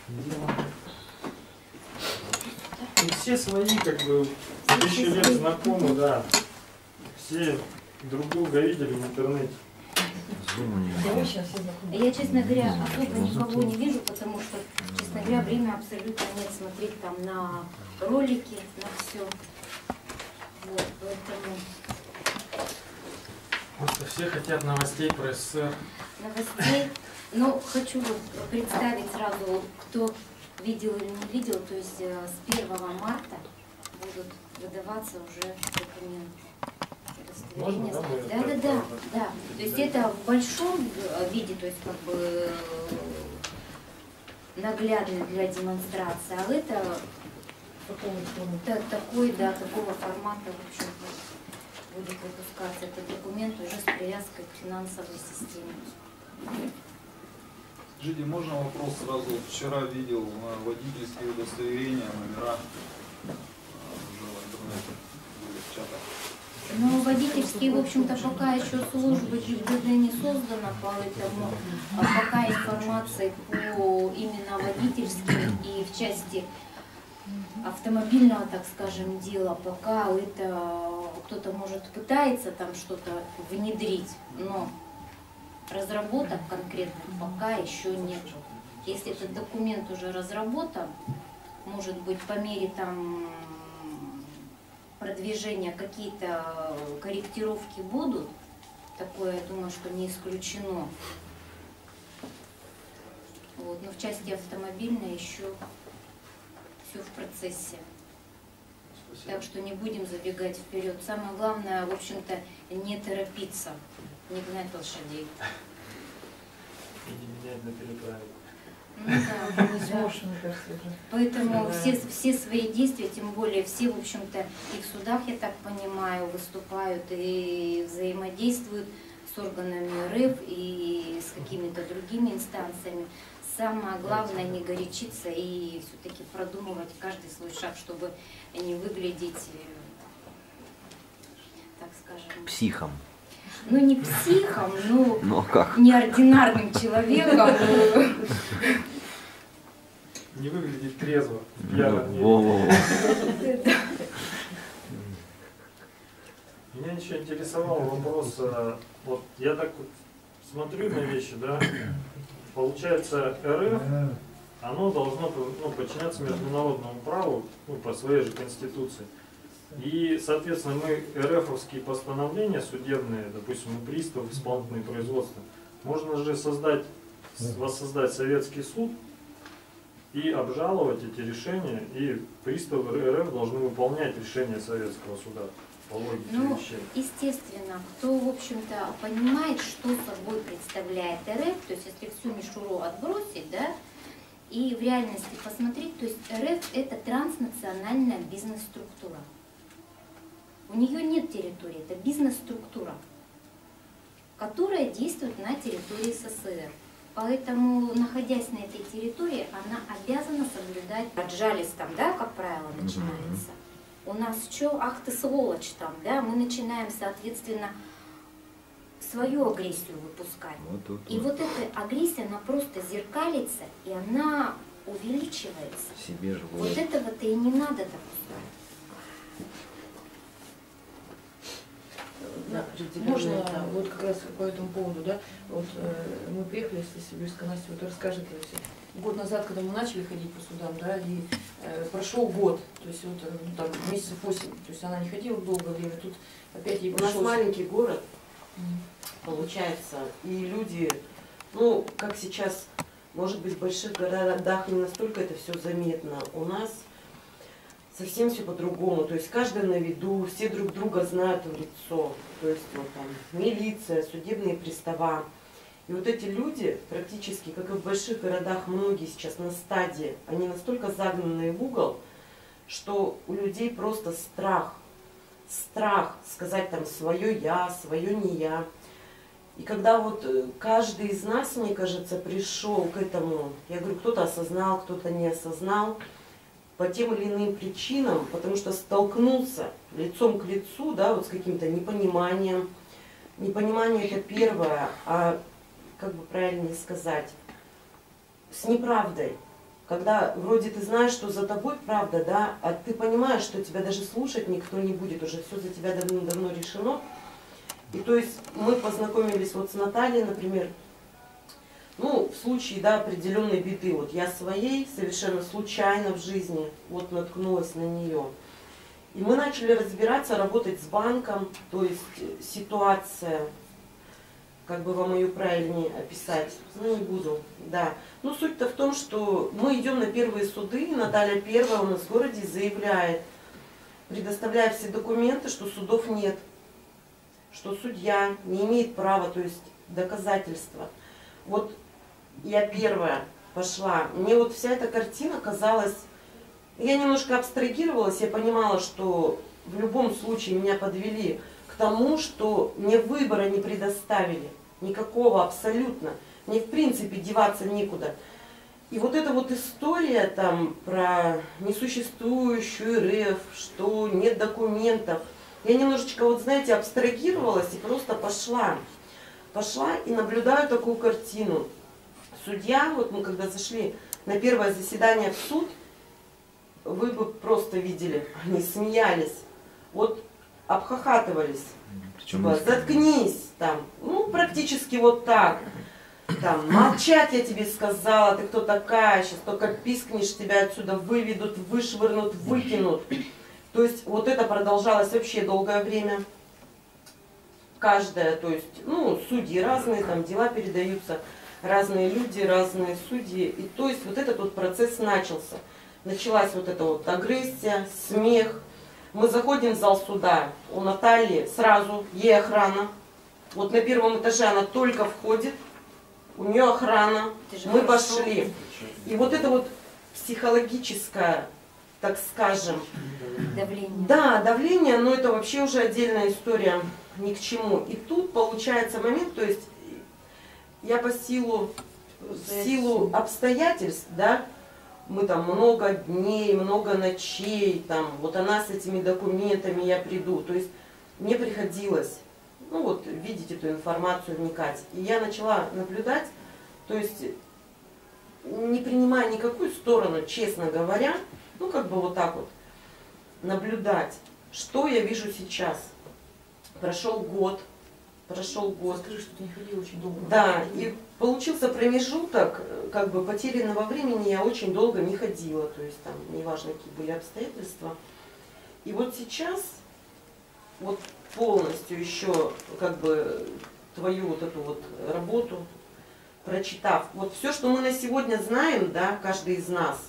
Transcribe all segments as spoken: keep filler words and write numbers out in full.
И все свои, как бы, тысячи лет знакомы, да. Все друг друга видели в интернете. Я, честно говоря, особо никого не вижу, потому что, честно говоря, время абсолютно нет смотреть там на ролики, на все. Вот, поэтому... Просто все хотят новостей про СССР. Новостей. Но хочу вот представить сразу, кто видел или не видел, то есть с первого марта будут выдаваться уже документы. Можно, да, да, да, да, да. То есть это в большом виде, то есть как бы наглядно для демонстрации, а это такой, да, такого формата, в общем, будет выпускаться этот документ уже с привязкой к финансовой системе. Скажите, можно вопрос сразу? Вчера видел на водительские удостоверения, номера уже в интернете были в чатах. Ну, водительские, в общем-то, пока еще службы ГИБДД не создана, поэтому пока информации по именно водительским и в части автомобильного, так скажем, дела, пока это кто-то, может, пытается там что-то внедрить, но разработок конкретных пока еще нет. Если этот документ уже разработан, может быть, по мере там продвижения какие-то корректировки будут, такое, я думаю, что не исключено. Вот, но в части автомобильной еще все в процессе. Спасибо. Так что не будем забегать вперед. Самое главное, в общем-то, не торопиться, не гнать лошадей. И не менять на переправе. Ну, да, да. Поэтому все, все свои действия, тем более все, в общем-то, и в судах, я так понимаю, выступают и взаимодействуют с органами РФ и с какими-то другими инстанциями. Самое главное не горячиться и все-таки продумывать каждый свой шаг, чтобы не выглядеть, так скажем, психом. Ну не психом, но, но как? Неординарным человеком. Не выглядит трезво. Я Меня еще интересовал вопрос, вот я так вот смотрю на вещи, да, получается РФ, оно должно, ну, подчиняться международному праву, ну, по своей же конституции. И, соответственно, мы РФовские постановления судебные, допустим, у приставов, исполнительные производства, можно же создать, воссоздать советский суд и обжаловать эти решения, и приставы РФ должны выполнять решения советского суда. По логике ну, вещей. Естественно, кто, в общем-то, понимает, что собой представляет РФ, то есть если всю мишуру отбросить, да, и в реальности посмотреть, то есть РФ это транснациональная бизнес-структура. У нее нет территории, это бизнес-структура, которая действует на территории СССР. Поэтому, находясь на этой территории, она обязана соблюдать. Отжались там, да, как правило, начинается. У нас что, ах ты сволочь там, да, мы начинаем, соответственно, свою агрессию выпускать. Вот, вот, и вот. вот эта агрессия, она просто зеркалится, и она увеличивается. Себе же вот этого-то и не надо допускать. Да, можно да. Вот как раз по этому поводу, да, вот э, мы приехали с Сибирской Настей, вот расскажите, год назад, когда мы начали ходить по судам, да, и э, прошел год, то есть вот ну, там месяцев восемь, то есть она не ходила долгое время, тут опять ей пришлось... У нас маленький город, mm. получается, и люди, ну, как сейчас, может быть, в больших городах не настолько это все заметно, у нас совсем все по-другому, то есть каждый на виду, все друг друга знают в лицо, то есть вот там милиция, судебные пристава. И вот эти люди, практически, как и в больших городах, многие сейчас на стадии, они настолько загнанные в угол, что у людей просто страх, страх сказать там свое я, свое не я. И когда вот каждый из нас, мне кажется, пришел к этому, я говорю, кто-то осознал, кто-то не осознал, по тем или иным причинам, потому что столкнулся лицом к лицу, да, вот с каким-то непониманием. Непонимание это первое, а как бы правильнее сказать, с неправдой. когда вроде ты знаешь, что за тобой правда, да, а ты понимаешь, что тебя даже слушать никто не будет, уже все за тебя давно-давно решено. И то есть мы познакомились вот с Натальей, например, ну, в случае, да, определенной беды, вот я своей совершенно случайно в жизни вот наткнулась на нее. И мы начали разбираться, работать с банком, то есть ситуация, как бы вам ее правильнее описать, ну не буду, да. Ну суть-то в том, что мы идем на первые суды, Наталья первая у нас в городе заявляет, предоставляя все документы, что судов нет, что судья не имеет права, то есть доказательства. Вот я первая пошла, мне вот вся эта картина казалась, я немножко абстрагировалась, я понимала, что в любом случае меня подвели к тому, что мне выбора не предоставили, никакого абсолютно, мне в принципе деваться некуда. И вот эта вот история там про несуществующую РФ, что нет документов, я немножечко, вот знаете, абстрагировалась и просто пошла. Пошла и наблюдаю такую картину. Судья, вот мы когда зашли на первое заседание в суд, вы бы просто видели, они смеялись, вот обхахатывались. Типа, заткнись там, ну практически вот так. Там, молчать я тебе сказала, ты кто такая, сейчас только пискнешь, тебя отсюда выведут, вышвырнут, выкинут. То есть вот это продолжалось вообще долгое время. Каждая, то есть, ну, судьи разные, там дела передаются, разные люди, разные судьи. И то есть вот этот вот процесс начался. Началась вот эта вот агрессия, смех. Мы заходим в зал суда, у Натальи сразу, ей охрана. Вот на первом этаже она только входит, у нее охрана, мы пошли. И вот это вот психологическое, так скажем, Давление. Да, давление, но это вообще уже отдельная история, ни к чему. И тут получается момент, то есть я по силу, в силу обстоятельств, да, мы там много дней, много ночей, там, вот она с этими документами, я приду. То есть мне приходилось, ну вот, видеть эту информацию, вникать. И я начала наблюдать, то есть не принимая никакую сторону, честно говоря, ну как бы вот так вот, наблюдать, что я вижу сейчас. Прошел год, прошел год. Скажи, что ты не ходила очень долго. Да, и получился промежуток, как бы потерянного времени, я очень долго не ходила, то есть там, неважно, какие были обстоятельства. И вот сейчас, вот полностью еще, как бы, твою вот эту вот работу, прочитав, вот все, что мы на сегодня знаем, да, каждый из нас,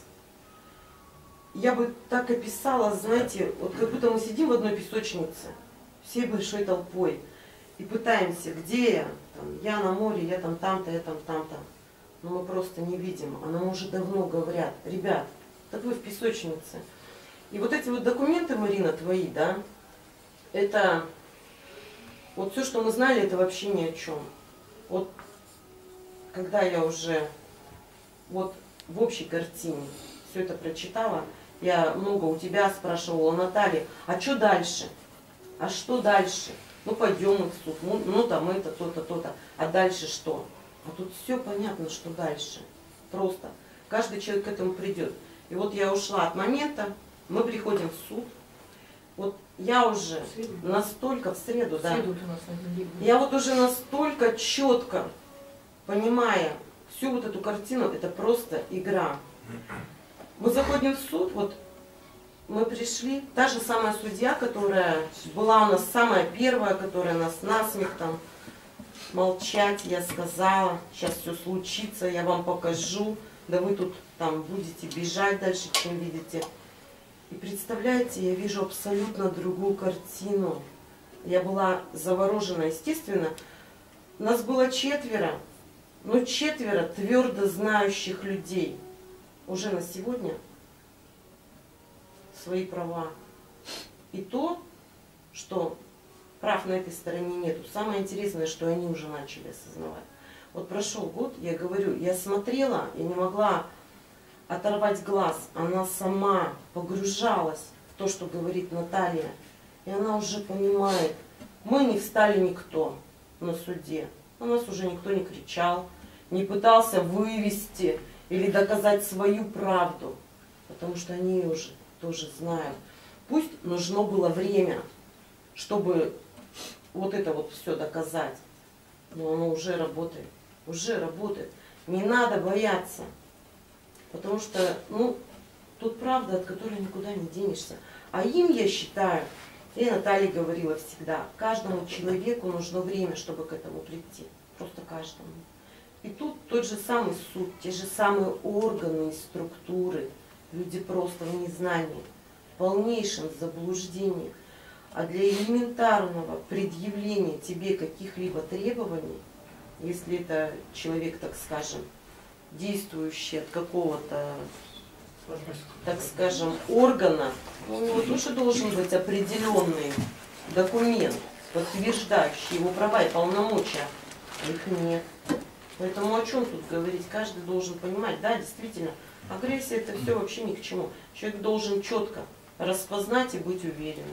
я бы так описала, знаете, вот как будто мы сидим в одной песочнице, всей большой толпой, и пытаемся, где я, там, я на море, я там там-то, я там там-то, но мы просто не видим, а нам уже давно говорят, ребят, так вы в песочнице. И вот эти вот документы, Марина, твои, да, это, вот все, что мы знали, это вообще ни о чем. Вот, когда я уже, вот в общей картине все это прочитала, я много у тебя спрашивала, Наталья, а что дальше? А что дальше? Ну пойдем мы в суд, ну, ну там это, то-то, то-то. А дальше что? А тут все понятно, что дальше. Просто. Каждый человек к этому придет. И вот я ушла от момента, мы приходим в суд. Вот я уже настолько, в среду, да. Следует у нас один день. Я вот уже настолько четко, понимая всю вот эту картину, это просто игра. Мы заходим в суд, вот мы пришли, та же самая судья, которая была у нас самая первая, которая нас насмех там, молчать, я сказала, сейчас все случится, я вам покажу, да вы тут там будете бежать дальше, чем видите. И представляете, я вижу абсолютно другую картину. Я была заворожена, естественно. Нас было четверо, но четверо твердо знающих людей. Уже на сегодня свои права. И то, что прав на этой стороне нету. Самое интересное, что они уже начали осознавать. Вот прошел год, я говорю, я смотрела, я не могла оторвать глаз. Она сама погружалась в то, что говорит Наталья. И она уже понимает, мы не встали никто на суде. На нас уже никто не кричал, не пытался вывести, или доказать свою правду, потому что они уже тоже знают. Пусть нужно было время, чтобы вот это вот все доказать, но оно уже работает, уже работает. Не надо бояться, потому что, ну, тут правда, от которой никуда не денешься. А им, я считаю, и Наталья говорила всегда, каждому человеку нужно время, чтобы к этому прийти. Просто каждому. И тут тот же самый суд, те же самые органы и структуры. Люди просто в незнании, в полнейшем заблуждении. А для элементарного предъявления тебе каких-либо требований, если это человек, так скажем, действующий от какого-то, так скажем, органа, у него тоже должен быть определенный документ, подтверждающий его права и полномочия. Их нет. Поэтому о чем тут говорить? Каждый должен понимать, да, действительно, агрессия это все вообще ни к чему. Человек должен четко распознать и быть уверенным.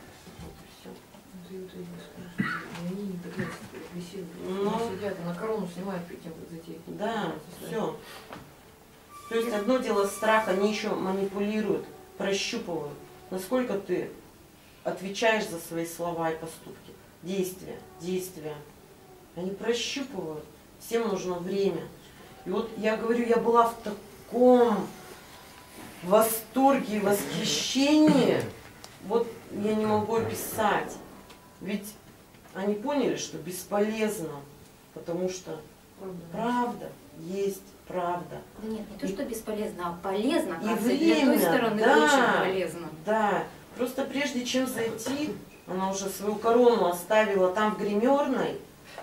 Вот и все. Они не так агрессивны. Но... Сидят, на корону снимают перед тем, как зайти. Да, все. То есть одно дело страх, они еще манипулируют, прощупывают, насколько ты отвечаешь за свои слова и поступки. Действия, действия. Они прощупывают. Всем нужно время. И вот я говорю, я была в таком восторге и восхищении, вот я не могу описать. Ведь они поняли, что бесполезно, потому что правда есть правда. Да нет, не то, что бесполезно, а полезно. И Кажется, время, для той стороны да, очень полезно. Да, просто прежде чем зайти, она уже свою корону оставила там в гримерной.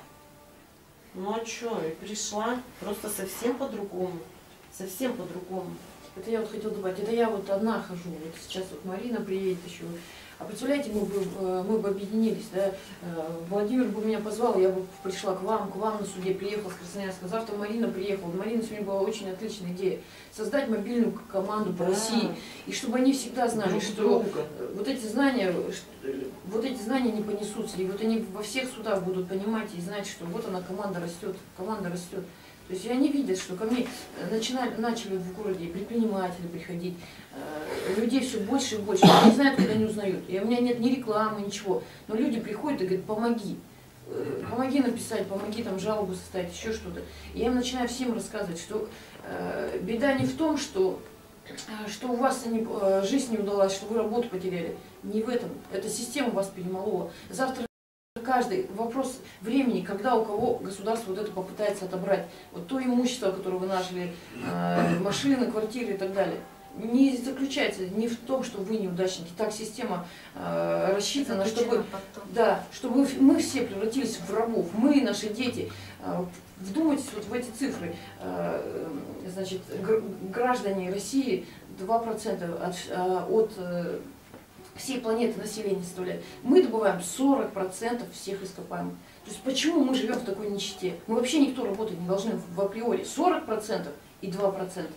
Ну а что, и пришла просто совсем по-другому, совсем по-другому. Это я вот хотела добавить, это я вот одна хожу, вот сейчас вот Марина приедет еще. А представляете, мы бы, мы бы объединились, да? Владимир бы меня позвал, я бы пришла к вам, к вам на суде, приехала с Красноярска. Завтра Марина приехала. Марина сегодня была очень отличная идея. Создать мобильную команду по Да. России. И чтобы они всегда знали, Друг что друга. вот эти знания, вот эти знания не понесутся. И вот они во всех судах будут понимать и знать, что вот она, команда растет, команда растет. То есть они видят, что ко мне начинали, начали в городе предприниматели приходить, э, людей все больше и больше, они не знают, куда не узнают. И у меня нет ни рекламы, ничего. Но люди приходят и говорят, помоги. Э, помоги написать, помоги там жалобу составить, еще что-то. И я им начинаю всем рассказывать, что э, беда не в том, что, э, что у вас не, э, жизнь не удалась, что вы работу потеряли. Не в этом. Эта система вас перемолола. Завтра каждый вопрос времени, когда у кого государство вот это попытается отобрать. Вот то имущество, которое вы нажили, э, машины, квартиры и так далее, не заключается не в том, что вы неудачники. Так система э, рассчитана, чтобы, да, чтобы мы все превратились в рабов. Мы, наши дети. Э, вдумайтесь вот в эти цифры. Э, значит, граждане России два процента от, от всей планеты населения составляет. Мы добываем сорок процентов всех ископаемых. То есть почему мы живем в такой нищете? Мы вообще никто работать не должны в априори. сорок процентов и два процента.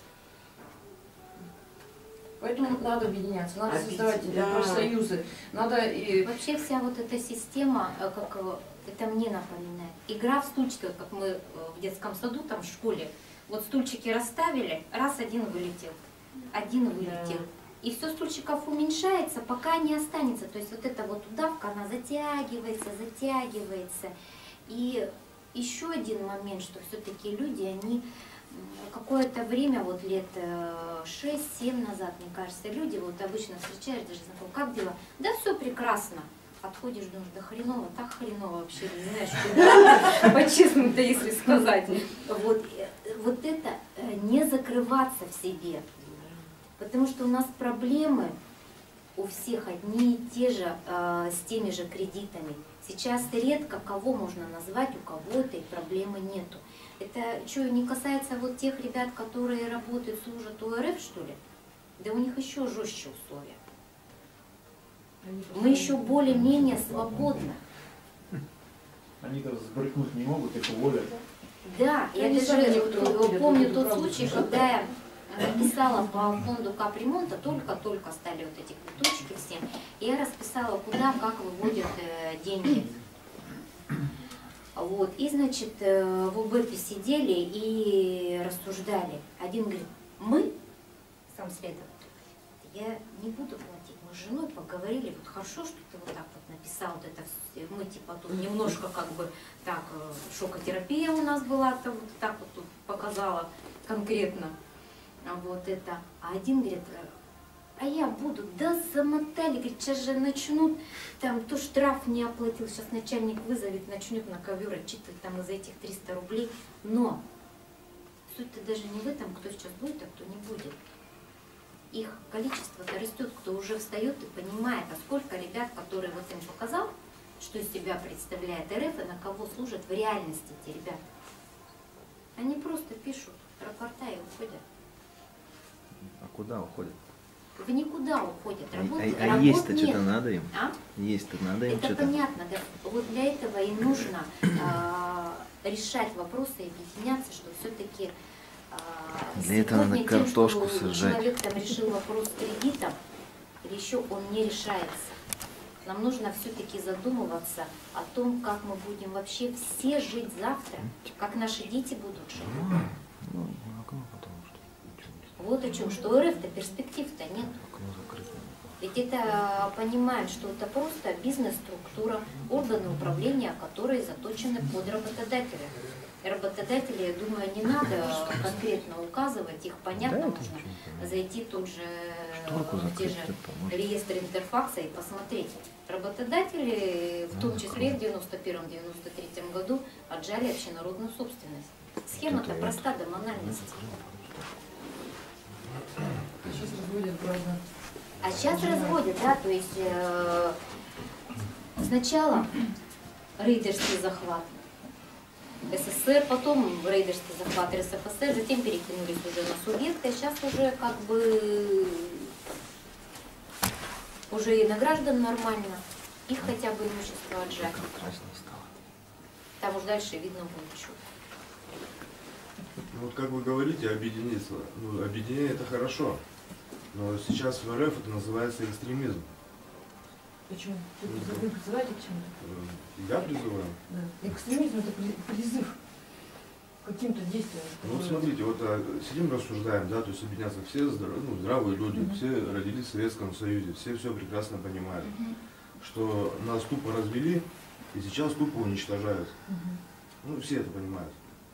Поэтому надо объединяться, надо создавать Да. профсоюзы, надо и... Вообще вся вот эта система, э, как э, это мне напоминает, игра в стульчиках, как мы э, в детском саду, там в школе, вот стульчики расставили, раз один вылетел, один вылетел. И все стульчиков уменьшается, пока не останется. То есть вот эта вот удавка, она затягивается, затягивается. И еще один момент, что все-таки люди, они какое-то время, вот лет шесть-семь назад, мне кажется, люди, вот обычно встречаешь, даже знакомых, как дела? Да все прекрасно. Отходишь, думаешь, да хреново, так хреново вообще, не знаешь, куда, по-честному-то, если сказать. Вот, вот это не закрываться в себе. Потому что у нас проблемы у всех одни и те же, э, с теми же кредитами. Сейчас редко кого можно назвать, у кого этой проблемы нету. Это что, не касается вот тех ребят, которые работают, служат у РФ, что ли? Да у них еще жестче условия. Мы еще более-менее свободны. Они-то сбрыкнуть не могут, их уволят. Да, я даже помню тот случай, когда я написала по фонду капремонта, только-только стали вот эти квиточки все, и я расписала, куда, как выводят э, деньги. Вот. И, значит, э, в УБЭПе сидели и рассуждали. Один говорит, мы, сам следователь, я не буду платить. Мы с женой поговорили, вот хорошо, что ты вот так вот написал, вот это все. Мы типа тут немножко как бы так, э, шокотерапия у нас была, то вот так вот тут показала конкретно. А вот это. А один говорит, а я буду, да замотали, говорит, сейчас же начнут, там, то штраф не оплатил, сейчас начальник вызовет, начнет на ковер отчитывать там из этих триста рублей. Но суть-то даже не в этом, кто сейчас будет, а кто не будет. Их количество-то растет, кто уже встает и понимает, а сколько ребят, которые вот им показал, что из себя представляет РФ и на кого служат в реальности эти ребята. Они просто пишут рапорта и уходят. А куда уходят? В никуда уходят. Работ, а а работ есть-то нет. что-то надо им? А? Есть-то надо им Это что-то? понятно, да. Вот для этого и нужно э, решать вопросы и объединяться, что все-таки э, Для этого надо тем, картошку что сажать. человек там решил вопрос с кредитом, или еще он не решается. Нам нужно все-таки задумываться о том, как мы будем вообще все жить завтра, как наши дети будут жить. Ну, окно потом что? Ничего не Вот о чем, что РФ-то перспектив-то нет. окно закрыто. Ведь это понимаем, что это просто бизнес-структура, органы управления, которые заточены под работодателя. И работодатели, я думаю, не надо конкретно указывать, их понятно, Да, это можно ничего не понятно. зайти тут же Шторку в те закрыть, же это поможет. реестры интерфакса и посмотреть. Работодатели, в том числе в девяносто первом — девяносто третьем году, отжали общенародную собственность. Схема-то это проста до банальности. Сейчас разводят, правда. А сейчас разводят, да, то есть э, сначала рейдерский захват СССР, потом рейдерский захват РСФСР, затем перекинулись уже на субъекты, а сейчас уже как бы уже и на граждан нормально, их хотя бы имущество отжать. Красно стало. Там уж дальше видно будет что. Ну, вот как вы говорите, объединиться. Ну, объединение это хорошо. Но сейчас в РФ это называется экстремизм. Почему? Вы вы призываете к чему-то? Э, Я призываю. Да. Экстремизм это при- призыв к каким-то действиям. Ну, вот смотрите, вот а, сидим, рассуждаем, да, то есть объединяться все здоров, ну, здравые люди, Мгм. все родились в Советском Союзе, все все прекрасно понимают, что нас тупо развели и сейчас тупо уничтожают. Мгм. Ну, все это понимают.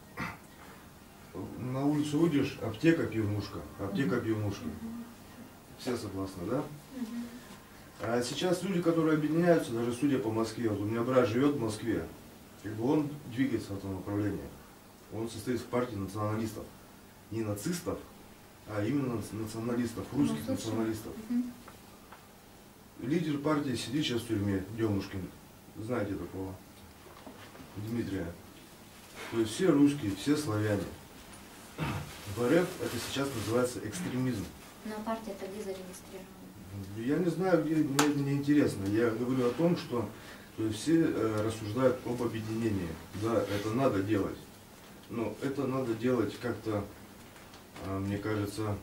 На улицу выйдешь, аптека, пивнушка, аптека, пивнушка. Все согласны, да? А сейчас люди, которые объединяются, даже судя по Москве, вот у меня брат живет в Москве, как бы он двигается в этом направлении. Он состоит в партии националистов. Не нацистов, а именно националистов, русских Ну, слушай. националистов. Мгм. Лидер партии сидит сейчас в тюрьме, Демушкин. Знаете такого? Дмитрия. То есть все русские, все славяне. В РФ это сейчас называется экстремизм. На партия-то где зарегистрирована? Я не знаю, где, мне это не интересно. Я говорю о том, что то есть все э, рассуждают об объединении. Да, это надо делать. Но это надо делать как-то, э, мне кажется,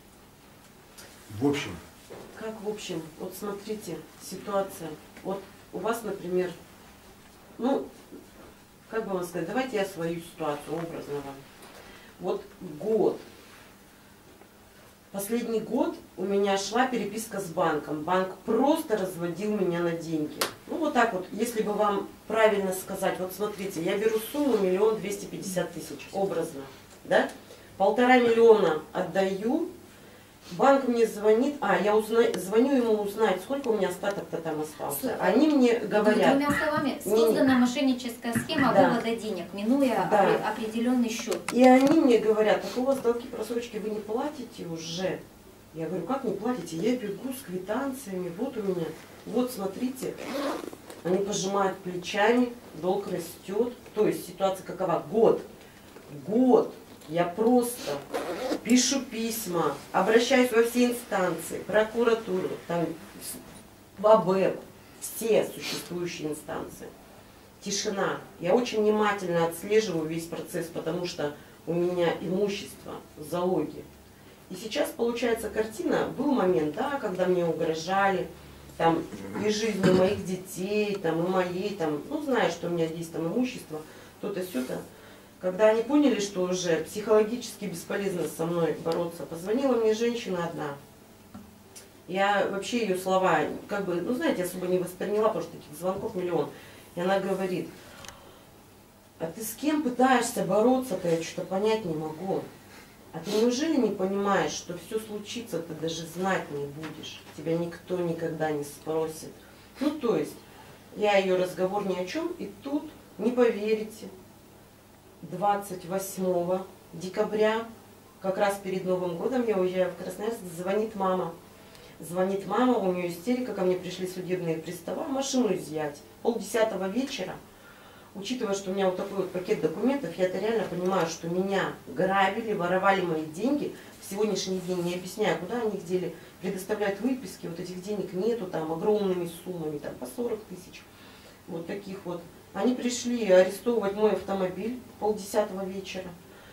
в общем. Как в общем, вот смотрите, ситуация. Вот у вас, например, ну, как бы вам сказать, давайте я свою ситуацию образно вам. Вот год. Последний год у меня шла переписка с банком. Банк просто разводил меня на деньги. Ну вот так вот, если бы вам правильно сказать, вот смотрите, я беру сумму миллион двести пятьдесят тысяч, образно, да? Полтора миллиона отдаю, банк мне звонит, а я узна- звоню ему узнать, сколько у меня остаток-то там остался. Они мне говорят, Двумя словами, Не-не. создана мошенническая схема Да. вывода денег, минуя Да. опре- определенный счет. и они мне говорят, так у вас долги просрочки вы не платите уже. Я говорю, как не платите? Я бегу с квитанциями, вот у меня, вот смотрите. Они пожимают плечами, долг растет. То есть ситуация какова? Год. Год. Я просто пишу письма, обращаюсь во все инстанции, прокуратуру, там, в АБЭП, все существующие инстанции. Тишина. Я очень внимательно отслеживаю весь процесс, потому что у меня имущество, залоги. И сейчас получается картина, был момент, да, когда мне угрожали, там и жизни моих детей, там, и моей, там, ну, зная, что у меня есть там имущество, то-то, сё-то. Когда они поняли, что уже психологически бесполезно со мной бороться, позвонила мне женщина одна. Я вообще ее слова, как бы, ну, знаете, особо не восприняла, потому что таких звонков миллион. И она говорит: а ты с кем пытаешься бороться-то, я что-то понять не могу. А ты неужели не понимаешь, что все случится, ты даже знать не будешь? Тебя никто никогда не спросит. Ну, то есть, я ее разговор ни о чем, и тут, не поверите, двадцать восьмого декабря, как раз перед Новым годом, я уезжаю в Красноярск, звонит мама. Звонит мама, у нее истерика, ко мне пришли судебные пристава, машину изъять. Полдесятого вечера. Учитывая, что у меня вот такой вот пакет документов, я-то реально понимаю, что меня грабили, воровали мои деньги. В сегодняшний день, не объясняю, куда они их дели, предоставляют выписки, вот этих денег нету, там огромными суммами, там по сорок тысяч. Вот таких вот. Они пришли арестовывать мой автомобиль полдесятого вечера.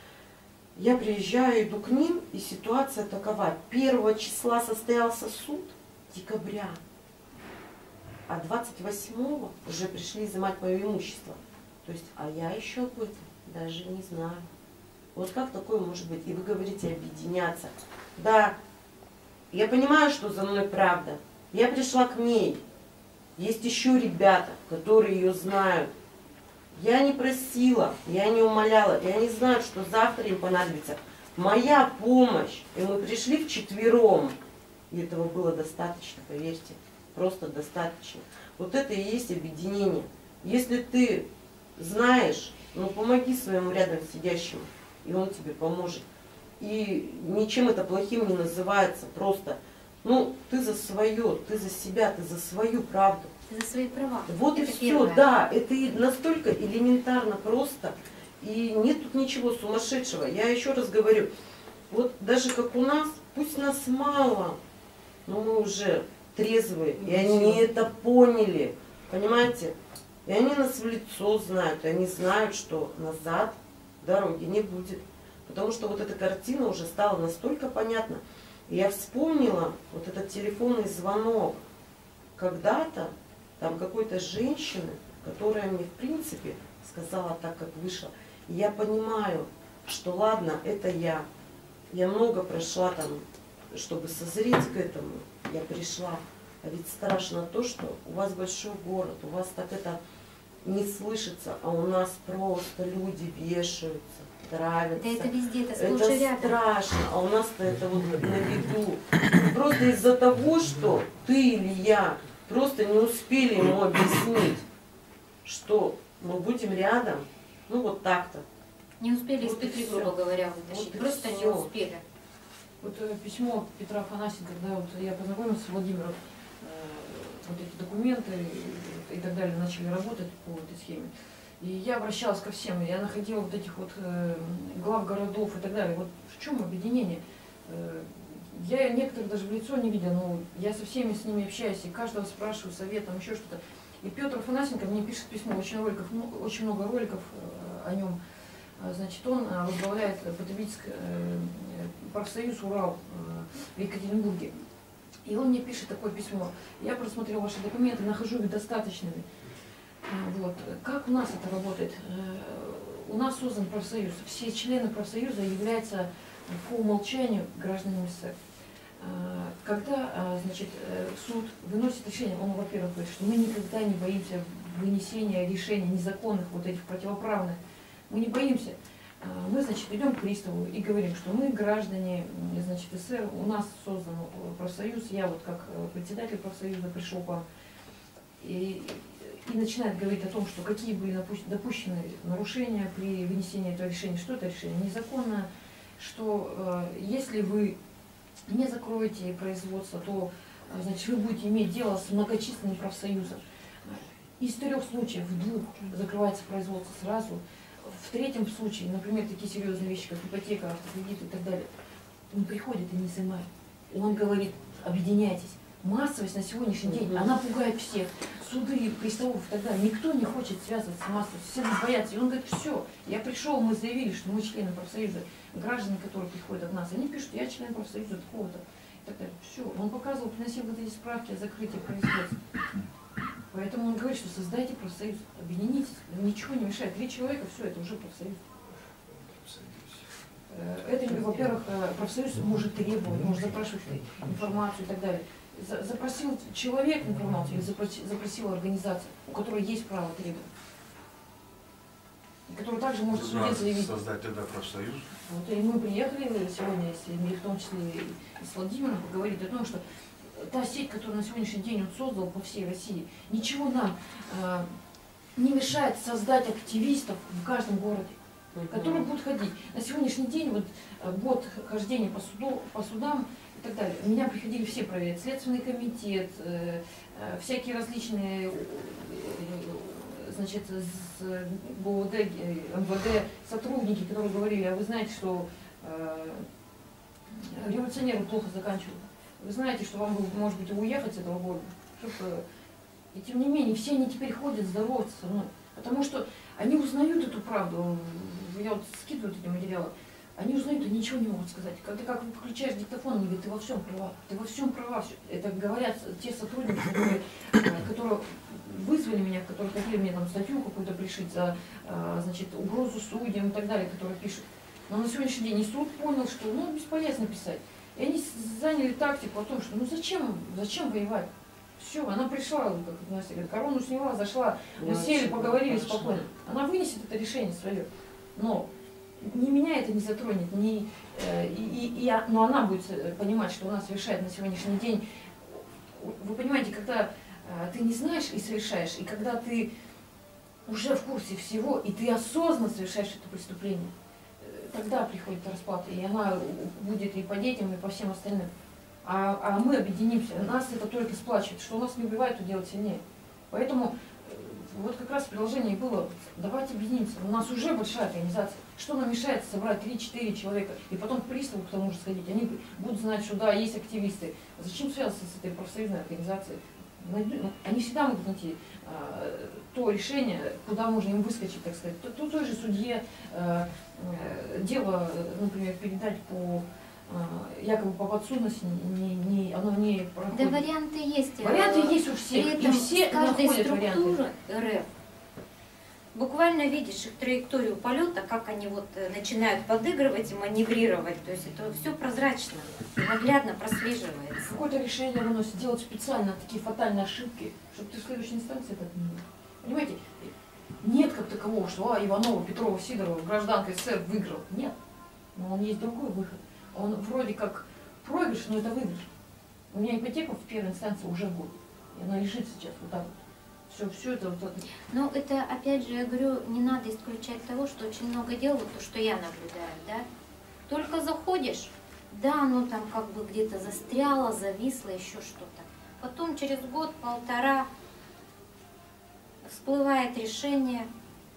Я приезжаю, иду к ним, и ситуация такова. Первого числа состоялся суд, декабря, а двадцать восьмого уже пришли изымать мое имущество. То есть, а я еще об этом даже не знаю. Вот как такое может быть? И вы говорите объединяться. Да, я понимаю, что за мной правда. Я пришла к ней. Есть еще ребята, которые ее знают. Я не просила, я не умоляла, и они знают, что завтра им понадобится моя помощь. И мы пришли вчетвером. И этого было достаточно, поверьте. Просто достаточно. Вот это и есть объединение. Если ты знаешь, ну помоги своему рядом сидящему, и он тебе поможет. И ничем это плохим не называется. Просто, ну, ты за свое, ты за себя, ты за свою правду. Ты за свои права. Вот это и все, да, это настолько элементарно просто. И нет тут ничего сумасшедшего. Я еще раз говорю, вот даже как у нас, пусть нас мало, но мы уже трезвые, и они это поняли, понимаете? И они нас в лицо знают, и они знают, что назад дороги не будет. Потому что вот эта картина уже стала настолько понятна. И я вспомнила вот этот телефонный звонок когда-то, там какой-то женщины, которая мне в принципе сказала так, как вышло. И я понимаю, что ладно, это я. Я много прошла там, чтобы созреть к этому. Я пришла. А ведь страшно то, что у вас большой город, у вас так это не слышится, а у нас просто люди вешаются, травятся. Да это везде, это сплошь и рядом. Страшно, а у нас-то это вот на виду. Просто из-за того, что ты или я просто не успели ему объяснить, что мы будем рядом, ну вот так-то. Не успели Вот из петли, и грубо всё. говоря, вытащить. Вот и Просто не всё. успели. Вот э, письмо Петра Афанасьева, когда вот я познакомилась с Владимиром, э, вот эти документы и, и так далее начали работать по этой схеме. И я обращалась ко всем, я находила вот этих вот э, глав городов и так далее. Вот в чем объединение? Э, я некоторых даже в лицо не видела, но я со всеми с ними общаюсь, и каждого спрашиваю советом, еще что-то. И Петр Афанасенко мне пишет письмо, очень, роликов, очень много роликов э, о нем. Значит, он возглавляет потребительский э, профсоюз «Урал» э, в Екатеринбурге. И он мне пишет такое письмо. Я просмотрела ваши документы, нахожу их достаточными. Вот. Как у нас это работает? У нас создан профсоюз. Все члены профсоюза являются по умолчанию гражданами СССР. Когда, значит, суд выносит решение, он, во-первых, говорит, что мы никогда не боимся вынесения решений незаконных, вот этих противоправных. Мы не боимся. Мы, значит, идем к приставу и говорим, что мы граждане, значит, СССР, у нас создан профсоюз, я вот как председатель профсоюза пришел к вам, и, и начинает говорить о том, что какие были допущены нарушения при вынесении этого решения, что это решение незаконное, что э, если вы не закроете производство, то, значит, вы будете иметь дело с многочисленным профсоюзом. Из трех случаев в двух закрывается производство сразу. В третьем случае, например, такие серьезные вещи, как ипотека, автокредит и так далее, он приходит и не изымает. И он говорит, объединяйтесь. Массовость на сегодняшний день, mm-hmm. она пугает всех. Суды, приставов и так далее. Никто не хочет связываться с массовостью, все боятся. И он говорит, все, я пришел, мы заявили, что мы члены профсоюза. Граждане, которые приходят от нас, они пишут, я член профсоюза такого-то. так далее. Все. Он показывал, приносил вот эти справки о закрытии производства. Поэтому он говорит, что создайте профсоюз, объединитесь, ничего не мешает. Три человека, все, это уже профсоюз. Это, во-первых, профсоюз может требовать, может запрашивать информацию и так далее. Запросил человек информацию или запросила организация, у которой есть право требовать. И которая также может в суде заявить. Создать тогда профсоюз. Вот, и мы приехали сегодня, в том числе и с Владимиром, поговорить о том, что та сеть, которую на сегодняшний день он создал по всей России, ничего нам э, не мешает создать активистов в каждом городе, которые будут ходить. На сегодняшний день, вот год хождения по, суду, по судам и так далее, у меня приходили все проверять, Следственный комитет, э, э, всякие различные, э, значит, с ГУВД, эм вэ дэ сотрудники, которые говорили, а вы знаете, что э, революционеры плохо заканчивают. Вы знаете, что вам, может быть, уехать с этого города. Чтобы... И тем не менее, все они теперь ходят, здороваются со мной. Потому что они узнают эту правду. Я вот скидываю эти материалы. Они узнают и ничего не могут сказать. Когда как включаешь диктофон, они говорят, ты во всем права. Ты во всем права. Это говорят те сотрудники, которые, которые вызвали меня, которые хотели мне там статью какую-то пришить за, значит, угрозу судьям и так далее, которые пишут. Но на сегодняшний день и суд понял, что ну, бесполезно писать. И они заняли тактику о том, что ну зачем, зачем воевать? Все, она пришла, как Настя говорит, корону сняла, зашла, мы сели, поговорили спокойно. Она вынесет это решение свое. Но ни меня это не затронет, ни, э, и, и, и, но она будет понимать, что она совершает на сегодняшний день. Вы понимаете, когда э, ты не знаешь и совершаешь, и когда ты уже в курсе всего, и ты осознанно совершаешь это преступление, тогда приходит расплата, и она будет и по детям, и по всем остальным. А, а мы объединимся, нас это только сплачивает, что у нас не убивает, то делать сильнее. Поэтому вот как раз предложение было, давайте объединимся, у нас уже большая организация. Что нам мешает собрать три-четыре человека, и потом к приставу к тому же сходить, они будут знать, что да, есть активисты. Зачем связываться с этой профсоюзной организацией? Они всегда могут найти а, то решение, куда можно им выскочить, так сказать. То, то той же судье а, а, дело, например, передать по а, якобы по подсудности, не, не, оно не проходит. Да, варианты есть. Варианты есть у всех. При этом и все каждой находят структуры варианты. эр эф буквально видишь их траекторию полета, как они вот начинают подыгрывать и маневрировать. То есть это все прозрачно, наглядно прослеживается. Какое-то решение выносит, делать специально такие фатальные ошибки, чтобы ты в следующей инстанции это отменил. Понимаете, нет как такового, что а, Иванова, Петрова, Сидорова, гражданка эс эс эс эр выиграл. Нет. Но он есть другой выход. Он вроде как проигрыш, но это выигрыш. У меня ипотека в первой инстанции уже год. И она лежит сейчас вот так вот. Все, все это вот это. Но это, опять же, я говорю, не надо исключать того, что очень много дел, вот то, что я наблюдаю, да. Только заходишь, да, оно там как бы где-то застряло, зависло, еще что-то. Потом через год, полтора всплывает решение,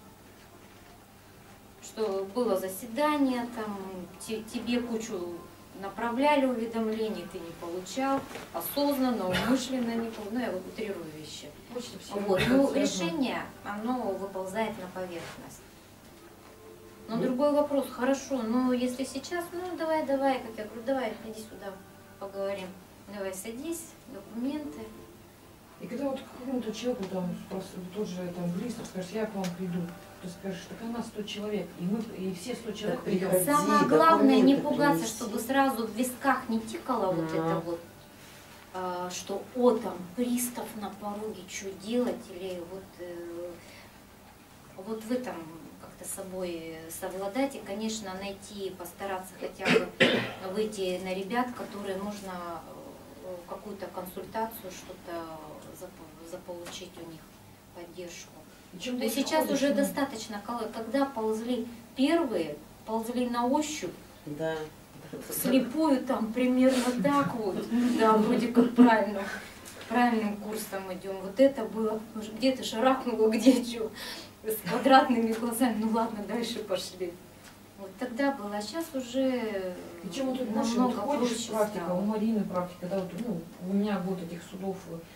что было заседание, там те, тебе кучу направляли уведомлений, ты не получал, осознанно, умышленно не получал. Ну, я вот утрирую вещи. Вот. Ну, решение, оно выползает на поверхность. Но ну, другой вопрос, хорошо, но если сейчас, ну давай, давай, как я говорю, давай, иди сюда, поговорим. Давай, садись, документы. И когда вот какому-то человеку, там, просто тот же там юрист, скажешь, я к вам приду, ты скажешь, так у нас сто человек, и мы, и все сто человек придем. Самое главное не пугаться, чтобы сразу в висках не тикало вот это вот, а, что о, там, пристав на пороге, что делать, или вот, э, вот в этом как-то собой совладать, и, конечно, найти, постараться хотя бы выйти на ребят, которые можно какую-то консультацию, что-то заполучить у них, поддержку. То есть сейчас ходишь, уже да? достаточно, когда ползли первые, ползли на ощупь, да. слепую там примерно так вот, да, вроде как правильно, правильным курсом идем. Вот это было, где-то шарахнуло, где что, с квадратными глазами, ну ладно, дальше пошли. Вот тогда было, а сейчас уже и чем тут намного вот ходишь, практика, стало. У Марины практика, да, вот, ну, у меня год этих судов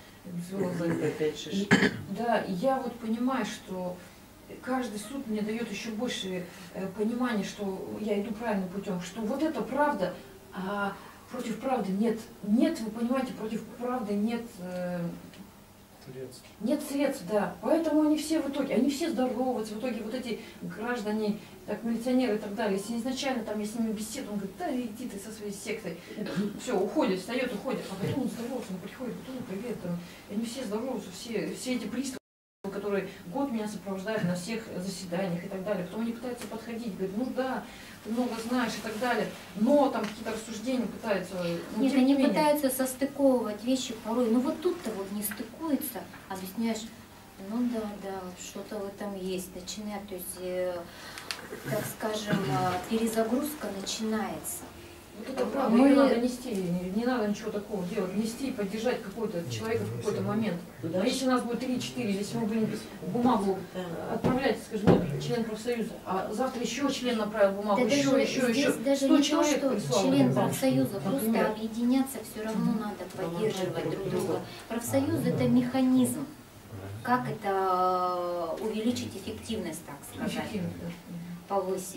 и, да, я вот понимаю, что каждый суд мне дает еще больше э, понимания, что я иду правильным путем, что вот это правда, а против правды нет, нет, вы понимаете, против правды нет, э, Средств. нет средств, да. Поэтому они все в итоге, они все здороваются, в итоге вот эти граждане, так, милиционеры и так далее, если изначально там я с ними беседую, он говорит, да иди ты со своей сектой, все, уходит, встает, уходит, а потом он здоровается, он приходит, потом привет, там, и они все здороваются, все, все эти приставы, которые год меня сопровождают на всех заседаниях и так далее, потом они пытаются подходить, говорят, ну да, ты много знаешь и так далее, но там какие-то рассуждения пытаются... ну, Нет, тем не они менее. пытаются состыковывать вещи порой, ну вот тут-то вот не стыкуется, объясняешь, ну да, да, что-то в этом есть, начинает, то есть, э, так скажем, э, перезагрузка начинается. Вот это А правда, мы- ее надо нести, не, не надо ничего такого делать, нести и поддержать какого-то человека в какой-то момент. Да. А если у нас будет три-четыре, если мы будем бумагу Да. отправлять, скажем, вот, член профсоюза, а завтра еще член направил бумагу, Да еще, даже еще, здесь еще, даже сто не то, человек что прислал член бумагу, профсоюза, просто например. объединяться все равно надо поддерживать друг друга. Профсоюз А, это механизм, как это э, увеличить эффективность, так сказать, Эффективно, да. повысить.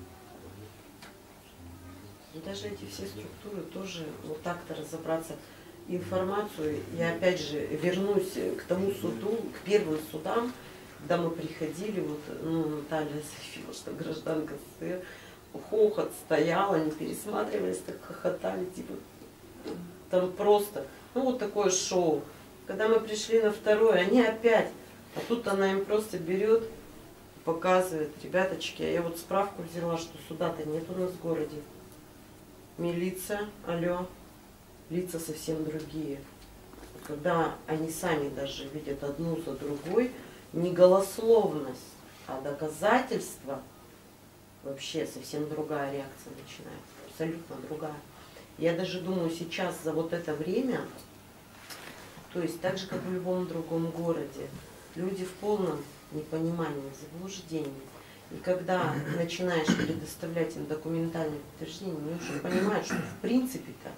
И даже эти все структуры тоже вот так-то разобраться информацию. Я опять же вернусь к тому суду, к первым судам, когда мы приходили, вот ну, Наталья заявила, что гражданка СССР, хохот стоял, они пересматривались, так хохотали, типа там просто, ну вот такое шоу. Когда мы пришли на второе, они опять, а тут она им просто берет, показывает, ребяточки, а я вот справку взяла, что суда-то нет у нас в городе. Милиция, алло, лица совсем другие. Когда они сами даже видят одну за другой, не голословность, а доказательства, вообще совсем другая реакция начинается, абсолютно другая. Я даже думаю, сейчас за вот это время, то есть так же, как в любом другом городе, люди в полном непонимании, заблуждении. И когда начинаешь предоставлять им документальные подтверждения, они уже понимают, что в принципе-то,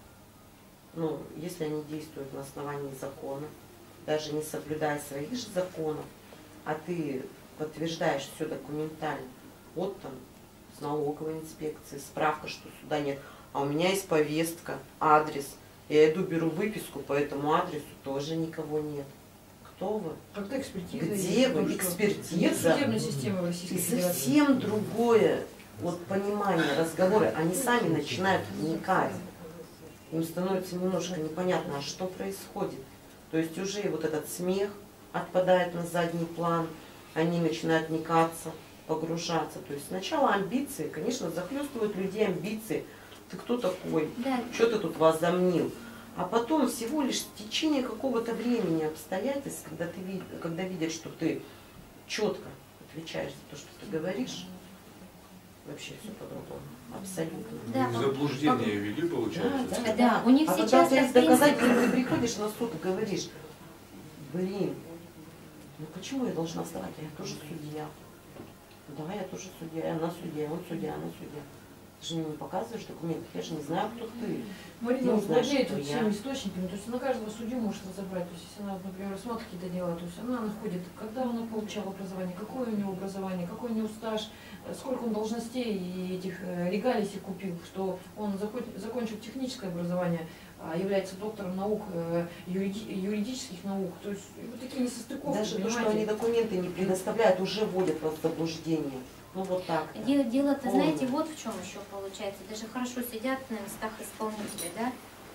ну, если они действуют на основании закона, даже не соблюдая своих же законов, а ты подтверждаешь все документально, вот там с налоговой инспекции, справка, что суда нет, а у меня есть повестка, адрес, я иду беру выписку по этому адресу, тоже никого нет. Кто вы? Как-то экспертиза. Где есть, вы? потому что Экспертиза. Нет судебной системы в Российской И Федерации. совсем другое вот понимание, разговоры, они сами начинают вникать. Им становится немножко непонятно, а что происходит. То есть уже вот этот смех отпадает на задний план, они начинают вникаться, погружаться. То есть сначала амбиции, конечно, захлестывают людей амбиции. Ты кто такой? Да, Что ты тут возомнил? А потом всего лишь в течение какого-то времени, обстоятельств, когда, ты, вид- когда видят, что ты четко отвечаешь за то, что ты говоришь, вообще все по-другому. Абсолютно. да, В по- заблуждение вели, получается? Да, да, у них А сейчас когда у тебя так, есть в принципе, доказательства, ты приходишь на суд и говоришь, блин, ну почему я должна вставать? Я тоже судья. Да, я тоже судья, она судья, он судья, она судья. Ты же мне не показываешь документы, я же не знаю, кто ты. Марина Ну, знаешь, владеет что вот я- всеми источниками, то есть она каждого судью может разобрать, то есть если она, например, рассматривает какие-то дела, то есть она находит, когда она получала образование, какое у него образование, какой у него стаж, э, сколько он должностей и этих э, регалий себе купил, что он заход- закончил техническое образование, а является доктором наук, э, юриди- юридических наук, то есть вот такие несостыковки, Даже то, что понимаете? они документы не предоставляют, уже вводят вас в заблуждение. Ну вот так. Дело- Дело-то, Полное. знаете, вот в чем еще получается. Даже хорошо сидят на местах исполнителей, да?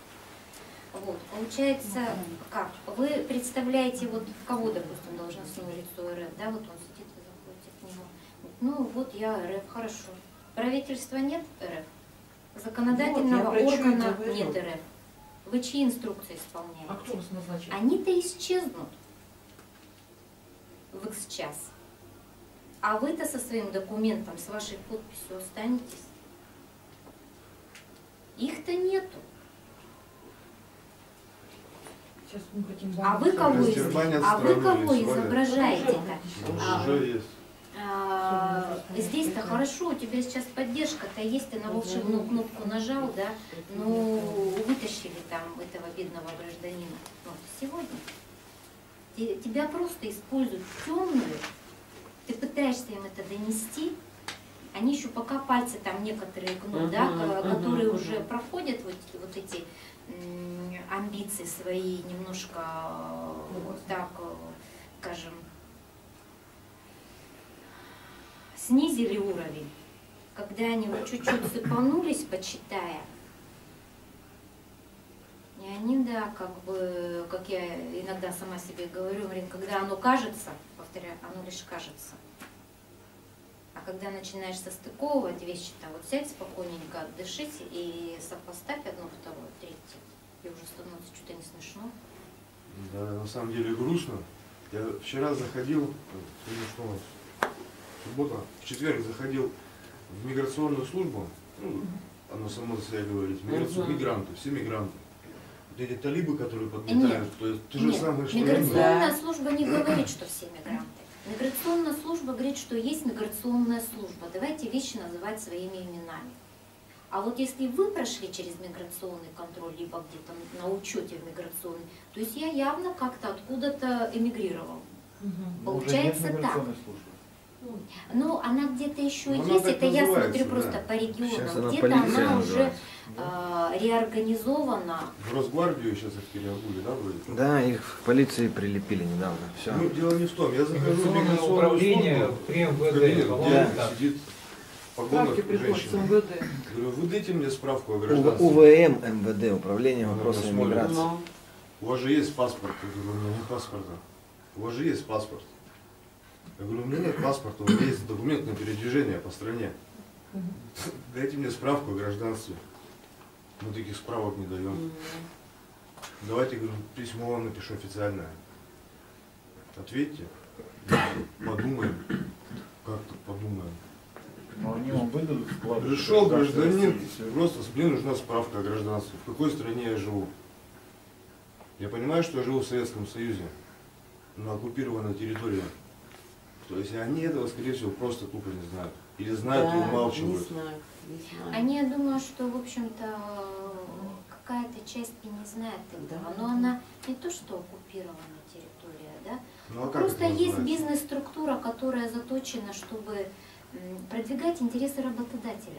Вот, получается, как? Вы представляете, вот в кого, допустим, должностное лицо РФ, да, вот он сидит, вы заходите к нему. Ну, вот я РФ, хорошо. Правительства нет РФ? Законодательного Вот, я про чё и органа говорю. нет РФ. Вы чьи инструкции исполняете? А кто вас назначил? Они-то исчезнут в X час. А вы-то со своим документом, с вашей подписью останетесь. Их-то нету. Сейчас мы хотим А вы кого, из- Раздербанят а вы страну кого весь, Валя. изображаете-то? А, Уже есть. а, здесь-то хорошо, у тебя сейчас поддержка-то есть, ты на волшебную кнопку нажал, да, ну, вытащили там этого бедного гражданина. Вот, сегодня те- тебя просто используют в темную, ты пытаешься им это донести, они еще пока пальцы там некоторые гнут, да, Мгм, ко- которые мгм, уже мгм. проходят вот, вот эти м, амбиции свои немножко э, вот так, э, скажем, снизили уровень, когда они вот чуть-чуть цепанулись, почитая, и они, да, как бы, как я иногда сама себе говорю, Марин, когда оно кажется, повторяю, оно лишь кажется. А когда начинаешь состыковывать вещи, там, вот сядь спокойненько, отдышись и сопоставь одно, второе, третье, и уже становится что-то не смешно. Да, на самом деле грустно. Я вчера заходил, сегодня что у нас, суббота, в четверг заходил в миграционную службу, ну, оно само за себя говорит, миграцию, Мгм. мигранты, все мигранты. Вот эти талибы, которые подметают, то есть ты же Нет, самое, что миграционная Да. служба не говорит, что все мигранты. Миграционная служба говорит, что есть миграционная служба. Давайте вещи называть своими именами. А вот если вы прошли через миграционный контроль, либо где-то на учете в миграционный, то есть я явно как-то откуда-то эмигрировал. Но уже нет Получается так. миграционной службы. Ну, она где-то еще Ну, она есть, так это я называется, смотрю да. просто по Сейчас регионам. она Где-то полиция она уже называется. э, реорганизована. В Росгвардию сейчас их переобули, да, вроде? Да, их в полиции прилепили недавно. Все. Ну, дело не в том, я захожу в Миграционное миграционную управление службу, при в МВД. кабинет, по-моему, где да. сидит в погонах Справки приходят с женщина. МВД. Говорю, выдайте мне справку о У- гражданстве. УВМ МВД, Управление Она вопросами смотрит. миграции. Ну, У вас же есть паспорт. Я говорю, у меня нет паспорта. У вас же есть паспорт. Я говорю, у меня нет паспорта, у меня есть документ на передвижение по стране. Дайте мне справку о гражданстве. Мы таких справок не даем. м, Давайте, говорю, письмо вам напишу официальное. Ответьте. Подумаем. Как-то подумаем. Но они вам выдадут вклад. Пришел гражданин, просто мне нужна справка о гражданстве. В какой стране я живу? Я понимаю, что я живу в Советском Союзе, на оккупированной территории. То есть они этого, скорее всего, просто тупо не знают. Или знают и да, не умалчивают. знаю, не знаю. Они, я думаю, что, в общем-то, какая-то часть и не знает этого. Да. Но она не то, что оккупированная территория, да? Ну, а как Просто это есть называется? бизнес-структура, которая заточена, чтобы м, продвигать интересы работодателя.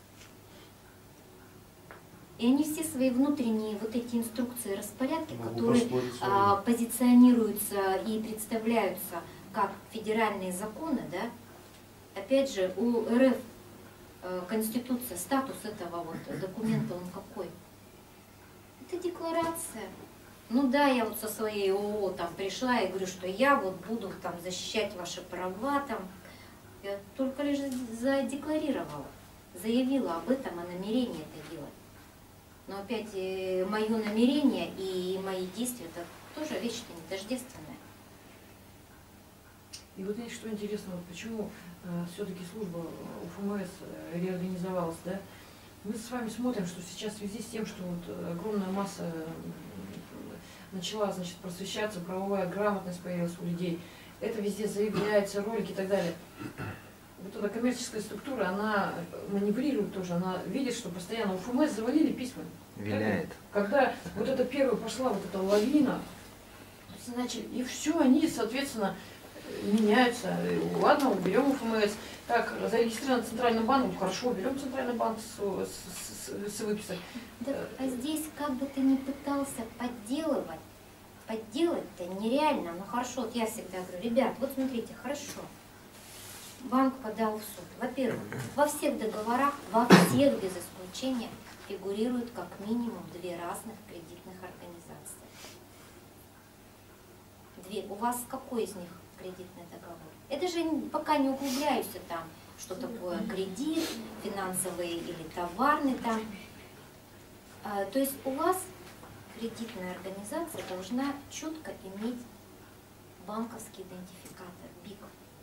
И они все свои внутренние вот эти инструкции, распорядки, Могу которые поспорить с а, вами. позиционируются и представляются как федеральные законы, да? Опять же, у РФ э, Конституция, статус этого вот документа, он какой? Это декларация. Ну да, я вот со своей ООО там пришла и говорю, что я вот буду там защищать ваши права там. Я только лишь задекларировала, заявила об этом, о намерении это делать. Но опять мое намерение и мои действия, это тоже вещь-то не тождественная. И вот знаете, что интересно, вот почему э, все-таки служба УФМС э, реорганизовалась, да? Мы с вами смотрим, что сейчас в связи с тем, что вот э, огромная масса э, начала, значит, просвещаться, правовая грамотность появилась у людей, это везде заявляется, ролики и так далее. Вот эта коммерческая структура, она маневрирует тоже, она видит, что постоянно УФМС завалили письма. Виляет. Когда вот эта первая пошла вот эта лавина, значит, и все, они, соответственно, меняются. Ладно, уберем УФМС. Так, зарегистрирован Центральным банком, хорошо, уберем Центральный банк с, с, с, с выписок. Да, а здесь как бы ты ни пытался подделывать, подделать-то нереально. Ну хорошо, вот я всегда говорю, ребят, вот смотрите, хорошо. Банк подал в суд. Во-первых, во всех договорах, во всех без исключения фигурируют как минимум две разных кредитных организации. Две. У вас какой из них кредитный договор? Это же пока не углубляюсь там, что такое кредит, финансовый или товарный там. А, то есть у вас кредитная организация должна четко иметь банковский идентификатор БИК.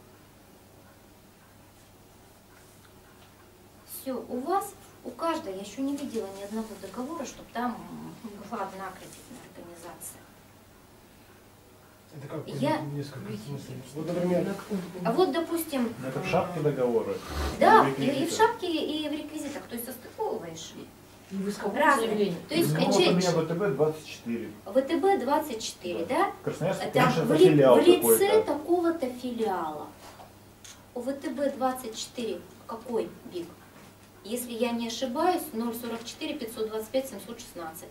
Все, у вас, у каждой, я еще не видела ни одного договора, чтобы там была одна кредитная организация. Это как Я- несколько смыслов. Вот, например, А вот, допустим, Это в шапке договора. да, в и, и в реквизитах. шапке, и в реквизитах, то есть состыковываешь. И в исковом Разные. заявлении. То есть Ну, вот у че- меня ВТБ двадцать четыре. ВТБ двадцать четыре, да? Красноярск, Это конечно, в, это ли- филиал в лице какой-то. такого-то филиала. У ВТБ двадцать четыре какой БИК? Если я не ошибаюсь, ноль сорок четыре пятьсот двадцать пять семьсот шестнадцать.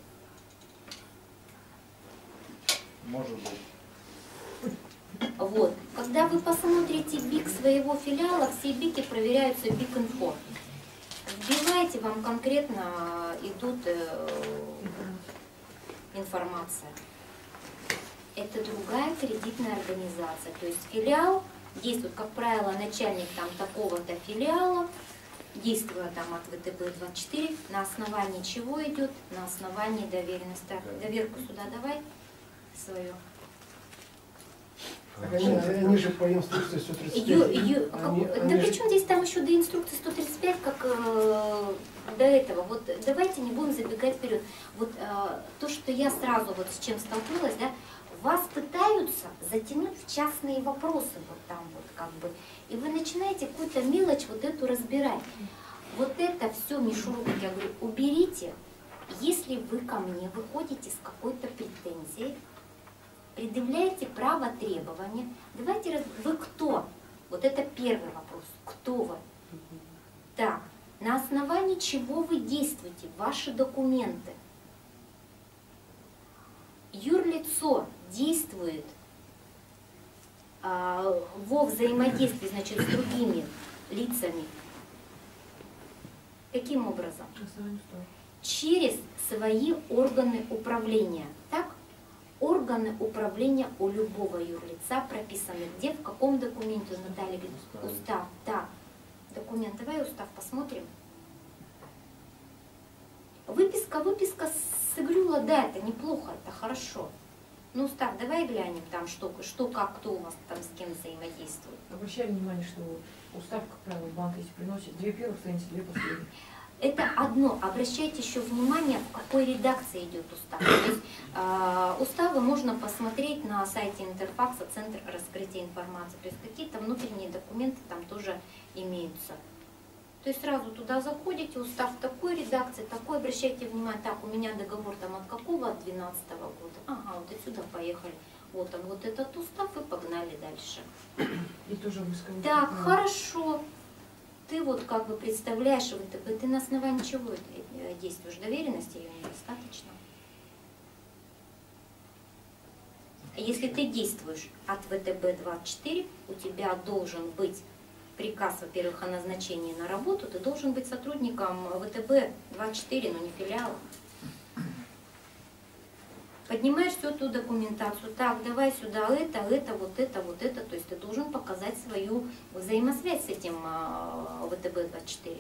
Может быть. Вот. Когда вы посмотрите БИК своего филиала, все БИКи проверяются БИК-инфо. Вбивайте, вам конкретно идут э, информация. Это другая кредитная организация. То есть филиал действует, как правило, начальник там такого-то филиала, действуя там от вэ тэ бэ двадцать четыре, на основании чего идет? На основании доверенности. Так, доверку сюда давай свою. Так они, они же по инструкции сто тридцать пять. Ю, ю, как, Они- да они же- при чем здесь там еще до инструкции сто тридцать пять, как э, до этого? Вот давайте не будем забегать вперед. Вот э, то, что я сразу вот с чем столкнулась, да, вас пытаются затянуть в частные вопросы вот там вот как бы, и вы начинаете какую-то мелочь вот эту разбирать. Вот это все мишуру, как я говорю, уберите. Если вы ко мне выходите с какой-то претензией, предъявляете право требования, давайте раз... Вы кто? Вот это первый вопрос. Кто вы? Так, на основании чего вы действуете? Ваши документы. Юрлицо действует а, во взаимодействии, значит, с другими лицами. Каким образом? Через свои органы управления. Так? Органы управления у любого юрлица прописаны. Где, в каком документе, Наталья говорит? Устав. Да. Документ. Давай устав посмотрим. Выписка, выписка с Игрюла, да, это неплохо, это хорошо. Ну, устав, давай глянем там, что, что, как, кто у вас там с кем взаимодействует. Обращаю внимание, что устав, как правило, банк если приносит две первых страницы, две последних. Это одно. Обращайте еще внимание, в какой редакции идет устав. То есть э, уставы можно посмотреть на сайте Интерфакса, Центр раскрытия информации. То есть какие-то внутренние документы там тоже имеются. То есть сразу туда заходите, устав такой редакции, такой, обращайте внимание, так, у меня договор там от какого, от двенадцатого года. Ага, вот отсюда поехали. Вот он, вот этот устав, и погнали дальше. И тоже высказываю. Так, хорошо. Ты вот как бы представляешь, вот, ты на основании чего действуешь? Доверенности ее недостаточно. Если ты действуешь от вэ тэ бэ двадцать четыре, у тебя должен быть приказ, во-первых, о назначении на работу, ты должен быть сотрудником вэ тэ бэ двадцать четыре, но не филиала. Поднимаешь всю эту документацию, так, давай сюда это, это, вот это, вот это, то есть ты должен показать свою взаимосвязь с этим вэ тэ бэ двадцать четыре.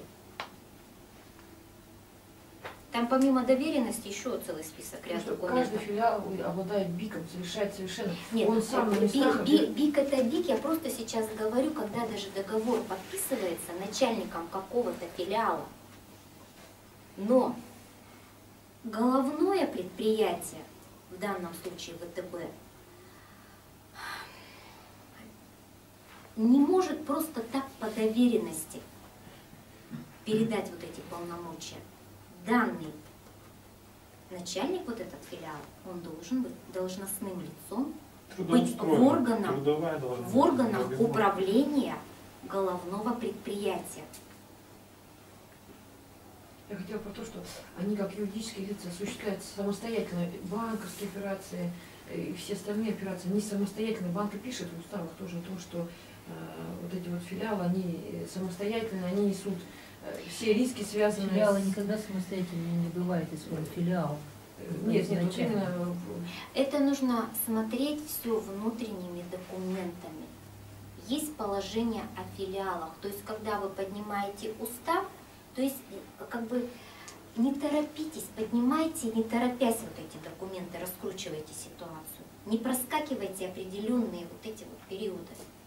Там помимо доверенности еще целый список ряд Что документов. каждый филиал обладает БИКом, совершает совершенно. Нет, он сам на бик, местах. бик, бик это бик, я просто сейчас говорю, когда даже договор подписывается начальником какого-то филиала, но головное предприятие, в данном случае вэ тэ бэ, не может просто так по доверенности передать вот эти полномочия. Данный начальник, вот этот филиал, он должен быть должностным лицом, быть в органах, в органах управления головного предприятия. Я хотела про то, что они как юридические лица осуществляют самостоятельно банковские операции и все остальные операции. Они самостоятельно, банк пишет в уставах тоже о том, что э, вот эти вот филиалы, они самостоятельно, они несут э, все риски, связанные Филиалы с... никогда самостоятельно не бывает, если он филиал. Нет, нет, вот именно... Это нужно смотреть все внутренними документами. Есть положение о филиалах, то есть когда вы поднимаете устав, то есть как бы не торопитесь, поднимайте, не торопясь вот эти документы, раскручивайте ситуацию. Не проскакивайте определенные вот эти вот периоды.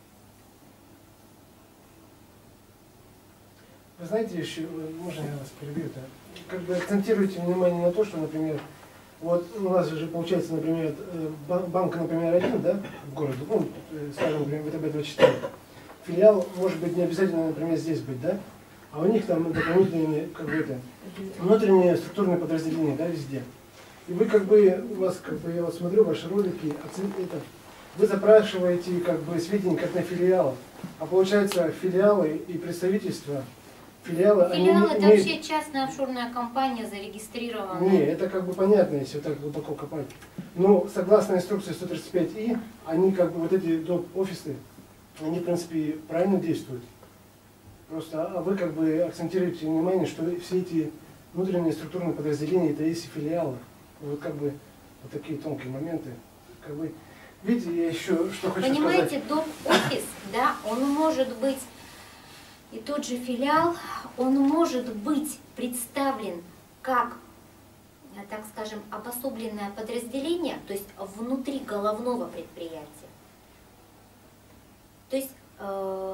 Вы знаете, еще, можно я вас перебью, да? Как бы акцентируйте внимание на то, что, например, вот у нас же получается, например, банк, например, один, да, в городе, ну, скажем, например, вэ тэ бэ двадцать четыре. Филиал может быть не обязательно, например, здесь быть, да? А у них там дополнительные, как бы это, внутренние структурные подразделения, да, везде. И вы как бы, у вас, как бы, я вот смотрю ваши ролики, это, вы запрашиваете как бы сведения как на филиалах, а получается филиалы и представительства филиалы, они Филиал не это имеют... вообще частная офшорная компания, зарегистрированная. Не, это как бы понятно, если вот так глубоко копать. Но согласно инструкции сто тридцать пять И, они как бы вот эти доп. Офисы, они в принципе правильно действуют. Просто а вы как бы акцентируете внимание, что все эти внутренние структурные подразделения это есть и филиалы. Вот как бы вот такие тонкие моменты. Как бы, видите, я еще что хочу Понимаете, сказать. доп. Офис, да, он может быть, и тот же филиал, он может быть представлен как, так скажем, обособленное подразделение, то есть внутри головного предприятия. То есть э,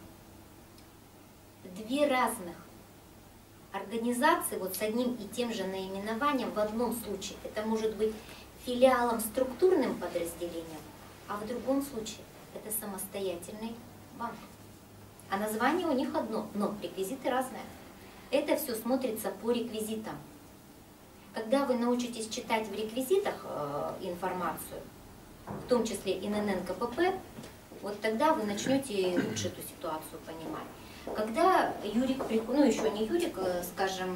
две разных организации вот с одним и тем же наименованием в одном случае. Это может быть филиалом структурным подразделением, а в другом случае это самостоятельный банк. А название у них одно, но реквизиты разные. Это все смотрится по реквизитам. Когда вы научитесь читать в реквизитах э, информацию, в том числе и эн эн эн ка пэ пэ, вот тогда вы начнете лучше эту ситуацию понимать. Когда Юрик, ну еще не Юрик, скажем,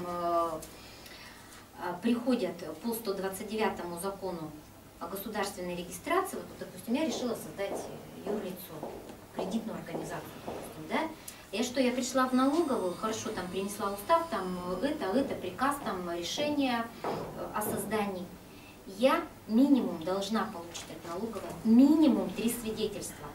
приходят по сто двадцать девятому закону о государственной регистрации, вот, допустим, я решила создать юрлицо, кредитную организацию, допустим, да? Я что, я пришла в налоговую, хорошо, там принесла устав, там это, это, приказ, там решение о создании. Я минимум должна получить от налоговой минимум три свидетельства.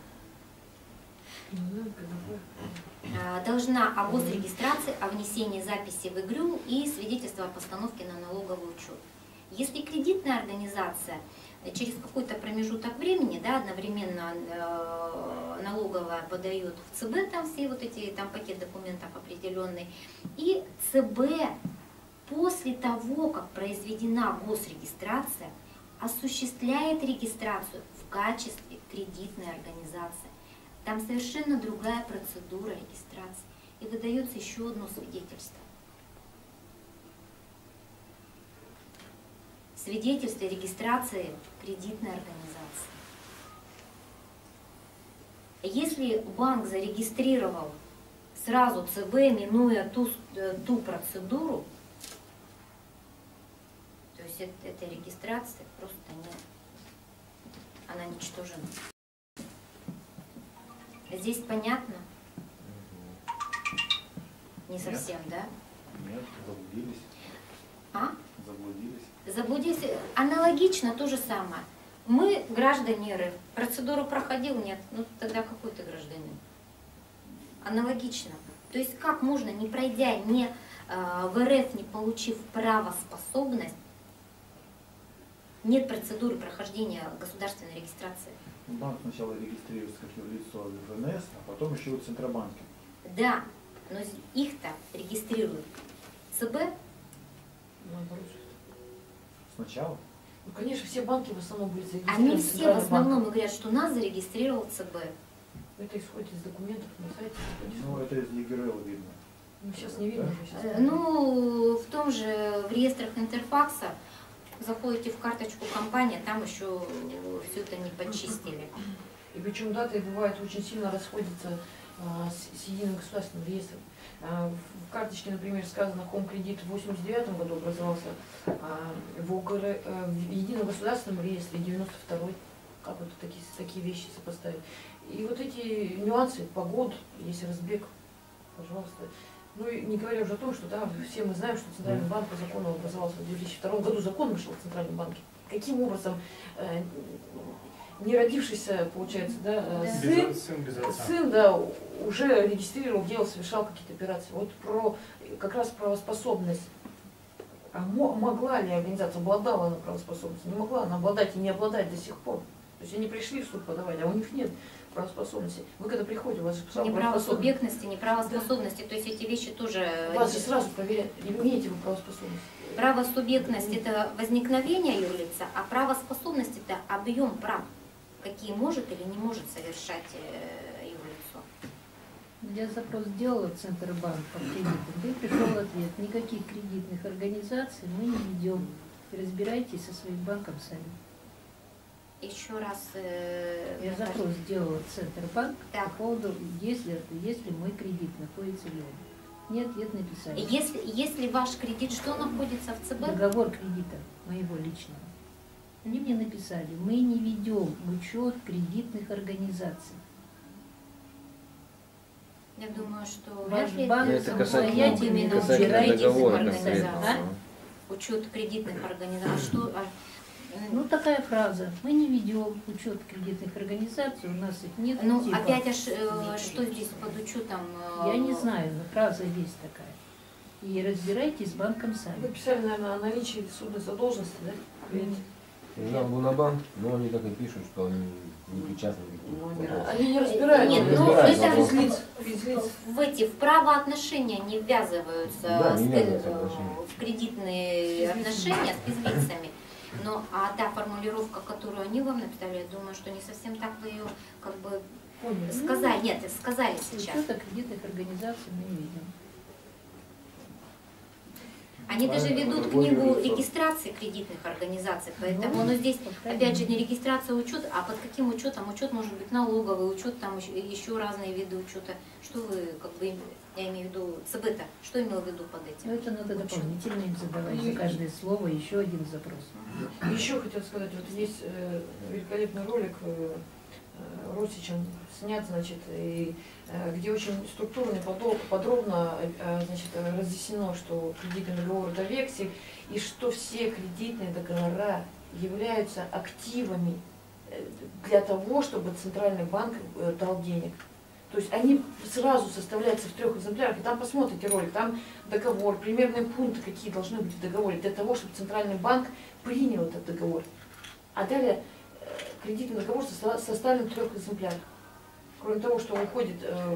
Должна о госрегистрации, о внесении записи в ИГРЮ и свидетельство о постановке на налоговый учет. Если кредитная организация через какой-то промежуток времени, да, одновременно э, налоговая подает в ЦБ там все вот эти, там пакет документов определенный, и ЦБ после того, как произведена госрегистрация, осуществляет регистрацию в качестве кредитной организации. Там совершенно другая процедура регистрации. И выдается еще одно свидетельство. Свидетельство регистрации кредитной организации. Если банк зарегистрировал сразу ЦБ, минуя ту, ту процедуру, то есть это, эта регистрация просто нет. Она ничтожена. Здесь понятно? Не совсем, Нет. да? Нет, заблудились. А? Заблудились. Заблудились. Аналогично то же самое. Мы граждане РФ. Процедуру проходил? Нет. Ну тогда какой ты гражданин? Аналогично. То есть как можно, не пройдя, не э, в РФ, не получив правоспособность, нет процедуры прохождения государственной регистрации? Банк сначала регистрируется как юрлицо в эн эс, а потом еще и в Центробанке. Да, но их-то регистрируют ЦБ. Сначала? Ну, конечно, все банки в основном были зарегистрированы. Они все в основном говорят, что нас зарегистрировал ЦБ. Это исходит из документов на сайте. Ну, это из ЕГРЛ видно. Ну, сейчас не видно. Да? Сейчас. Ну, в том же, в реестрах Интерфакса, заходите в карточку компании, там еще все это не подчистили. И причем даты бывают очень сильно расходятся а, с, с единым государственным реестром. А, в карточке, например, сказано, Хоум-кредит в восемьдесят девятом году образовался, а в, ОГР, а, в едином государственном реестре девяносто второй. Как вот такие, такие вещи сопоставить. И вот эти нюансы, погод, если разбег, пожалуйста. Ну и не говоря уже о том, что да, все мы знаем, что Центральный банк по закону образовался в две тысячи втором году, закон вышел в Центральном банке. Каким образом э, не родившийся, получается, да, Да. сын, Без- сын без отца. сын, да, уже регистрировал, делал, совершал какие-то операции. Вот про как раз правоспособность. А мо- могла ли организация, обладала она правоспособностью? Не могла она обладать и не обладает до сих пор. То есть они пришли в суд подавать, а у них нет правоспособности. Вы когда приходите, у вас же Ни правоспособность. правосубъектности, ни правоспособности. То есть эти вещи тоже... Вас же сразу проверяют, имеете вы правоспособность. Правосубъектность – это возникновение юрлица, а правоспособность – это объем прав, какие может или не может совершать э, юрлицо. Я запрос сделала в Центробанк по кредитам, и пришел ответ. Никаких кредитных организаций мы не ведем. Разбирайтесь со своим банком сами. Еще раз... Э, Я мне запрос кажется, сделала в Центробанк Так. по поводу, если, если мой кредит находится в нем. Мне ответ написали. Если, если ваш кредит что находится в ЦБ? Договор кредита моего личного. Они мне написали, мы не ведем учет кредитных организаций. Я думаю, что Ваш вряд ли банк это касательно- именно касательно учет договора кредитных организаций, конкретно. да? Учет кредитных организаций. А что, а, Ну, такая фраза. Мы не ведем учет кредитных организаций, у нас их нет. ну, типа. опять аж, э, что здесь под учетом? э, Я не знаю, но фраза есть такая. И разбирайтесь с банком Вы сами. писали, наверное, о наличии судной задолженности, да? Или- Жалобу на банк, но они так и пишут, что они не причастны к Ну, каким-то они- вопросам. Они не разбирают. Нет, они ну, разбираются это- без лиц, без лиц. В эти в правоотношения не ввязываются Да, не с- ввязываются в э, отношения. в кредитные отношения с физлицами. Но а та формулировка, которую они вам написали, я думаю, что не совсем так вы ее как бы Поняли. сказали. Нет, сказали сейчас. Учета кредитных организаций мы не видим. Они даже Правильно, ведут другое книгу лицо. регистрации кредитных организаций, поэтому Ну, ну, здесь повторяю. опять же не регистрация, учет, а под каким учетом? Учет может быть налоговый учет, там еще, еще разные виды учета. Что вы, как бы, я имею в виду, ЦБ-то, что имел в виду под Но этим? это надо Учет. дополнительно им задавать за каждое слово еще один запрос. Еще хотел сказать, вот есть э, великолепный ролик э, э, Росичем снят, значит, и, э, где очень структурно и подо- подробно э, значит, разъяснено, что кредитный договор это вексель, и что все кредитные договора являются активами э, для того, чтобы центральный банк э, дал денег. То есть они сразу составляются в трех экземплярах, и там посмотрите ролик, там договор, примерные пункты, какие должны быть в договоре, для того, чтобы центральный банк принял этот договор. А далее э, кредитный договор состав- составлен в трех экземплярах. Кроме того, что уходит э,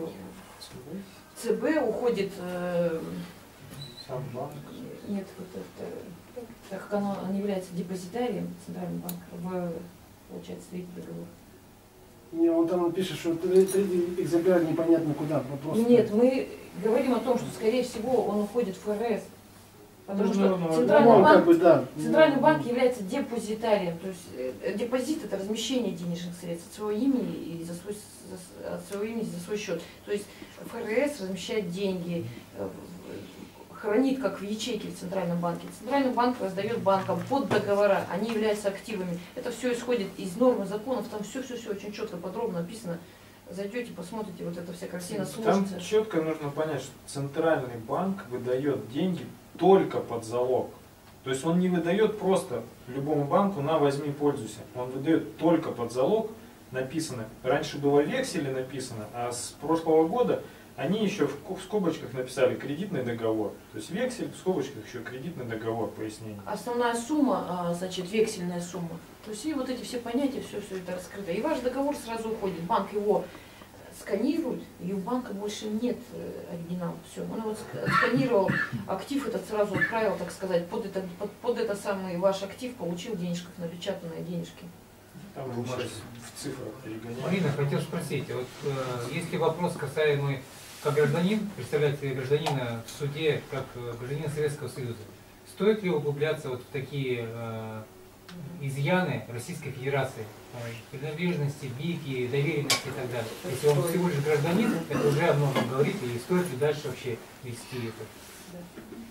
в ЦБ, уходит, э, Сам банк. нет, вот это, так как оно не является депозитарием, центральный банк, в, получается, третий договор. Не, он там пишет, что третий экземпляр непонятно куда. Вопрос. Нет, мы говорим о том, что, скорее всего, он уходит в ФРС. Потому Ну, что наверное, центральный Ну, банк, как бы, да. центральный банк является депозитарием. То есть э, депозит это размещение денежных средств от своего имени и за свой, за- от своего имени за свой счет. То есть ФРС размещает деньги, э, в- хранит как в ячейке в Центральном банке. Центральный банк раздает банкам под договора, они являются активами. Это все исходит из нормы законов, там все-все-все очень четко, подробно написано. Зайдете, посмотрите, вот эта вся картина Там сложится. четко нужно понять, что центральный банк выдает деньги только под залог. То есть он не выдает просто любому банку на возьми, пользуйся. Он выдает только под залог. Написано, раньше было вексель написано, а с прошлого года они еще в ко- в скобочках написали кредитный договор. То есть вексель, в скобочках еще кредитный договор, пояснение. Основная сумма, а, значит, вексельная сумма. То есть и вот эти все понятия, все, все это раскрыто. И ваш договор сразу уходит. Банк его сканирует, и у банка больше нет э, оригинала. Все. Он его ск- сканировал, актив этот сразу отправил, так сказать, под это, под, под это самый ваш актив, получил денежках, напечатанные денежки. Там уже сейчас в цифрах перегоняют. Марина, хотел спросить, вот э, если вопрос касаемый как гражданин, представлять гражданина в суде как э, гражданин Советского Союза, стоит ли углубляться вот в такие э, изъяны Российской Федерации, э, принадлежности, БИКи, доверенности и так далее? Если он всего лишь гражданин, это уже о многом говорит, и стоит ли дальше вообще вести это?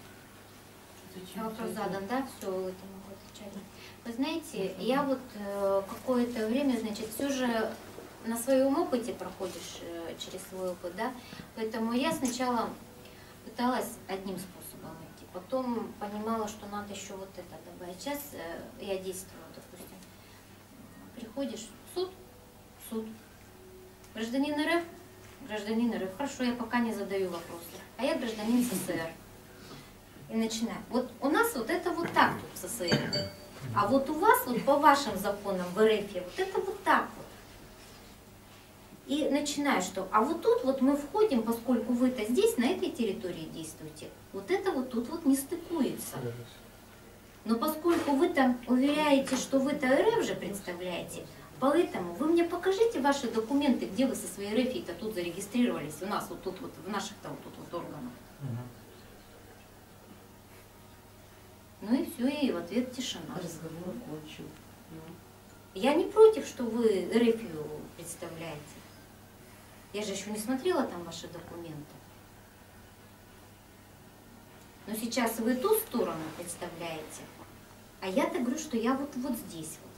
Вопрос задан, да, все, это могу отвечать. Вы знаете, я вот э, какое-то время, значит, все же на своем опыте проходишь э, через свой опыт, да, поэтому я сначала пыталась одним способом идти, потом понимала, что надо еще вот это добавить. Сейчас э, я действую, допустим, приходишь в суд, в суд, гражданин РФ, гражданин РФ, хорошо, я пока не задаю вопросы, а я гражданин СССР. И начинаю. Вот у нас вот это вот так тут в СССР. А вот у вас, вот по вашим законам в РФ, вот это вот так вот. И начинаю, что, а вот тут вот мы входим, поскольку вы-то здесь, на этой территории действуете, вот это вот тут вот не стыкуется. Но поскольку вы-то уверяете, что вы-то РФ же представляете, поэтому вы мне покажите ваши документы, где вы со своей РФ-то тут зарегистрировались, у нас вот тут вот, в наших-то вот тут вот органах. Ну и все, и в ответ тишина. Разговор окончен. Я не против, что вы РФ представляете. Я же еще не смотрела там ваши документы. Но сейчас вы ту сторону представляете, а я-то говорю, что я вот, вот здесь вот.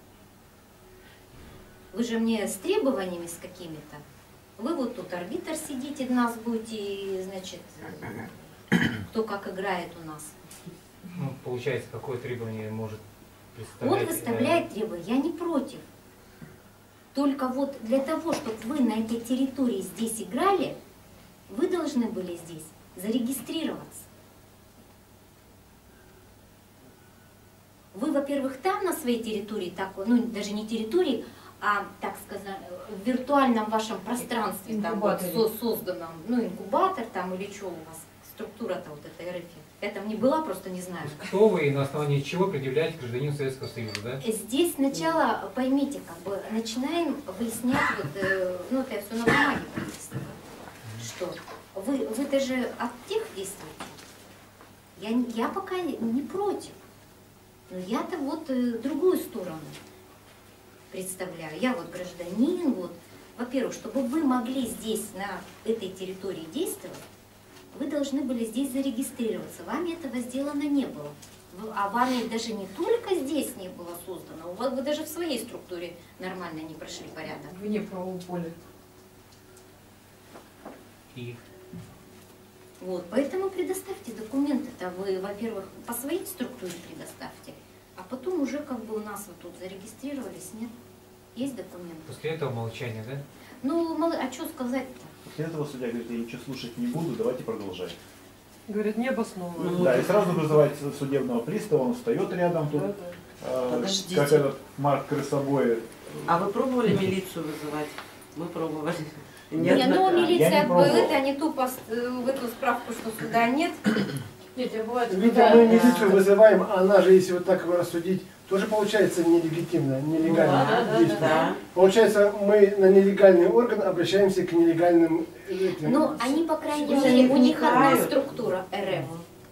Вы же мне с требованиями с какими-то. Вы вот тут арбитр сидите, нас будете, значит, кто как играет у нас. Ну, получается, какое требование может Он представлять? выставляет требования, я не против. Только вот для того, чтобы вы на этой территории здесь играли, вы должны были здесь зарегистрироваться. Вы, во-первых, там на своей территории, так, ну даже не территории, а, так сказать, в виртуальном вашем пространстве, там, вот, со, созданном, ну, инкубатор там или что у вас, структура-то вот этой эр эф. Я там не была, просто не знаю. Кто вы и на основании чего предъявляете гражданину Советского Союза, да? Здесь сначала, поймите, как бы начинаем выяснять, вот, э, ну это я все на бумаге прописано, что вы, вы даже от тех действуете. Я, я пока не против, но я-то вот э, другую сторону представляю. Я вот гражданин, вот, во-первых, чтобы вы могли здесь, на этой территории действовать, вы должны были здесь зарегистрироваться. Вами этого сделано не было. А вами даже не только здесь не было создано, у вас вы даже в своей структуре нормально не прошли порядок. Вне правового поля. И? Вот, поэтому предоставьте документы-то. Вы, во-первых, по своей структуре предоставьте, а потом уже как бы у нас вот тут зарегистрировались, нет? Есть документы? После этого молчание, да? Ну, мало, а что сказать-то? После этого судья говорит, я ничего слушать не буду, давайте продолжать. Говорят, необоснованно. Ну, да, и сразу вызывает судебного пристава, он встает рядом тут, Да, да. э, Подождите. как этот Марк Крысобой. А вы пробовали милицию вызывать? Мы пробовали. Не, ну милиция, Я не пробовал. это они тупо э, в эту справку, что суда нет. Нет, я бывает, Видите, когда- мы милицию вызываем, а она же, если вот так его рассудить, тоже получается нелегитимно, нелегально Ну, да, да, действует. Да. Получается, мы на нелегальный орган обращаемся к нелегальным этим. Ну, они, по крайней Если мере, они у них одна вникают. структура эр эф.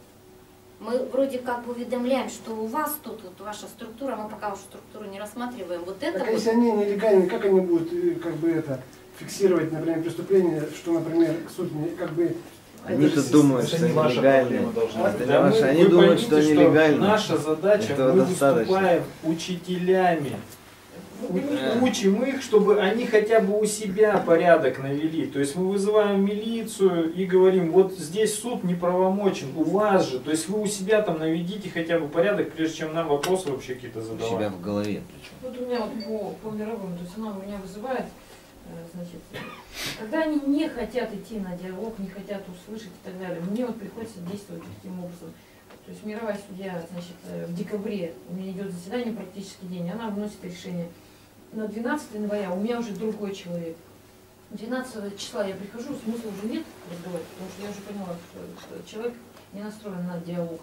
Мы вроде как бы уведомляем, что у вас тут вот ваша структура, мы пока вашу структуру не рассматриваем. Вот это Так вот. если они нелегальные, как они будут э, как бы это фиксировать, например, преступление, что, например, суд не как бы. Они-то это- думают, это что не ваша нелегально. проблема должна А? быть. Это Да не ваша. мы- Они вы думают, что поймите, нелегально. Наша задача, Этого мы достаточно. выступаем учителями. У- Да. Учим их, чтобы они хотя бы у себя порядок навели. То есть мы вызываем милицию и говорим, вот здесь суд неправомочен, у вас же. То есть вы у себя там наведите хотя бы порядок, прежде чем нам вопросы вообще какие-то У себя задавать. в голове причем. Вот у меня вот по, по мировому, то есть она меня вызывает, э, значит, э, когда они не хотят идти на диалог, не хотят услышать и так далее, мне вот приходится действовать таким образом. То есть мировая судья, значит, э, в декабре у меня идет заседание практически день, она выносит решение. На двенадцатое января у меня уже другой человек. двенадцатого числа я прихожу, смысла уже нет разговаривать, потому что я уже поняла, что, что человек не настроен на диалог.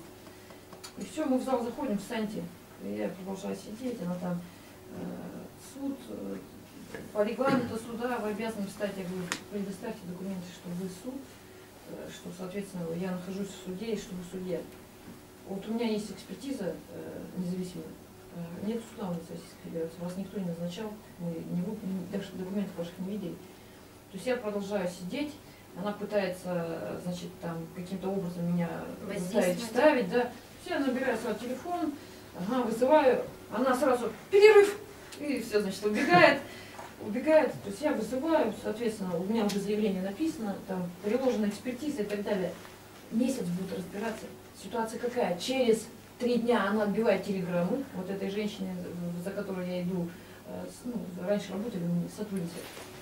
И все, мы в зал заходим, встаньте. И я продолжаю сидеть, она там э, суд, э, по регламенту суда вы обязаны встать, я говорю, предоставьте документы, что вы суд, э, что, соответственно, я нахожусь в суде и что вы судья. Вот у меня есть экспертиза э, независимая. Э, Нет суда у нас в Российской Федерации, вас никто не назначал, мы не, вы- не- даже документов ваших не видели. То есть я продолжаю сидеть, она пытается, значит, там каким-то образом меня заставить Воздействовать. вставить, да. Все, я набираю свой телефон, ага, вызываю, она сразу перерыв, и все, значит, убегает, убегает. То есть я вызываю, соответственно, у меня уже заявление написано, там приложена экспертиза и так далее. Месяц будет разбираться. Ситуация какая? Через три дня она отбивает телеграммы, вот этой женщине, за которой я иду, э, с- ну, раньше работали мы сотрудницы.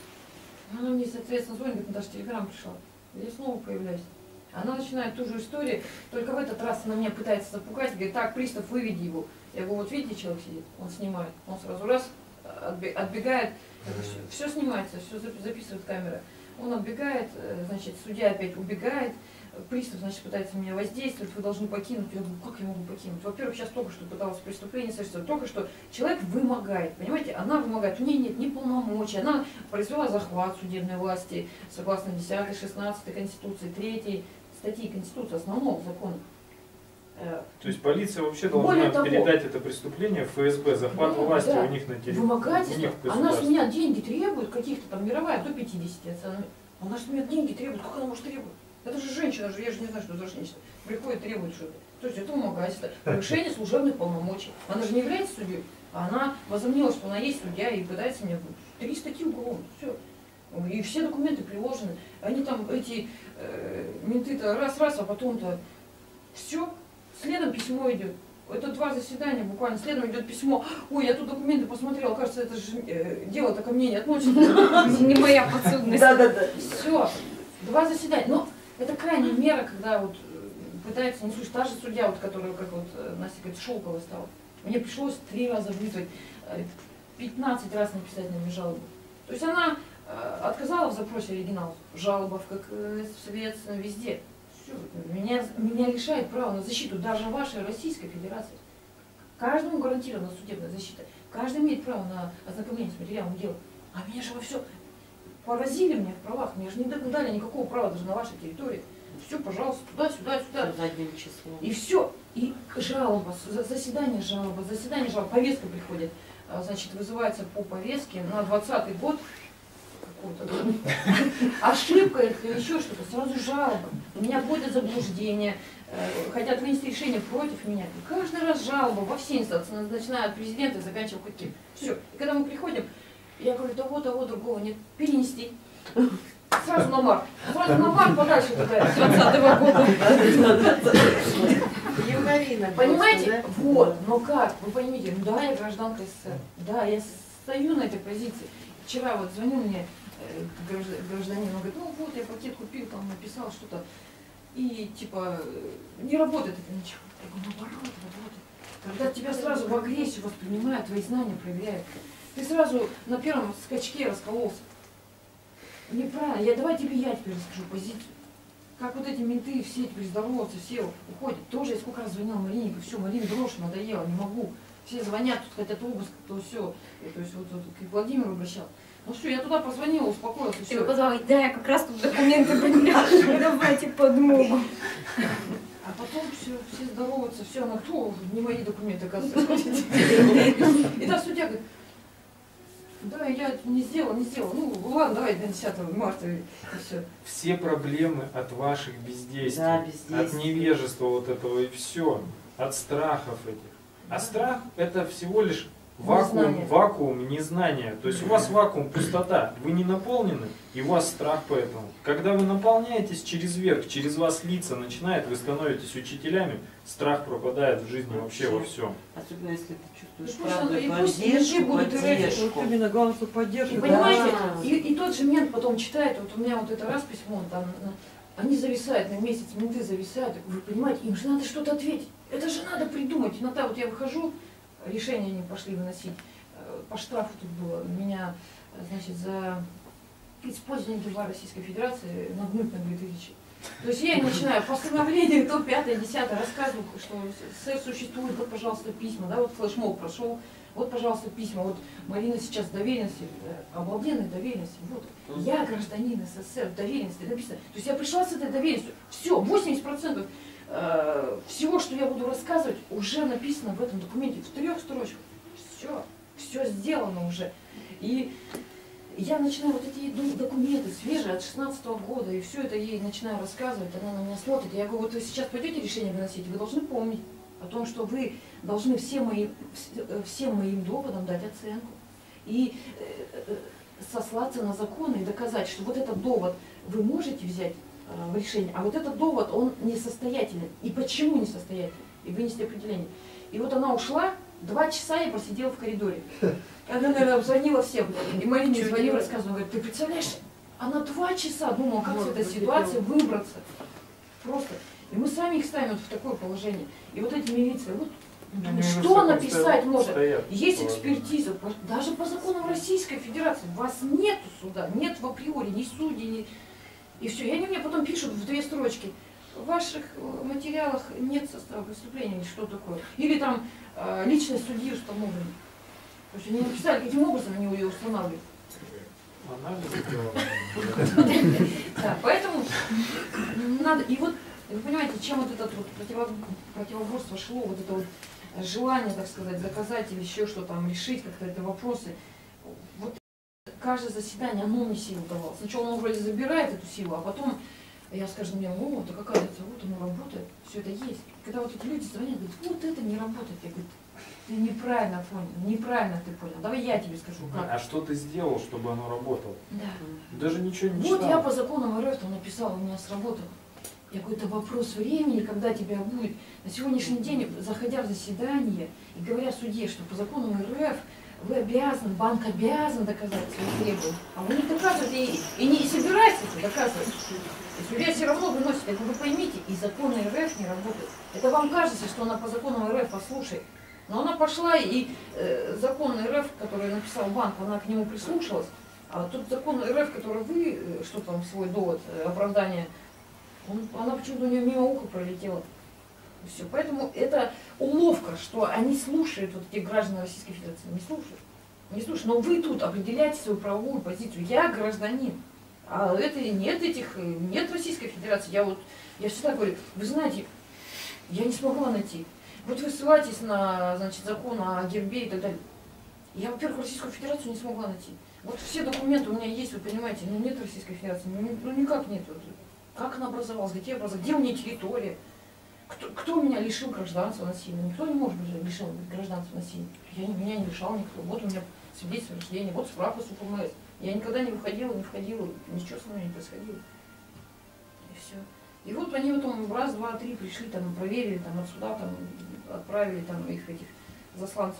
Она мне, соответственно, звонит, говорит, даже телеграмма пришла. Я снова появляюсь. Она начинает ту же историю, только в этот раз она меня пытается запугать, говорит, так, пристав, выведи его. Я говорю, вот видите, человек сидит, он снимает. Он сразу раз отбе- отбегает, все, снимается, все записывает камера. Он отбегает, э, значит, судья опять убегает, пристав, значит, пытается меня воздействовать, вы должны покинуть. Я говорю, как я могу покинуть? Во-первых, сейчас только что пыталась преступление совершить, только что человек вымогает, понимаете, она вымогает, у нее нет ни полномочий, она произвела захват судебной власти согласно десятой, шестнадцатой Конституции, третьей статьи Конституции, основного закона. Э, То есть полиция вообще Более должна того- передать это преступление в эф эс бэ, захват Да, власти да. у них на территории. Вымогательство. Она с меня деньги требует, каких-то там мировая, до пятидесяти. Она, она же с меня деньги требует, как она может требовать? Это же женщина, же, я же не знаю, что за женщина. Приходит, требует что-то. То есть это вымогательство, превышение служебных полномочий. Она же не является судьей, а она возомнила, что она есть судья и пытается мне три статьи уголовных. Все. И все документы приложены. Они там, эти э, менты-то раз-раз, а потом-то все. Следом письмо идет. Это два заседания буквально. Следом идет письмо. Ой, я тут документы посмотрела, кажется, это же э, дело-то ко мне не относится. Не моя подсудность. Да, да, да. Все. Два заседания. Но это крайняя мера, когда вот пытается, не слушать, та же судья, вот, которая, как вот Настя говорит, Шелковая стала. Мне пришлось три раза вызвать, пятнадцать раз написать на нее жалобу. То есть она э, отказала в запросе оригинал, жалоба, как, э, соответственно, везде. Все. Меня, меня лишает права на защиту даже вашей Российской Федерации. Каждому гарантирована судебная защита. Каждый имеет право на ознакомление с материалом дела. А меня же во все поразили мне в правах. Мне же не дали никакого права даже на вашей территории. Все, пожалуйста, туда, сюда, сюда. Задним числом. И все. И жалоба, заседание жалоба, заседание жалоба, повестка приходит. Значит, вызывается по повестке на двадцатый год ошибка или еще что-то, сразу жалоба. Меня вводят в заблуждение, хотят вынести решение против меня. И каждый раз жалоба во все инстанции, начиная от президента и заканчивая хоть кем. Все. И когда мы приходим, я говорю, того, того, другого нет, перенести. Сразу на март. Сразу на март подальше туда, с двадцатого года. Понимаете? Вот, но как? Вы поймите, ну да, я гражданка СССР. Да, я стою на этой позиции. Вчера вот звонил мне гражданин, он говорит, ну вот, я пакет купил, там написал что-то. И типа, не работает это ничего. Я говорю, наоборот, работает. Когда тебя сразу в агрессию воспринимают, твои знания проверяют. Ты сразу на первом скачке раскололся. Неправильно. Я, давай тебе я теперь расскажу позицию. Как вот эти менты все теперь здороваются, все уходят. Тоже я сколько раз звонила Марине, говорю, все, Марина, брошу, надоело, не могу. Все звонят, тут хотят обыск, то все. И, то есть вот, вот к Владимиру обращал. Ну все, я туда позвонила, успокоилась, и все. Ты позвала, да, я как раз тут документы потеряла, давайте подмогу. А потом все, все здороваются, все, она кто? Не мои документы, оказывается. И та судья говорит, да, я не сделала, не сделала. Ну, ладно, давай до десятого марта и все. Все проблемы от ваших бездействий, Да, бездействия. от невежества вот этого и все, от страхов этих. А страх это всего лишь вакуум, Незнание. вакуум, незнание. То есть у вас вакуум, пустота, вы не наполнены, и у вас страх поэтому. Когда вы наполняетесь через верх, через вас лица начинает, вы становитесь учителями, страх пропадает в жизни вообще во всем. Особенно если ты чувствуешь И пусть правду он- и и пусть поддержку, везде будут и поддержку. рэперы. Именно главное, что поддержку. И понимаете, Да. и, и тот же мент потом читает, вот у меня вот это раз письмо, там, на- они зависают на месяц, менты зависают, вы понимаете, им же надо что-то ответить, это же надо придумать. Иногда вот я выхожу, решение они пошли выносить, э, по штрафу тут было, меня, э, значит, за использование герба Российской Федерации нагнуть на две тысячи. То есть я начинаю постановление, то пятое, десятое, рассказываю, что СССР существует, вот, пожалуйста, письма, да, вот флешмоб прошел, вот, пожалуйста, письма, вот Марина сейчас в доверенности, э, обалденной доверенности, вот, я гражданин СССР, в доверенности написано. То есть я пришла с этой доверенностью, все, восемьдесят процентов э, всего, что я буду рассказывать, уже написано в этом документе, в трех строчках. Все, все сделано уже. И я начинаю вот эти документы свежие от шестнадцатого года, и все это ей начинаю рассказывать, она на меня смотрит. Я говорю, вот вы сейчас пойдете решение выносить, вы должны помнить о том, что вы должны всем моим, всем моим доводам дать оценку. И сослаться на законы и доказать, что вот этот довод вы можете взять э, в решение, а вот этот довод, он несостоятельный. И почему несостоятельный? И вынести определение. И вот она ушла, два часа я просидела в коридоре. Она, наверное, звонила всем. И Марине звонила, рассказывала, говорит, ты представляешь, она два часа думала, как с этой ситуации выбраться. Просто. И мы сами их ставим вот в такое положение. И вот эти милиции, вот Они уже что все написать может? стоят. Есть экспертиза, даже по законам Российской Федерации. Вас нету суда, нет в априори, ни судей, ни... И все. И они мне потом пишут в две строчки. В ваших материалах нет состава преступления, или что такое. Или там э, личность судьи установлена. То есть они написали, каким образом они ее устанавливают. Да, поэтому надо. И вот, вы понимаете, чем вот это вот противоборство шло, вот это вот желание, так сказать, доказать или еще что там, решить как-то эти вопросы. Вот каждое заседание, оно мне силу давало. Сначала он вроде забирает эту силу, а потом Я скажу, мне, о, да какая это, вот оно работает, все это есть. Когда вот эти люди звонят, говорят, вот это не работает. Я говорю, ты неправильно понял, неправильно ты понял. Давай я тебе скажу, как. А что ты сделал, чтобы оно работало? Да. Даже ничего не Вот читал. я по законам РФ там написала, у меня сработало. Я говорю, это вопрос времени, когда тебя будет. На сегодняшний день, заходя в заседание и говоря судье, что по законам РФ вы обязаны, банк обязан доказать свои требования, а вы не доказываете и, и не собираетесь это доказывать. И судья все равно выносит. Я говорю, вы поймите, и законы РФ не работают. Это вам кажется, что она по законам РФ послушает. Но она пошла и э, закон РФ, который написал банк, она к нему прислушалась. А тот закон РФ, который вы, э, что там, свой довод, э, оправдание, он, она почему-то у нее мимо уха пролетела. Все. Поэтому это уловка, что они слушают, вот эти граждане Российской Федерации, не слушают. Не слушают. Но вы тут определяете свою правовую позицию. Я гражданин. А это нет этих, нет Российской Федерации. Я вот, я всегда говорю, вы знаете, я не смогла найти. Вот вы ссылаетесь на, значит, закон о гербе и так далее. Я, во-первых, Российскую Федерацию не смогла найти. Вот все документы у меня есть, вы понимаете, но нет Российской Федерации, ну, ну никак нет. Вот, как она образовалась, где образовалась, где у меня территория, кто, кто меня лишил гражданства насильно? Никто не может быть лишил гражданства насильно. Я, меня не лишал никто. Вот у меня свидетельство о рождении, вот справка с УПМС. Я никогда не выходила, не входила, ничего со мной не происходило. И все. И вот они потом раз, два, три пришли, там, проверили, там, от суда, там, отправили там их этих засланцев.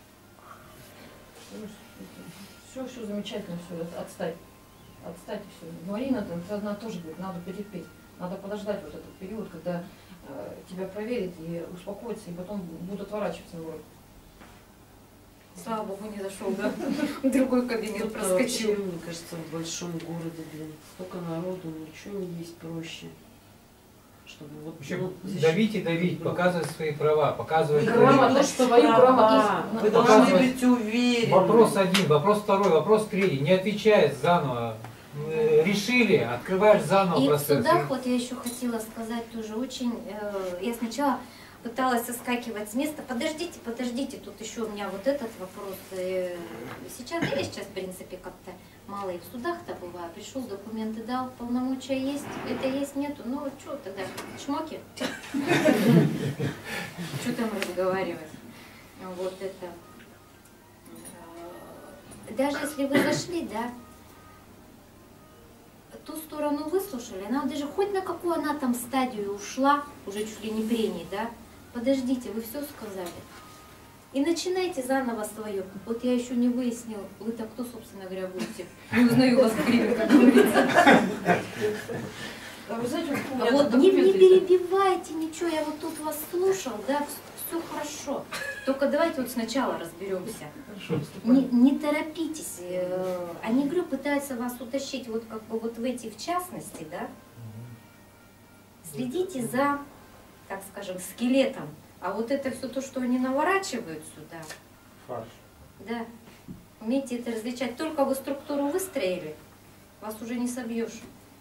Все, все замечательно, все, отстать. Отстать и все. Марина, там, она тоже говорит, надо потерпеть. Надо подождать вот этот период, когда э, тебя проверят и успокоятся, и потом будут отворачиваться на урок. Слава богу, не зашел, да? В другой кабинет проскочил. Вообще, мне кажется, в большом городе, блин, столько народу, ничего не есть проще. Чтобы вот, В общем, ну, давить и давить, показывать свои права, показывать... Грамотность, свою грамотность. Вы должны быть уверены. Вопрос один, вопрос второй, вопрос третий. Не отвечает заново. Решили, открываешь заново И процесс. в судах, вот я еще хотела сказать тоже, очень, э, я сначала пыталась соскакивать с места, подождите, подождите, тут еще у меня вот этот вопрос. Э, сейчас, да, я сейчас, в принципе, как-то мало и в судах-то бываю, пришел, документы дал, полномочия есть, это есть, нету, ну что тогда, чмоки? Что там разговаривать? Вот это. Даже если вы зашли, да, ту сторону выслушали, она даже хоть на какую она там стадию ушла, уже чуть ли не прений, да, подождите, вы все сказали. И начинайте заново свое. Вот я еще не выяснил, вы-то кто, собственно говоря, будете? Не узнаю вас в гриве, как говорится. А вы знаете, А вот не, не перебивайте ничего, я вот тут вас слушал, да, все хорошо. Только давайте вот сначала разберемся. Не, не торопитесь. Они, говорю, пытаются вас утащить вот как бы вот в эти в частности, да. Следите за, так скажем, скелетом. А вот это все то, что они наворачивают сюда. Фарш. Да. Умейте это различать. Только вы структуру выстроили, вас уже не собьешь.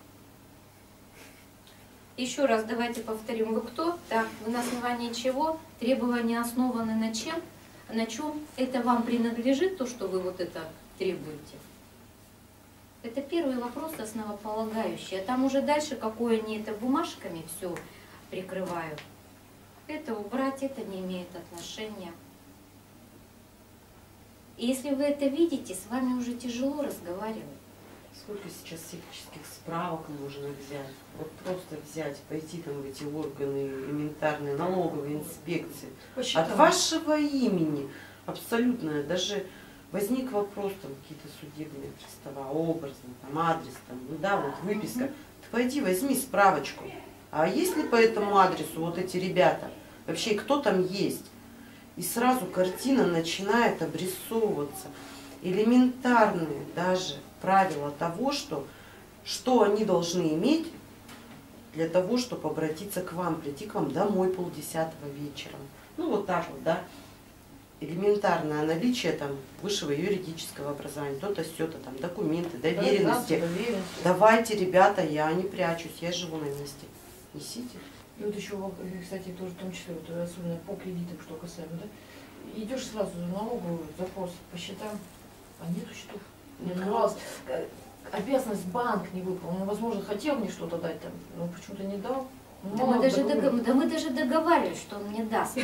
Еще раз давайте повторим. Вы кто? Так, вы на основании чего? Требования основаны на чем? На чем это вам принадлежит, то, что вы вот это требуете? Это первый вопрос основополагающий. А там уже дальше, какое они это бумажками все прикрывают. Это убрать, это не имеет отношения. И если вы это видите, с вами уже тяжело разговаривать. Сколько сейчас всяческих справок можно взять? Вот просто взять, пойти там в эти органы элементарные, налоговые инспекции. Посчитала. От вашего имени абсолютно, даже возник вопрос, там какие-то судебные пристава, образно, там адрес, там, ну да, вот выписка. Ты пойди возьми справочку. А есть ли по этому адресу вот эти ребята? Вообще кто там есть? И сразу картина начинает обрисовываться. Элементарные даже правила того, что, что они должны иметь для того, чтобы обратиться к вам, прийти к вам домой полдесятого вечером. Ну вот так вот, да. Элементарное наличие там высшего юридического образования, то-то, сё-то, там документы, доверенности. Давайте, ребята, я не прячусь, я живу на месте. Несите. И вот еще, кстати, тоже в том числе, вот, особенно по кредитам, что касаемо, да, идешь сразу в налоговую, запрос по счетам, а нету счетов. Не открывалось. обязанность банк не выполнил. Он, возможно, хотел мне что-то дать там, но почему-то не дал. Ну, Да мы, даже дог... да мы даже договаривались, что он мне даст.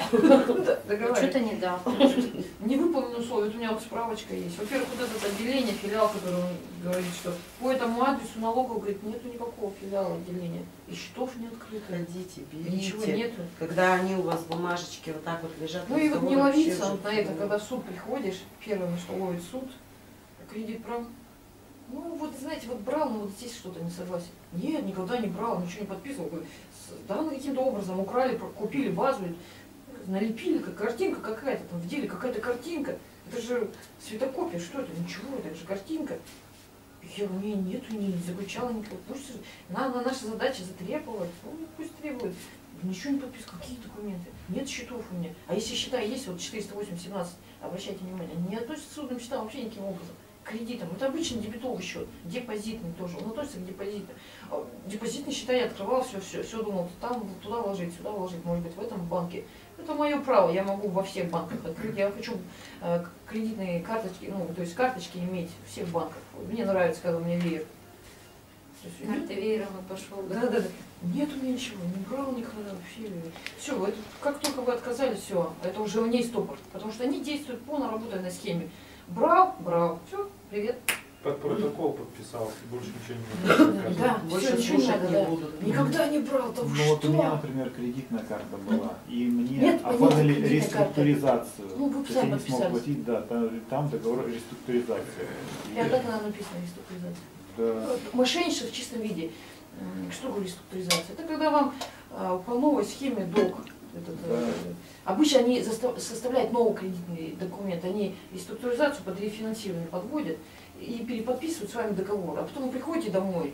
Что-то не дал. Не выполнены условия. Вот у меня вот справочка есть. Во-первых, вот это отделение, филиал, который он говорит, что по этому адресу налогового, говорит, нету никакого филиала отделения. И счетов не открыто. Ходите, Ничего берите. нету. Когда они у вас бумажечки вот так вот лежат. Ну и вот не вообще ловиться же- вот на это, когда в суд приходишь, первое, на что ловит суд, кредит брал. Ну вот, знаете, вот брал, но вот здесь что-то не согласен. Нет, никогда не брал, ничего не подписывал. Говорю, с- Да, ну каким-то образом украли, про- купили базу, налепили, как картинка какая-то, там в деле какая-то картинка. Это же светокопия, что это? Ничего, это же картинка. Я у меня нету, не заключала никакого. Ну, что же, на, на наша задача затребовать. Ну, пусть требует. Ничего не подписывал. Какие документы? Нет счетов у меня. А если счета есть, вот четыреста восемь семнадцать, обращайте внимание, не относятся к судным счетам вообще никаким образом. К кредитам. Это обычный дебетовый счет, депозитный тоже. Он относится к депозиту. А депозитные счета я открывала, все, все, все думал, там туда вложить, сюда вложить, может быть, в этом банке. Это мое право, я могу во всех банках открыть. Я хочу э, кредитные карточки, ну, то есть карточки иметь в всех банках. Мне нравится, когда у меня веер. Карта веером и пошел. Да, да, да. Нет у меня ничего, не брал никогда вообще. Все, это, как только вы отказались, все, это уже у ней стопор. Потому что они действуют по наработанной схеме. Брал, брал, все, привет. Под протокол подписал, больше ничего не надо. Да, Больше все, ничего не слушать надо, не да. буду. Никогда не брал, да вы Ну вот что? у меня, например, кредитная карта была, и мне Нет, оформили понятно, кредитная карта. реструктуризацию. Ну, вы То есть сами я не смог подписались. платить, да, там, там договор реструктуризации. И а так она написана, реструктуризация. Да. Мошенничество в чистом виде. М, Что такое реструктуризация? Это когда вам а, по новой схеме долг. Этот, э, обычно они застав- составляют новый кредитный документ, они реструктуризацию под рефинансирование подводят и переподписывают с вами договор. А потом вы приходите домой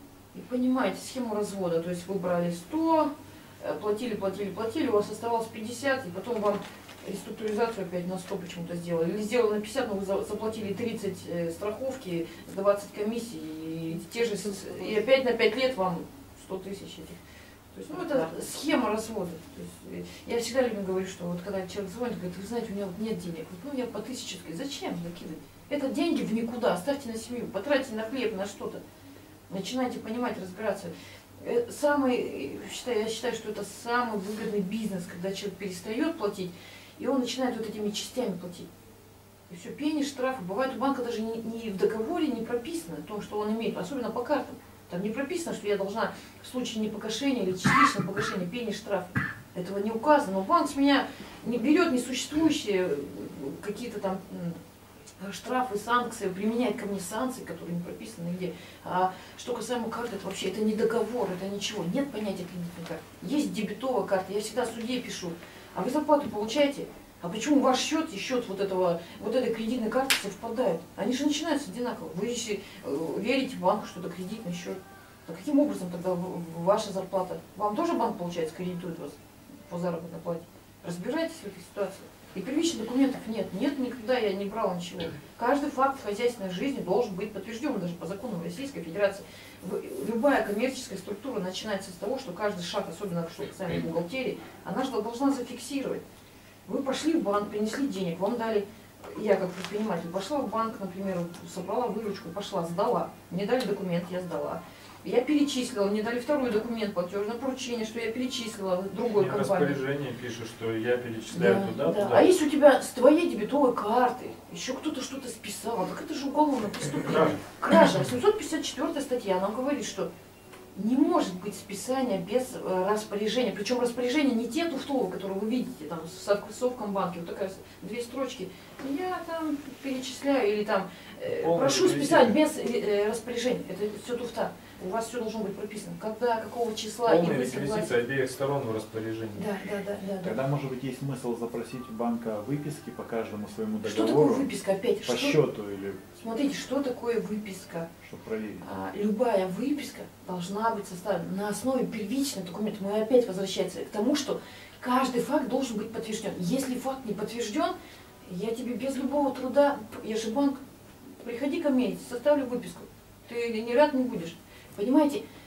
и понимаете схему развода. То есть вы брали сто, э, платили, платили, платили, у вас оставалось пятьдесят, и потом вам реструктуризацию опять на сто почему-то сделали. Или сделали на пятьдесят, но вы за- заплатили тридцать э, страховки, двадцать комиссий, и, те же, с- и опять на пять лет вам сто тысяч этих. То есть, ну, это схема развода. То есть, э, я всегда людям говорю, что вот когда человек звонит, говорит, вы знаете, у меня вот нет денег. Вот, ну, я по тысяче, зачем закидывать? Это деньги в никуда, оставьте на семью, потратьте на хлеб, на что-то. Начинайте понимать, разбираться. Э, Самый, э, считаю, я считаю, что это самый выгодный бизнес, когда человек перестает платить, и он начинает вот этими частями платить. И все, пени, штрафы. Бывает у банка даже не, не в договоре не прописано о том, что он имеет, особенно по картам. Там не прописано, что я должна в случае непогашения или частичного погашения пени, штрафы. Этого не указано. Но банк с меня не берет несуществующие какие-то там м, штрафы, санкции, применяет ко мне санкции, которые не прописаны нигде. А что касаемо карты, это вообще это не договор, это ничего. Нет понятия кредитной карты. Есть дебетовая карта, я всегда судье пишу. А вы зарплату получаете? А почему ваш счет и счет вот, этого, вот этой кредитной карты совпадают? Они же начинаются одинаково. Вы если э, верите банку, что это кредитный счет, то каким образом тогда в- в- ваша зарплата? Вам тоже банк, получается, кредитует вас по заработной плате? Разбирайтесь в этой ситуации. И первичных документов нет. Нет, никогда я не брала ничего. Каждый факт хозяйственной жизни должен быть подтвержден даже по закону Российской Федерации. В- Любая коммерческая структура начинается с того, что каждый шаг, особенно что касаемо бухгалтерии, она же должна зафиксировать. Вы пошли в банк, принесли денег, вам дали, я как предприниматель, пошла в банк, например, собрала выручку, пошла, сдала. Мне дали документ, я сдала. Я перечислила, мне дали второй документ, платежное поручение, что я перечислила в другой Мне компании. распоряжение пишет, что я перечисляю Да, туда, да. туда. А если у тебя с твоей дебетовой карты еще кто-то что-то списал, так это же уголовное преступление. Кража. восемьсот пятьдесят четвёртая статья, она говорит, что не может быть списания без э, распоряжения. Причем распоряжение не те туфтовые, которые вы видите там в Сов- Совкомбанке, вот такая с- две строчки. Я там перечисляю или там э, Полный прошу реквизит. списать без э, распоряжения. Это все туфта. У вас все должно быть прописано. Когда, какого числа и Полный вы реквизит согласны. обеих сторон в распоряжении. Да, да, да, да, да. Тогда, может быть, есть смысл запросить у банка выписки по каждому своему Что такое договору, выписка опять? по Что- счету или Смотрите, что такое выписка? чтобы проверить. А, любая выписка должна быть составлена на основе первичного документа. Мы опять возвращаемся к тому, что каждый факт должен быть подтвержден. Если факт не подтвержден, я тебе без любого труда, я же банк, приходи ко мне, составлю выписку. Ты не рад не будешь. Понимаете,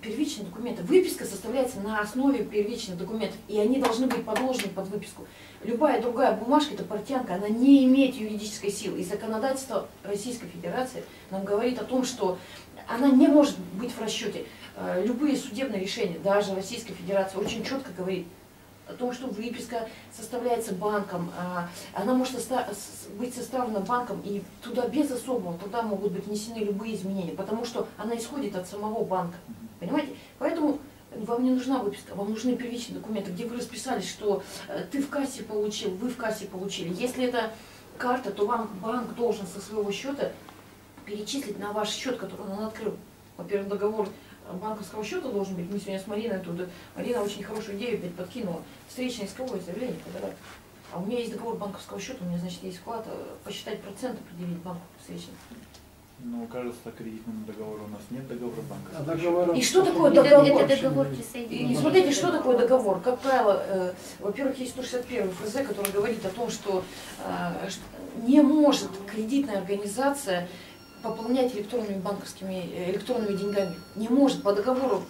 первичные документы. Выписка составляется на основе первичных документов, и они должны быть подложены под выписку. Любая другая бумажка, это портянка, она не имеет юридической силы. И законодательство Российской Федерации нам говорит о том, что она не может быть в расчете. Любые судебные решения, даже Российская Федерация очень четко говорит о том, что выписка составляется банком, она может быть составлена банком, и туда без особого, туда могут быть внесены любые изменения, потому что она исходит от самого банка. Понимаете? Поэтому вам не нужна выписка, вам нужны первичные документы, где вы расписались, что ты в кассе получил, вы в кассе получили. Если это карта, то вам банк должен со своего счета перечислить на ваш счет, который он открыл. Во-первых, договор банковского счета должен быть. Мы сегодня с Мариной оттуда. Марина очень хорошую идею опять подкинула. Встречное исковое заявление подавать. А у меня есть договор банковского счета, у меня, значит, есть вклад, посчитать процент, определить банку встречный. Ну, кажется, по кредитному договору у нас нет договора банка. А договор... И что такое договор? Это договор И присоединения. смотрите, что такое договор. Как правило, э, во-первых, есть сто шестьдесят первый эф зэ, который говорит о том, что э, не может кредитная организация пополнять электронными банковскими, электронными деньгами. Не может по договору,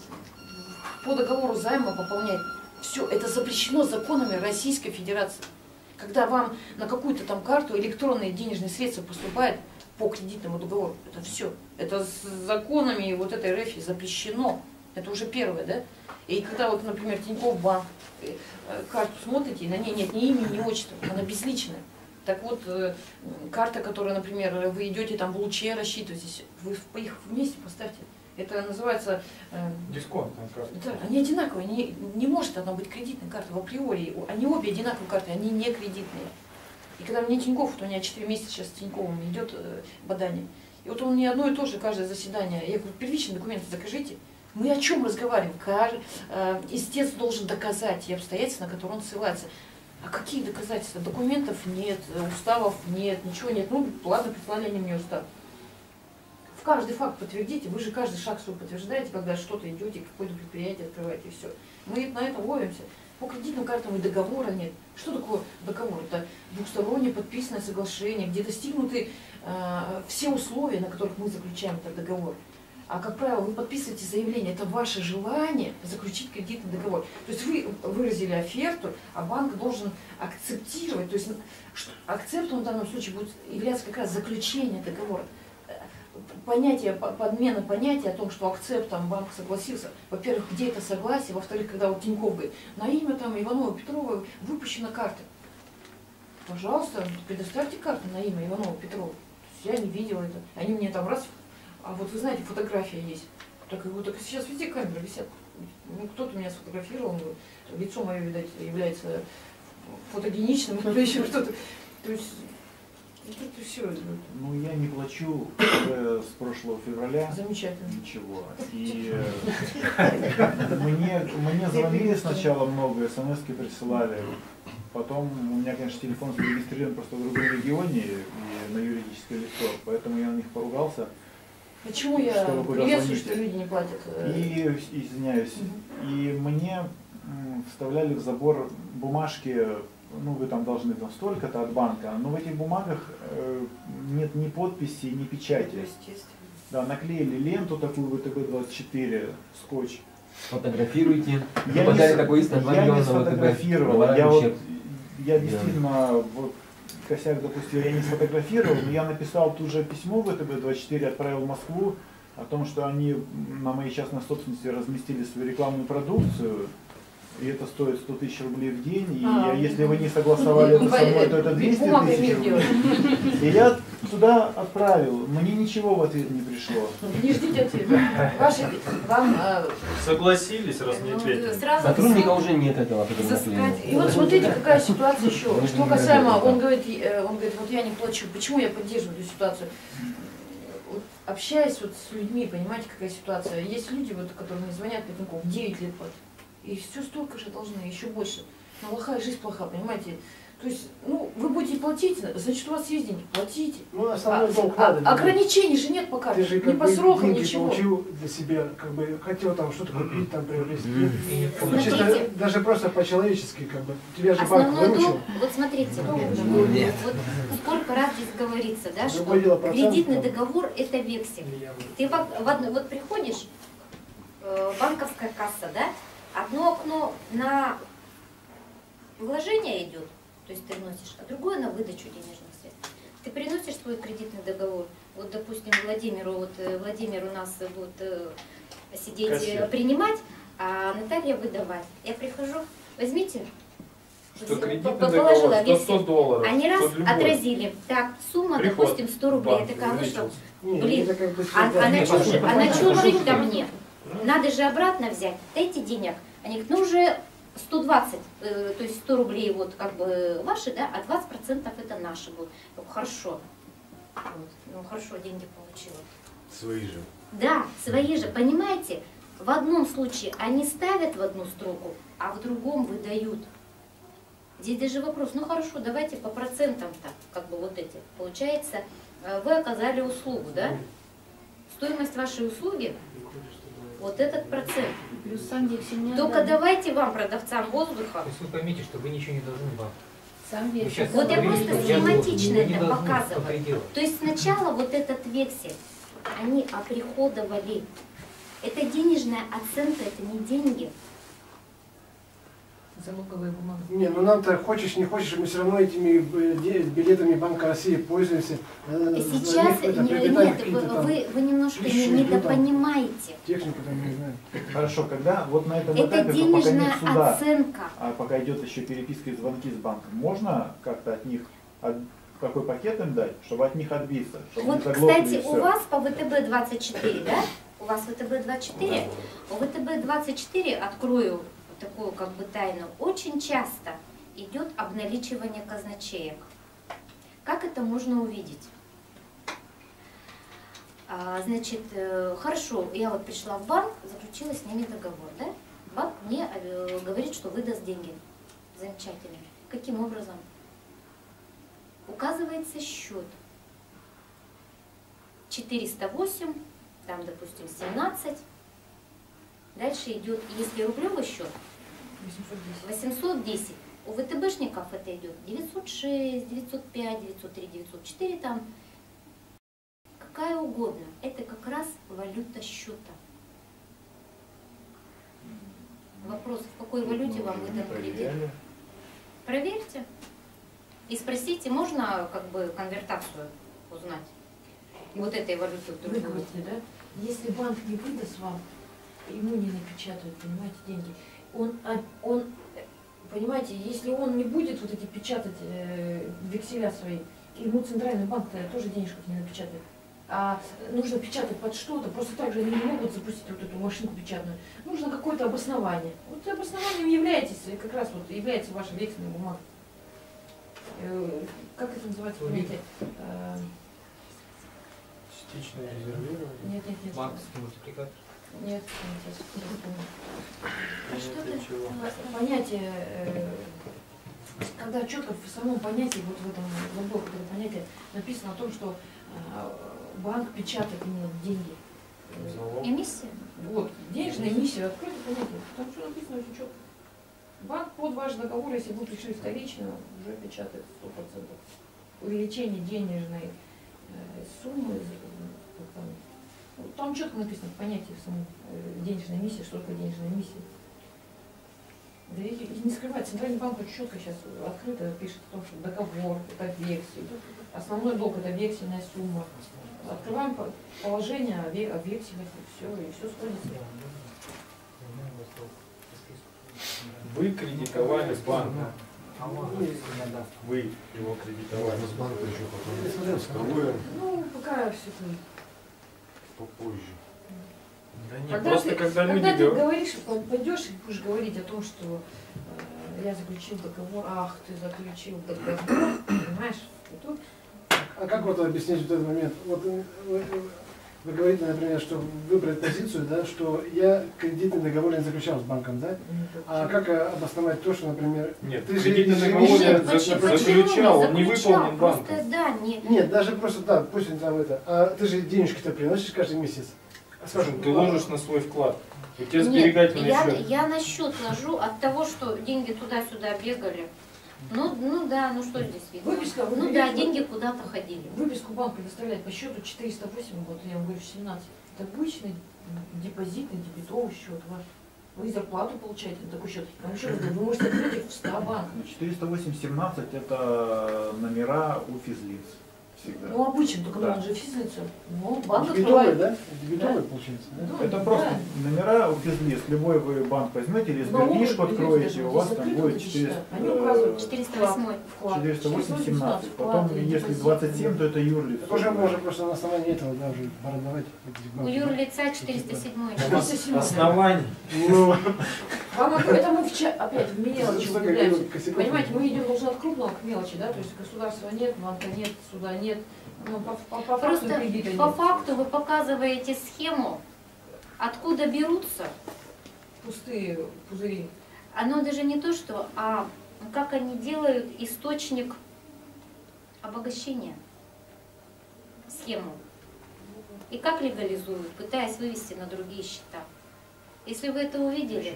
по договору займа пополнять. Все, это запрещено законами Российской Федерации. Когда вам на какую-то там карту электронные денежные средства поступают по кредитному договору, это все. Это с законами вот этой эр эф запрещено. Это уже первое, да? И когда вот, например, Тинькофф банк, карту смотрите, на ней нет ни имени, ни отчества, она безличная. Так вот, карта, которая, например, вы идете там в Луче, рассчитываетесь, вы их вместе поставьте. Это называется... Дисконт. Да, они одинаковые, не, не может она быть кредитной картой в априори. Они обе одинаковые карты, они не кредитные. И когда мне Тинькофф, то у меня четыре месяца сейчас с Тиньковым идет э, бадание. И вот он мне одно и то же, каждое заседание. Я говорю, первичные документы закажите. Мы о чем разговариваем? Каждый, э, истец должен доказать те обстоятельства, на которые он ссылается. А какие доказательства? Документов нет, уставов нет, ничего нет. Ну, ладно, прислали они мне устав. В каждый факт подтвердите, вы же каждый шаг свой подтверждаете, когда что-то идете, какое-то предприятие открываете, и все. Мы на это ловимся. По кредитным картам и договора нет. Что такое договор? Это двухстороннее подписанное соглашение, где достигнуты э, все условия, на которых мы заключаем этот договор. А, как правило, вы подписываете заявление, это ваше желание заключить кредитный договор. То есть вы выразили оферту, а банк должен акцептировать. То есть акцептом в данном случае будет являться как раз заключение договора. Понятие, подмена понятия о том, что акцептом банк согласился. Во-первых, где это согласие, во-вторых, когда вот Тинькофф говорит, на имя там Иванова Петрова выпущена карта. Пожалуйста, предоставьте карту на имя Иванова Петрова. Я не видела это. Они мне там раз, а вот вы знаете, фотография есть. Так, вот, так сейчас везде камеры висят. Ну, кто-то меня сфотографировал, лицо мое, видать, является фотогеничным, или еще что-то. То есть это все. Ну, я не плачу уже с прошлого февраля. Замечательно. Ничего. И мне, мне звонили сначала много, смс-ки присылали. Потом у меня, конечно, телефон зарегистрирован просто в другом регионе и на юридическое лицо, поэтому я на них поругался. Почему я приветствую, что люди не платят? И, извиняюсь, угу. И мне вставляли в забор бумажки, ну вы там должны там столько-то от банка, но в этих бумагах э, нет ни подписи, ни печати. Да, наклеили ленту такую вэ тэ бэ двадцать четыре, скотч. Фотографируйте. Я не, такой я не сфотографировал, я, вот, я действительно вот, косяк допустил, я не сфотографировал, но я написал тут же письмо вэ тэ бэ двадцать четыре, отправил в Москву о том, что они на моей частной собственности разместили свою рекламную продукцию. И это стоит сто тысяч рублей в день, и а, если вы не согласовали это со мной, то это двести тысяч рублей. И я туда отправил, мне ничего в ответ не пришло. Не ждите ответа. Ваши, вам, согласились, раз не ответили. Сотрудника уже нет этого. И вот смотрите, какая ситуация еще. Что касаемо, он говорит, он говорит, вот я не плачу. Почему я поддерживаю эту ситуацию? Вот, общаясь вот с людьми, понимаете, какая ситуация. Есть люди, вот, которые мне звонят, в девять лет платят. И все столько же должны, еще больше. Но плохая жизнь плоха, понимаете? То есть, ну, вы будете платить, значит, у вас есть деньги, платите. Ну, основной долг а, надо. А, ограничений же нет пока, ты же, ни по срокам, ничего. Ты получил для себя, как бы, хотел там что-то купить, там, приобрести. Mm-hmm. Ну, чисто, даже просто по-человечески, как бы, тебя же банк выручил. Вот смотрите, ну, нет. Вот сколько раз здесь говорится, да, что кредитный договор – это вексель. Ты в, в, вот приходишь, э, банковская касса, да? Одно окно на вложение идет, то есть ты вносишь, а другое на выдачу денежных средств. Ты приносишь свой кредитный договор. Вот, допустим, Владимиру, вот э, Владимир у нас будет э, сидеть Кассир. принимать, а Наталья выдавать. Я прихожу, возьмите. Что По- кредитный положила договор, весь. сто долларов. Они раз что любой. отразили. Так, сумма, Приход допустим, сто рублей. банк Я такая вышла. увеличился. Не, Блин, это как бы а, всегда. а на Нет, чё же- слушай, а на чё слушай, говорить-то слушай. мне? Надо же обратно взять. Дайте денег. Они говорят, ну уже сто двадцать, э, то есть сто рублей вот как бы ваши, да, а двадцать процентов это наши будут. Я говорю, хорошо. Вот. Ну хорошо, деньги получила. Свои же. Да, свои же, понимаете? В одном случае они ставят в одну строку, а в другом выдают. Здесь даже вопрос, ну хорошо, давайте по процентам-то, как бы вот эти. Получается, э, вы оказали услугу, да? Стоимость вашей услуги, вот этот процент. Плюс сам вексель не Только отдали. давайте вам, продавцам воздуха, То есть вы поймите, что вы ничего не должны банку. Сам Вы вексель. сейчас Вот я говорите, просто что я должен, схематично вы не это должны показываю. что-то делать. То есть сначала вот этот вексель, они оприходовали. Это денежная оценка, это не деньги. Залоговая бумага. Не, ну нам-то хочешь, не хочешь, мы все равно этими э, де- билетами Банка России пользуемся. Э, за Сейчас, них это не- приобретаем нет, какие-то вы, там вы, вы немножко не- ключи, ну, там, недопонимаете. технику там, не знаю. Хорошо, когда вот на этом Это этапе, пока денежная нет суда, оценка. а пока идет еще переписка и звонки с банком, можно как-то от них, от, какой пакет им дать, чтобы от них отбиться? Чтобы Вот, не заглохли и кстати, всё? у вас по вэ тэ бэ двадцать четыре, да? У вас вэ тэ бэ двадцать четыре? У вэ тэ бэ двадцать четыре, открою такую как бы тайну, очень часто идет обналичивание казначеек. Как это можно увидеть? А, значит, э, хорошо, я вот пришла в банк, заключила с ними договор, да? Банк мне э, говорит, что выдаст деньги. Замечательно. Каким образом? Указывается счет. четыреста восемь, там, допустим, семнадцать. Дальше идет, если рублевый счет, восемьсот десять. У вэ тэ бэшников это идет девятьсот шесть, девятьсот пять, девятьсот три, девятьсот четыре там. Какая угодно. Это как раз валюта счета. Вопрос, в какой валюте вам выдан кредит? Проверьте. И спросите, можно как бы конвертацию узнать? Вот этой валюты в другую. Выговорите, да? Если банк не выдаст вам, ему не напечатают, понимаете, деньги. Он, а- он, понимаете, если он не будет вот эти печатать э, векселя свои, ему центральный банк-то тоже денежков не напечатает. А нужно печатать под что-то, просто так же они не могут запустить вот эту машинку печатную. Нужно какое-то обоснование. Вот обоснованием являетесь, как раз вот является ваша вексельная бумага. Э, Как это называется, понимаете? Э, Частичное резервирование. Нет, нет, нет. Банковский мультипликатор. Нет, нет, нет. А что Для ты? чего? Понятие, э, когда четко в самом понятии, вот в этом забыл, это понятие, написано о том, что э, банк печатает именно деньги. Э, Залог. Эмиссия? Вот, денежная эмиссия, откройте понятие. Там все написано очень четко. Банк под ваш договор, если вы пришли вторично, уже печатает сто процентов. Увеличение денежной э, суммы, э, как там, вот там четко написано понятие в самом э, денежной эмиссии, что такое денежная эмиссия. Да и, и не скрывать, Центральный банк очень четко сейчас открыто пишет о том, что договор это вексель, основной долг это вексельная сумма. Открываем по- положение о ве- о векселях, и все, и все сходится. Вы кредитовали банк. Вы его кредитовали. С банка еще потом разговариваем Ну, пока все это. попозже. Да нет, Когда просто ты, когда люди когда ты говорят. говоришь, пойдешь и будешь говорить о том, что э, я заключил договор, ах, ты заключил договор, понимаешь? И тут А как вот объяснить вот этот момент? Вот э, вы, вы говорите, например, что выбрать позицию, да, что я кредитный договор не заключал с банком, да? А как э, обосновать то, что, например, Нет, ты же кредитный ежемесячно- договор я Нет, за- почему- заключал, он не заключал? выполнен банком. Просто да, не. Нет, даже просто, да, пусть он там это. А ты же денежки-то приносишь каждый месяц. А скажем, Ты ложишь на свой вклад. У тебя Нет, сберегательный я, счет. я на счет ложу от того, что деньги туда-сюда бегали. Ну, ну да, ну что здесь видно? Выписка, вы ну берете- да, деньги куда-то ходили. Выписку банк предоставляет по счету четыреста восемь, вот я вам говорю, семнадцать. Это обычный депозитный, дебетовый счет ваш. Вы зарплату получаете на такой счет. Я вам еще раз говорю, вы можете открыть их в ста банках. четыреста восемь семнадцать это номера у физлиц. Всегда. Ну обычно, только Да. он же физлицо. Ну, банк Дебетовый, открывает. да? Дебетовый Да. получается, да? Ну, Это да. просто номера у физлиц. Любой вы банк возьмете или сберкнижку откроете, у вас там будет четыреста Они указывают четыреста восемь. вклад. четыреста восемь семнадцать. вклад, Потом, и если депозит. двадцать семь, то это юрлиц. Тоже можно просто на основании этого, да, уже продавать эти У банки. юрлица четыреста семь. четыреста семь. Оснований. Ну, Вам это это мы в ча- опять в мелочи Сколько углубляемся. косяков. Понимаете, мы идем уже от крупного к мелочи, да, то есть государства нет, банка нет, суда нет. Ну, по, по, по факту Просто кредита по нет. факту вы показываете схему, откуда берутся. Пустые пузыри. Оно даже не то, что, а как они делают источник обогащения, схему. И как легализуют, пытаясь вывести на другие счета. Если вы это увидели,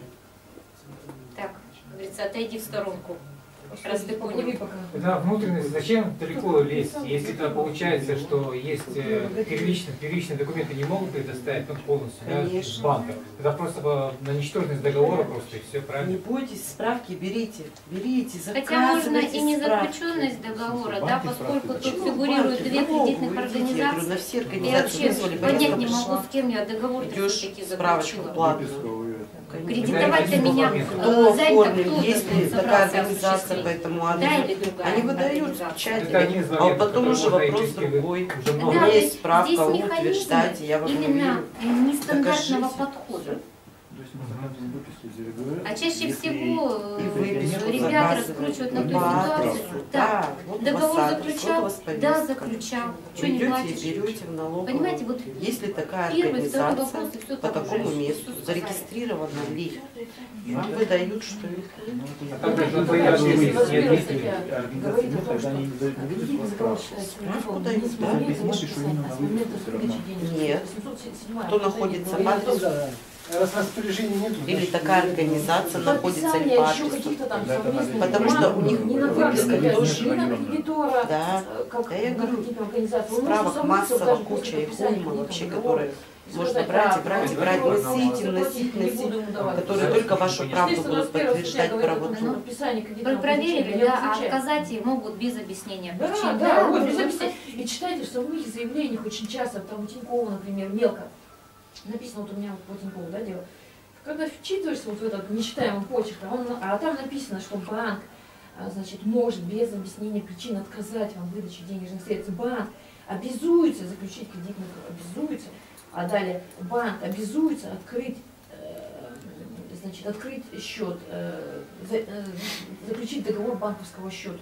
так, как говорится, отойди в сторонку, раз ты Поплыви понял. пока. Да, внутренность, зачем далеко лезть, если это получается, что есть э, первичные, первичные документы не могут предоставить ну, полностью да, Конечно. банка. Это просто по- на ничтожность договора просто и все, Не правильно? бойтесь, справки берите, берите, Хотя можно заказывайте и не справки. заключенность договора, да, Банки поскольку справки. тут Почему фигурируют банки? две В налоговую кредитных идите. Я говорю, на организации. все Я организации вообще вызвали, понять повестка не пришла. могу, с кем я договор Идешь, все-таки справочку заключила. платную. Выписка вы- Кредитовать-то Это меня один Кто э, Зайка, оформлен, кто есть ли собрался такая организация осуществить? по этому Да адресу? или другая Они выдают организация? печать, Это один из а вот моментов, потом который уже можно вопрос юридически другой. уже Да, много. У меня то есть есть справка, здесь вот, механизм утверждайте, я вам именно говорю. нестандартного Докажите. подхода. То есть мы заказываем выписку из ЕРГР. А чаще Если- всего И э, выписку ребята заказывают. раскручивают на ту По ситуацию. адресу. Да, Да, вот у вас договор адрес, вот у заключал, вас да, повестка. заключал. Что Вы не идете платишь? и берете в налоговую. Понимаете, вот Есть ли такая первый, второй организация, вопрос, и все по там такому уже месту, всё сказали. зарегистрирована ли? Вам выдают, что ли? Ну, это А как я- это твоя Если жизнь, есть нет, есть статья организации, говорит о ну, том, тогда что они не дают кредитный выписку, а договор справку. считается Справку не дают, с да? момента Письмо вашего пишу создания, именно а с на момента выписку выдачи всё денежных Нет. средств. восемьсот седьмая Кто статья находится говорит в о том, адресе? да. Раз распоряжения нету, Или значит, такая нету. организация находится Подписание не по еще адресу? каких-то там Тогда это совместных надо- Потому что у них не на выписка кредитора, тоже не на районная. кредитора, Да. э, как Да, я на говорю, кредитную организацию. Он Справок может усомниться массово, даже после куча, их подписания уйма вообще, кредитного которые договора. можно Сказать, брать и да, брать и да, брать, да, носить и да, носить, не носить, буду ему давать. которые только вашу правду будут четыреста двадцать первая статья подтверждать говорит о том, правоту. что подписание кредитного Проверили, поручения да, а означает- отказать ей могут без объяснения Да, причин. да, вот, ну, без ну, объяснения. И читайте, что в их заявлениях очень часто, там у Тинькова, например, мелко, написано, вот у меня вот по Тинькову, да, дело. Когда вчитываешься вот в этот нечитаемый почерк, а, он, а там написано, что банк, а, значит, может без объяснения причин отказать вам в выдаче денежных средств. Банк обязуется заключить кредитный договор, обязуется, а далее банк обязуется открыть, э, значит, открыть счет, э, за- э, заключить договор банковского счета.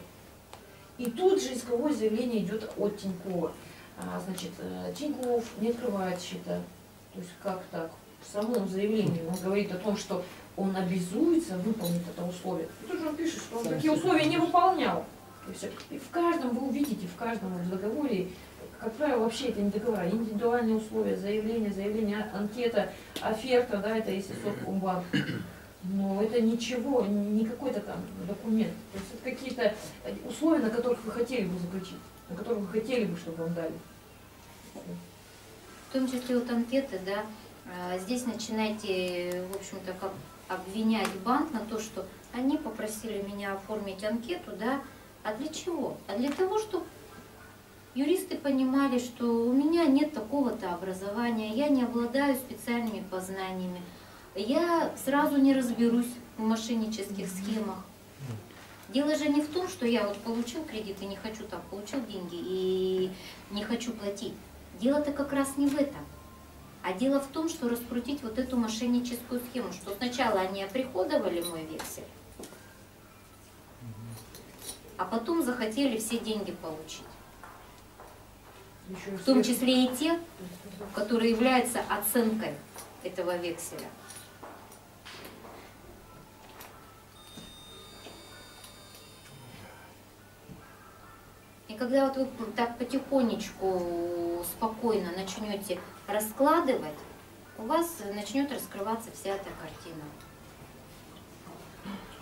И тут же исковое заявление идет от Тинькова. А, значит, э, Тиньков не открывает счета. То есть как так? В самом заявлении он говорит о том, что он обязуется выполнить это условие. И тут же он пишет, что он такие условия не выполнял. И, все. И в каждом вы увидите, в каждом в договоре, как правило, вообще это не договора, индивидуальные условия, заявление, заявление, анкета, оферта, да, это если Совкомбанк. Но это ничего, не какой-то там документ. То есть это какие-то условия, на которых вы хотели бы заключить, на которых вы хотели бы, чтобы вам дали. В том числе вот анкеты, да, а, здесь начинаете, в общем-то, как обвинять банк на то, что они попросили меня оформить анкету, да, а для чего? А для того, чтобы юристы понимали, что у меня нет такого-то образования, я не обладаю специальными познаниями, я сразу не разберусь в мошеннических схемах. Дело же не в том, что я вот получил кредит и не хочу там, получил деньги и не хочу платить. Дело-то как раз не в этом. А дело в том, что раскрутить вот эту мошенническую схему, что сначала они оприходовали мой вексель, а потом захотели все деньги получить. В том числе и те, которые являются оценкой этого векселя. И когда вот вы так потихонечку, спокойно начнете раскладывать, у вас начнет раскрываться вся эта картина.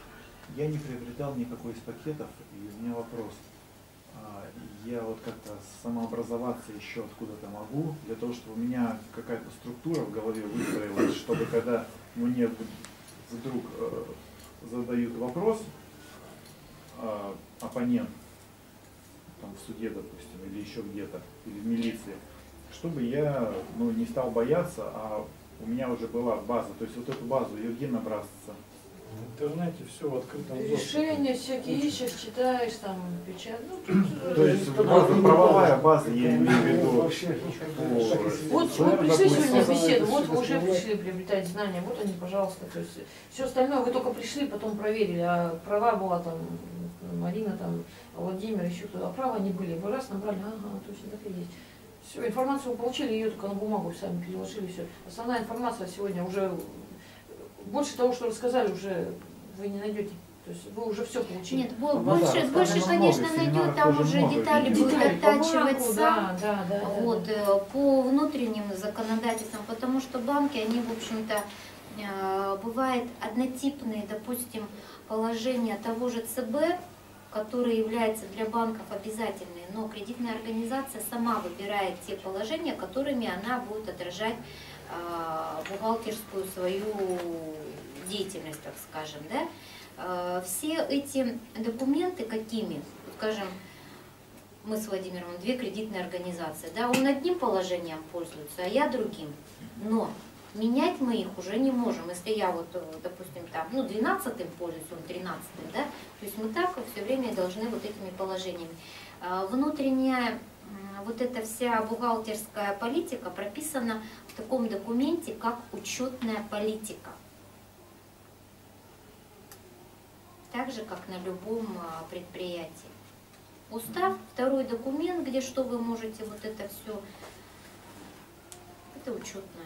Я не приобретал никакой из пакетов, и у меня вопрос. А, Я вот как-то самообразоваться еще откуда-то могу, для того, чтобы у меня какая-то структура в голове выстроилась, чтобы когда мне вдруг э, задают вопрос, э, оппонент, там, в суде, допустим, или еще где-то, или в милиции, чтобы я ну, не стал бояться, а у меня уже была база. То есть вот эту базу, ее где набрасываться? В интернете все в открытом доступе. Решения всякие ищешь, читаешь, там, печать. Ну, тут, То есть база, правовая база, я имею в виду. Вот вы пришли сегодня в беседу, вот вы уже пришли приобретать знания, вот они, пожалуйста. То есть все остальное вы только пришли, потом проверили, а права была там Марина, там, Владимир, еще кто-то, а права не были. Вы раз набрали, ага, точно так и есть. Все, информацию вы получили, ее только на бумагу сами переложили, все. Основная информация сегодня уже, больше того, что рассказали, уже вы не найдете. То есть вы уже все получили. Нет, бо- больше, больше, конечно, найдет, там уже детали будут оттачиваться. Да, да, да, вот, да, да. По внутренним законодательствам, потому что банки, они, в общем-то, бывают однотипные, допустим, положения того же ЦБ, которые являются для банков обязательными, но кредитная организация сама выбирает те положения, которыми она будет отражать э, бухгалтерскую свою деятельность, так скажем. Да? Э, все эти документы какими, скажем, мы с Владимиром, две кредитные организации, да, он одним положением пользуется, а я другим, но менять мы их уже не можем. Если я вот, допустим, там, ну, двенадцатым пользуюсь, он тринадцатым, да, то есть мы так все время должны вот этими положениями. Внутренняя вот эта вся бухгалтерская политика прописана в таком документе, как учетная политика. Так же, как на любом предприятии. Устав, второй документ, где что вы можете, вот это все, это учетная.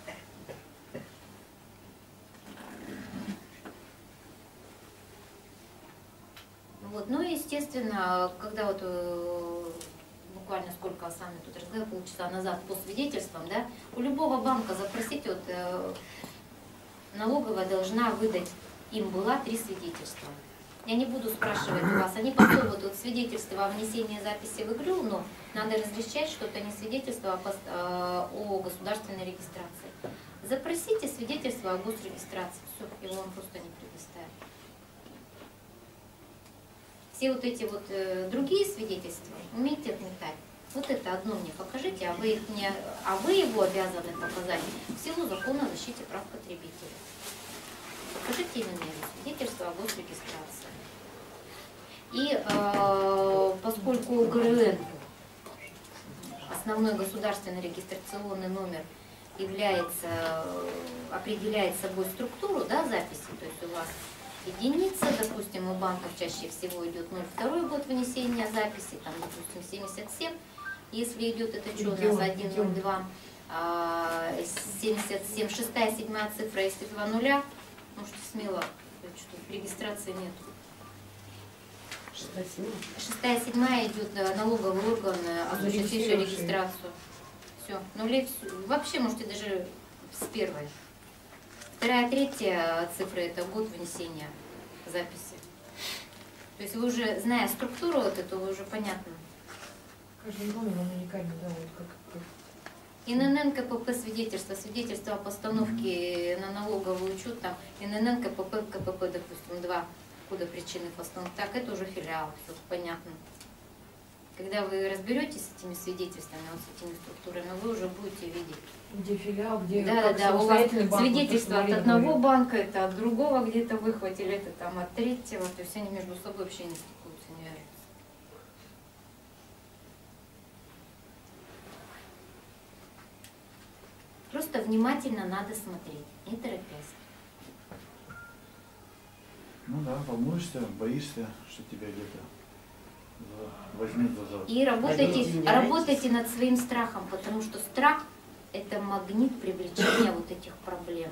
Вот. Ну и естественно, когда вот э, буквально сколько с вами тут разговаривали, полчаса назад по свидетельствам, да, у любого банка запросить, вот э, налоговая должна выдать, им была три свидетельства. Я не буду спрашивать у вас, они потом вот, вот свидетельство о внесении записи в игру, но надо различать, что это не свидетельство о, пост, э, о государственной регистрации. Запросите свидетельство о госрегистрации, все, его вам просто не предоставят. Все вот эти вот э, другие свидетельства умейте отметать. Вот это одно мне покажите, а вы, их не, а вы его обязаны показать в силу закона о защите прав потребителей. Покажите именно его свидетельство о госрегистрации. И э, поскольку ГРН, основной государственный регистрационный номер, является, определяет собой структуру, да, записи, то есть у вас единица, допустим, у банков чаще всего идет ноль второй год внесения записи, там, допустим, семьдесят семь, если идет это что у нас один ноль два, семьдесят семь, шестая, седьмая цифра, если два нуля, можете смело, что регистрации нет. Шестая, седьмая идет налоговый орган, осуществивший регистрацию. Все, нулей, вообще можете даже с первой. Вторая, третья цифра – это год внесения записи. То есть вы уже, зная структуру вот эту, вы уже понятно. Каждый номер он уникальный, да, вот как, как. ИНН, КПП, свидетельство, свидетельство о постановке на налоговый учет, там, ИНН, КПП, КПП, допустим, два кода причины постановки. Так, это уже филиал, все понятно. Когда вы разберетесь с этими свидетельствами, вот с этими структурами, вы уже будете видеть. Где филиал, где да, как да, у вас банк, свидетельство вот, от одного банка, это от другого где-то выхватили, это там от третьего, то есть они между собой вообще не стыкуются, не вяжутся. Просто внимательно надо смотреть, не торопясь. Ну да, волнуешься, боишься, что тебя где-то возьмет за зад. И работайте, работайте над своим страхом, потому что страх – это магнит привлечения вот этих проблем.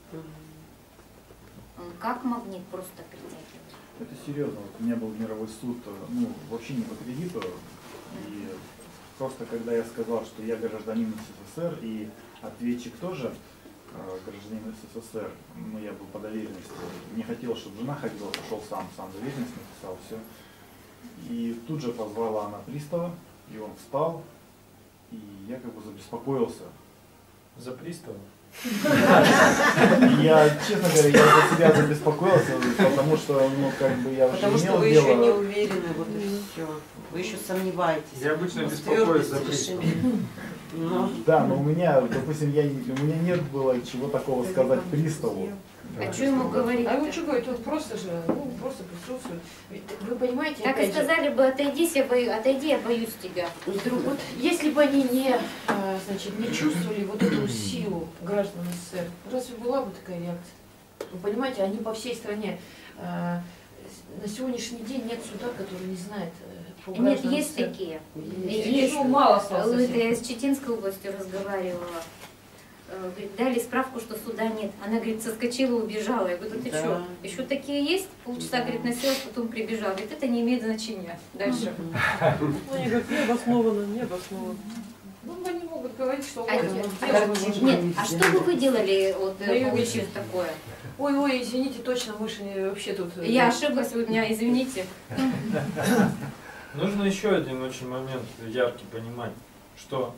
Он как магнит просто притягивает. Это серьезно. Вот у меня был мировой суд, ну, вообще не по кредиту. И просто когда я сказал, что я гражданин СССР и ответчик тоже, гражданин СССР, ну я был по доверенности, не хотел, чтобы жена ходила, пошел сам, сам доверенность написал, все. И тут же позвала она пристава, и он встал, и я как бы забеспокоился. За пристава? Я, честно говоря, я за себя забеспокоился, потому что, ну, как бы я уже Потому что вы дело. еще не уверены, вот и все. Вы еще сомневаетесь. Я обычно беспокоюсь за пристава. Но... Да, но у меня, допустим, я, у меня нет было чего такого сказать приставу. А что ему говорить? А ему что говорить? Он просто же, ну, просто присутствует. Ведь вы понимаете, Так и опять же, сказали бы, отойди, я боюсь, отойди, я боюсь тебя. Вдруг, вот, если бы они не, а, значит, не чувствовали вот эту силу граждан СССР, разве была бы такая реакция? Вы понимаете, они по всей стране. А, на сегодняшний день нет суда, который не знает э, по Нет, гражданам есть СССР. такие. Есть. Есть. Ну, мало осталось. Это я с Читинской областью разговаривала. Говорит, дали справку, что суда нет. Она, говорит, соскочила, убежала. Я говорю, ты Да. что? Еще такие есть? Полчаса, говорит, носилась, потом прибежала. Говорит, это не имеет значения. Дальше. Ну, они говорят, не обоснованно, не обоснованно. Ну, они могут говорить, что А, вот, нет, нет, а что бы вы делали, вот, получив такое? Ой, ой, извините, точно, мы же не- вообще тут... э, Я ошиблась, вы меня извините. Нужно еще один очень момент яркий понимать, что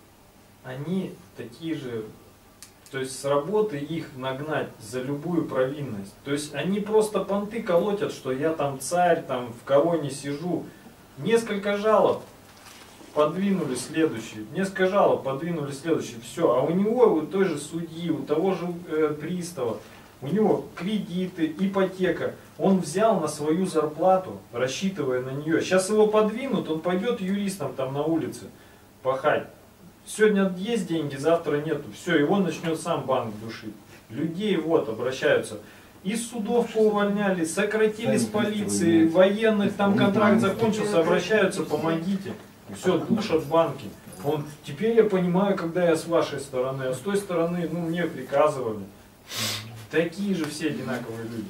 они такие же, то есть с работы их нагнать за любую провинность. То есть они просто понты колотят, что я там царь, там в короне сижу. Несколько жалоб подвинули следующий, несколько жалоб подвинули следующий, все. А у него, у той же судьи, у того же э, пристава, у него кредиты, ипотека. Он взял на свою зарплату, рассчитывая на нее. Сейчас его подвинут, он пойдет юристом там на улице пахать. Сегодня есть деньги, завтра нету. Все, и он начнет сам банк душить. Людей вот обращаются. Из судов поувольняли, сократили с полиции, военных, там контракт закончился, обращаются, помогите. Все, душат банки. Он, теперь я понимаю, когда я с вашей стороны, а с той стороны, ну, мне приказывали. Такие же все одинаковые люди.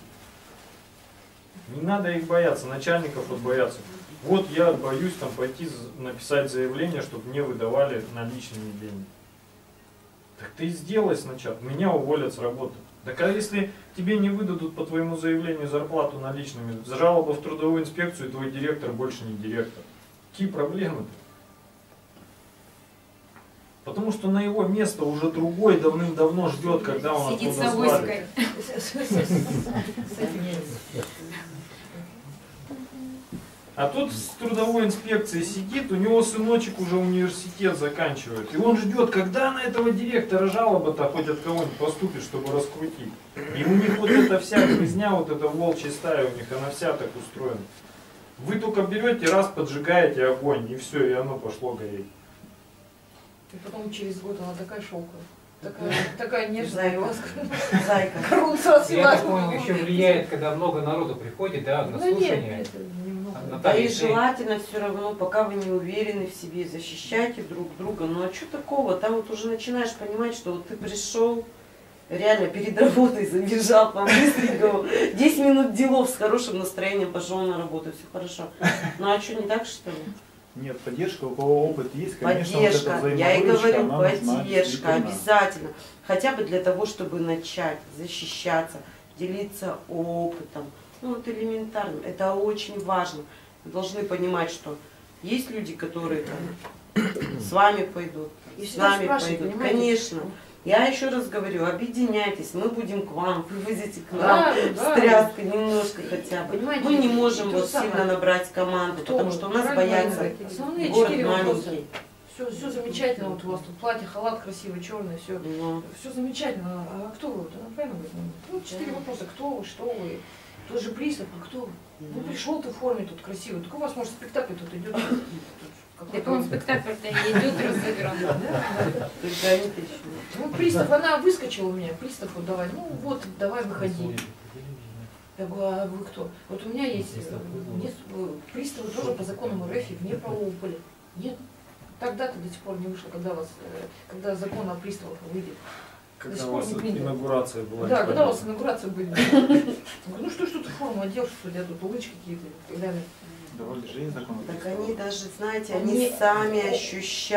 Не надо их бояться, начальников вот бояться. Вот я боюсь там пойти написать заявление, чтобы мне выдавали наличными деньги. Так ты сделай сначала, меня уволят с работы. Так а если тебе не выдадут по твоему заявлению зарплату наличными, жалоба в трудовую инспекцию, и твой директор больше не директор. Какие проблемы-то? Потому что на его место уже другой давным-давно ждет, когда он сидит оттуда с свалит. А тут с трудовой инспекцией сидит, у него сыночек уже университет заканчивает. И он ждет, когда на этого директора жалоба-то хоть от кого-нибудь поступит, чтобы раскрутить. И у них вот эта вся грязня, вот эта волчья стая у них, она вся так устроена. Вы только берете, раз поджигаете огонь, и все, и оно пошло гореть. И потом через год она такая шелковая, такая, такая нежная, Зайка. ласковая. Зайка. Крутится, Я так понял, еще влияет, когда много народу приходит, да, на Да нет, слушание. это немного. Да Наталья, и ты- желательно все равно, пока вы не уверены в себе, защищайте друг друга. Ну а что такого? Там вот уже начинаешь понимать, что вот ты пришел, реально перед работой забежал, там быстренько, десять минут делов с хорошим настроением, пошел на работу, все хорошо. Ну а что, не так что ли? Нет, поддержка, у кого опыт есть, конечно, Поддержка, вот эта я и взаимовыручка, говорю, она нужна поддержка, действительно. обязательно. Хотя бы для того, чтобы начать защищаться, делиться опытом. Ну вот элементарно, это очень важно. Вы должны понимать, что есть люди, которые там, с вами пойдут, И с всегда нами спрашивать, пойдут. понимаете? Конечно. Я еще раз говорю, объединяйтесь, мы будем к вам, вы выйдете к нам Да, с да. тряской немножко хотя бы. Понимаете, Мы не можем то вот самое. сильно набрать команду, Кто потому вы? что у нас Правильно боятся, говорите. Основные город четыре вопроса. маленький. Все, все замечательно, вот у вас тут платье, халат красивый, черный, все. Но Все замечательно. А кто вы? Да, правильно говорит? Ну, четыре вопроса. Кто вы, что вы? Тот же пристав, а кто вы? Ну, пришел ты в форме тут красивый. Так у вас, может, спектакль тут идет. Так он спектакль-то идет разыгран. только они еще. Ну, пристав, она выскочила у меня. Пристав, вот давай. Ну, вот, давай выходи. Я говорю, а вы кто? Вот у меня есть э, нет, э, приставы тоже по законам РФ вне правоуполя. Нет. Тогда-то до сих пор не вышло, когда, вас, э, когда закон о приставах выйдет. До Когда сих у пор вас не принято. инаугурация была. Да, когда у вас непонятно. инаугурация будет? Я говорю, ну что ж тут форму одел, что у тебя тут улычки какие-то и так далее. Давали же есть закон. Так они даже, знаете, Он они не- сами ощущают.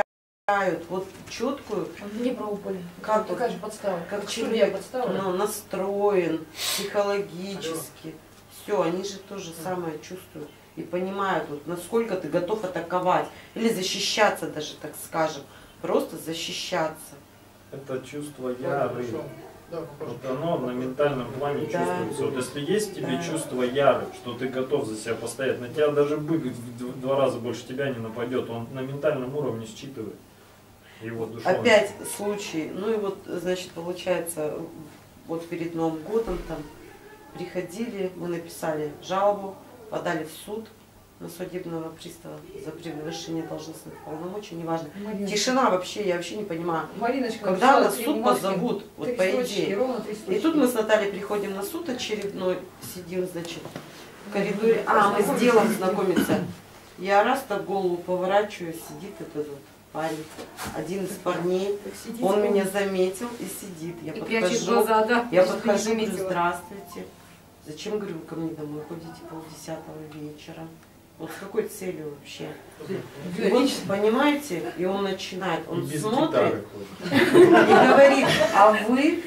вот четкую, в Днепрополе. как такая же подстава, как человек человек ну, настроен психологически. Все, они же то же самое чувствуют и понимают, вот, насколько ты готов атаковать или защищаться даже, так скажем, просто защищаться. Это чувство яры. Вот оно на ментальном плане да. чувствуется. Вот если есть в тебе да. чувство яры, что ты готов за себя постоять, на тебя даже бык в два раза больше тебя не нападет, он на ментальном уровне считывает его душу. Опять случай, ну и вот, значит, получается, вот перед Новым годом там приходили, мы написали жалобу, подали в суд на судебного пристава за превышение должностных полномочий, неважно. Мариночка. Тишина вообще, я вообще не понимаю. Мариночка, когда нас суд позовут, вот по идее. И тут мы с Натальей приходим на суд очередной, сидим, значит, в коридоре. А, мы с делом знакомиться. Я раз так голову поворачиваю, сидит этот вот парень, один из парней, он меня заметил и сидит. Я подхожу, глаза, да? я подхожу, говорю, здравствуйте. Зачем, говорю, вы ко мне домой ходите полдесятого вечера? Вот с какой целью вообще? И вот, понимаете, и он начинает, он смотрит и говорит, а вы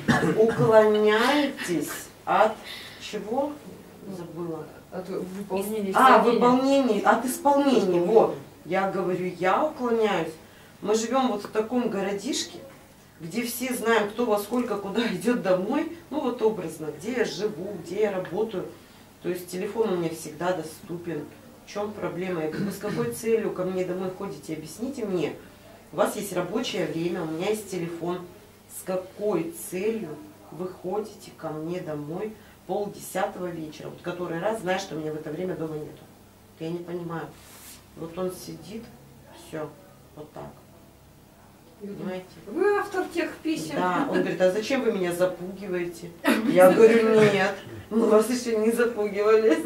уклоняетесь от чего? Забыла. От выполнения. А, выполнения, от исполнения. Вот. Я говорю, я уклоняюсь. Мы живем вот в таком городишке, где все знаем, кто во сколько, куда идет домой. Ну вот образно, где я живу, где я работаю. То есть телефон у меня всегда доступен. В чем проблема? Я говорю, вы с какой целью ко мне домой ходите? Объясните мне. У вас есть рабочее время, у меня есть телефон. С какой целью вы ходите ко мне домой полдесятого вечера? Вот который раз, знаешь, что у меня в это время дома нету. Я не понимаю. Вот он сидит, все, вот так. Понимаете? Вы автор тех писем. Да, он говорит, а зачем вы меня запугиваете? Я говорю, нет, мы вас еще не запугивали.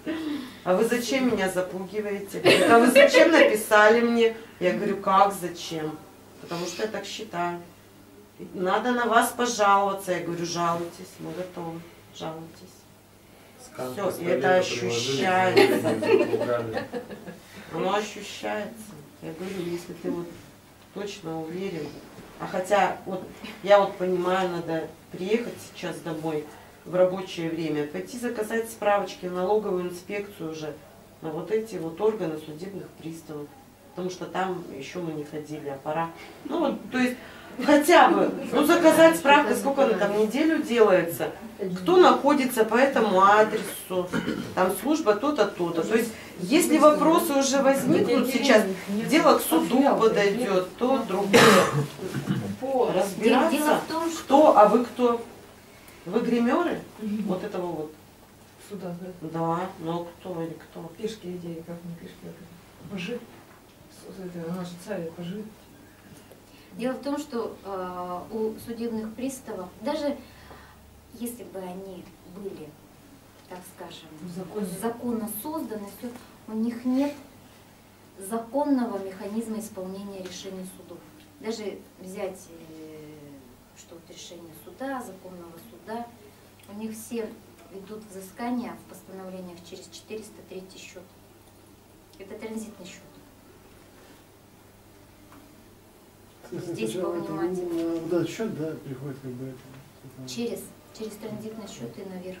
А вы зачем меня запугиваете? Говорит, а вы зачем написали мне? Я говорю, как зачем? Потому что я так считаю. Надо на вас пожаловаться. Я говорю, жалуйтесь, мы готовы, жалуйтесь. Все, и это ощущается. Оно ощущается. Я говорю, если ты вот точно уверен. А хотя, вот я вот понимаю, надо приехать сейчас домой в рабочее время, пойти заказать справочки в налоговую инспекцию уже на вот эти вот органы судебных приставов. Потому что там еще мы не ходили, а пора. Ну вот, то есть, хотя бы, ну заказать справку, сколько она там, неделю делается, кто находится по этому адресу, там служба то-то, то-то. То есть, если вопросы уже возникнут сейчас, дело к суду подойдет, то другое. Разбираться, кто, а вы кто? Вы гримеры? Вот этого вот. Суда, да? Да, но кто или кто? Пешки идеи, как не пешки, а пажи. Наш царь, пажи. Дело в том, что э, у судебных приставов, даже если бы они были, так скажем, законно, законно созданы, все, у них нет законного механизма исполнения решений судов. Даже взять, э, что вот решение суда, законного суда, у них все ведут взыскания в постановлениях через четыреста третий счет. Это транзитный счет. Здесь повнимательнее. Вот этот счет, да, приходит как бы это. Через, через транзитный счет и наверх.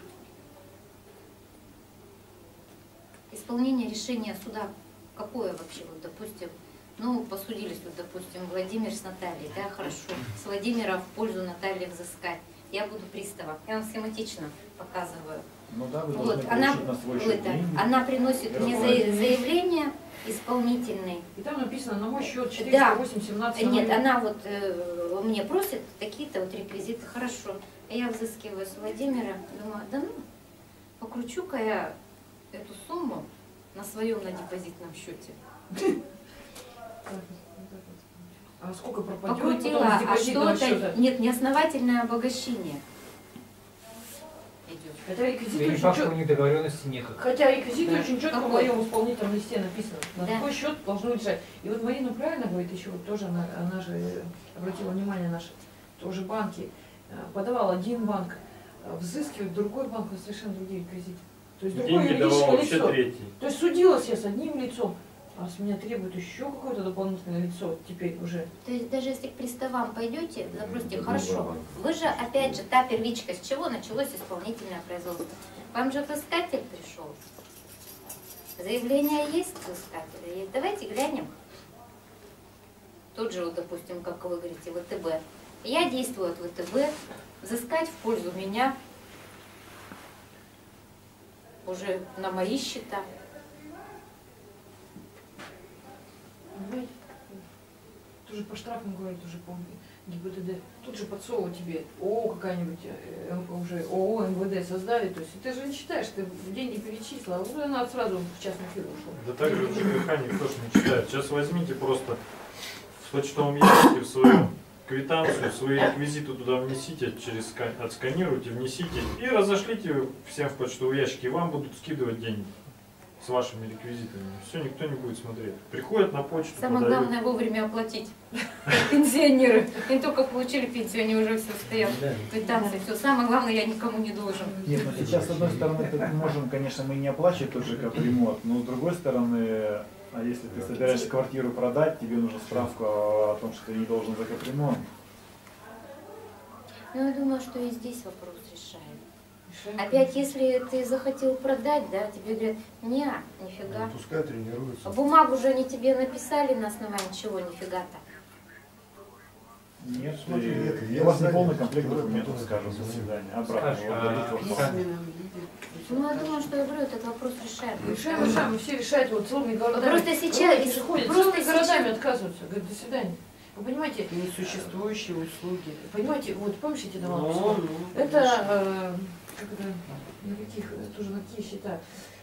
Исполнение решения суда какое вообще, вот, допустим, ну, посудились, вот, допустим, Владимир с Натальей, да, хорошо, с Владимира в пользу Натальи взыскать. Я буду приставом. Я вам схематично показываю. Ну да, вы вот, она, на свой счет это, она приносит мне заявление исполнительный. И там написано на мой счет четыреста восемь семнадцать. Да. Нет, она вот э, мне просит такие-то вот реквизиты, хорошо. Я взыскиваю с Владимира, думаю, да ну, покручу-ка я эту сумму на своем на депозитном счете. А сколько пропадет? Покрутила, а что это? Нет, неосновательное обогащение. Хотя реквизиты очень четко, договоренности нет. Хотя реквизиты да. очень четко Какой? в моем исполнительном листе написано. На да. какой счет должно решать. И вот Марина правильно говорит, еще вот тоже она, она же обратила внимание, наши тоже банки. Подавал один банк, взыскивает другой банк на совершенно другие реквизиты. То есть другое юридическое лицо. Третий. То есть судилась я с одним лицом, А с меня требуют еще какое-то дополнительное лицо теперь уже. То есть даже если к приставам пойдете, запросите, хорошо, вы же, опять же, та первичка, с чего началось исполнительное производство. Вам же взыскатель пришел. Заявление есть взыскателя? Есть. Давайте глянем. Тут же, вот, допустим, как вы говорите, ВТБ. Я действую от ВТБ, взыскать в пользу меня уже на мои счета. Понимаете? Тут же по штрафам говорят, уже по ГИБДД. Тут же подсовывают тебе ООО какая-нибудь, э, уже ООО, МВД создали. То есть ты же не считаешь, ты деньги перечислила, а уже надо сразу в частную фирму ушел. Да так же в ЖКХ никто ж не читает. Сейчас возьмите просто в почтовом ящике в свою квитанцию, свои реквизиты туда внесите, через скан... отсканируйте, внесите и разошлите всем в почтовый ящик, и вам будут скидывать деньги с вашими реквизитами. Все, никто не будет смотреть. Приходят на почту, Самое подают. главное вовремя оплатить. Пенсионеры. Не только получили пенсию, они уже все стоят. Квитанции, все. Самое главное, я никому не должен. Нет, но сейчас, с одной стороны, это можем, конечно, мы не оплачивать тот же как ремонт, но с другой стороны, а если ты собираешься квартиру продать, тебе нужна справка о том, что ты не должен за капремонт. Ну, я думаю, что и здесь вопрос решает. Опять, если ты захотел продать, да, тебе говорят, не, нифига. Ну, пускай тренируются. А бумагу же они тебе написали на основании чего, нифига-то. Нет, Смотри, и- это и я у вас не знаю, полный что комплект это документов, это скажем, это до это свидания. Обратно Саша, его а дадут в вопрос. Ну, я думаю, что я говорю, этот вопрос решаем. Решаем, решаем, мы все решаете вот целыми городами. Просто сейчас- Люди же ходят, просто целыми сейчас- городами отказываются, говорят, до свидания. Вы понимаете, Несуществующие услуги. понимаете, вот помнишь эти дома? Ну, услуг? ну, Это, конечно. э, как это, на каких, тоже на какие счета?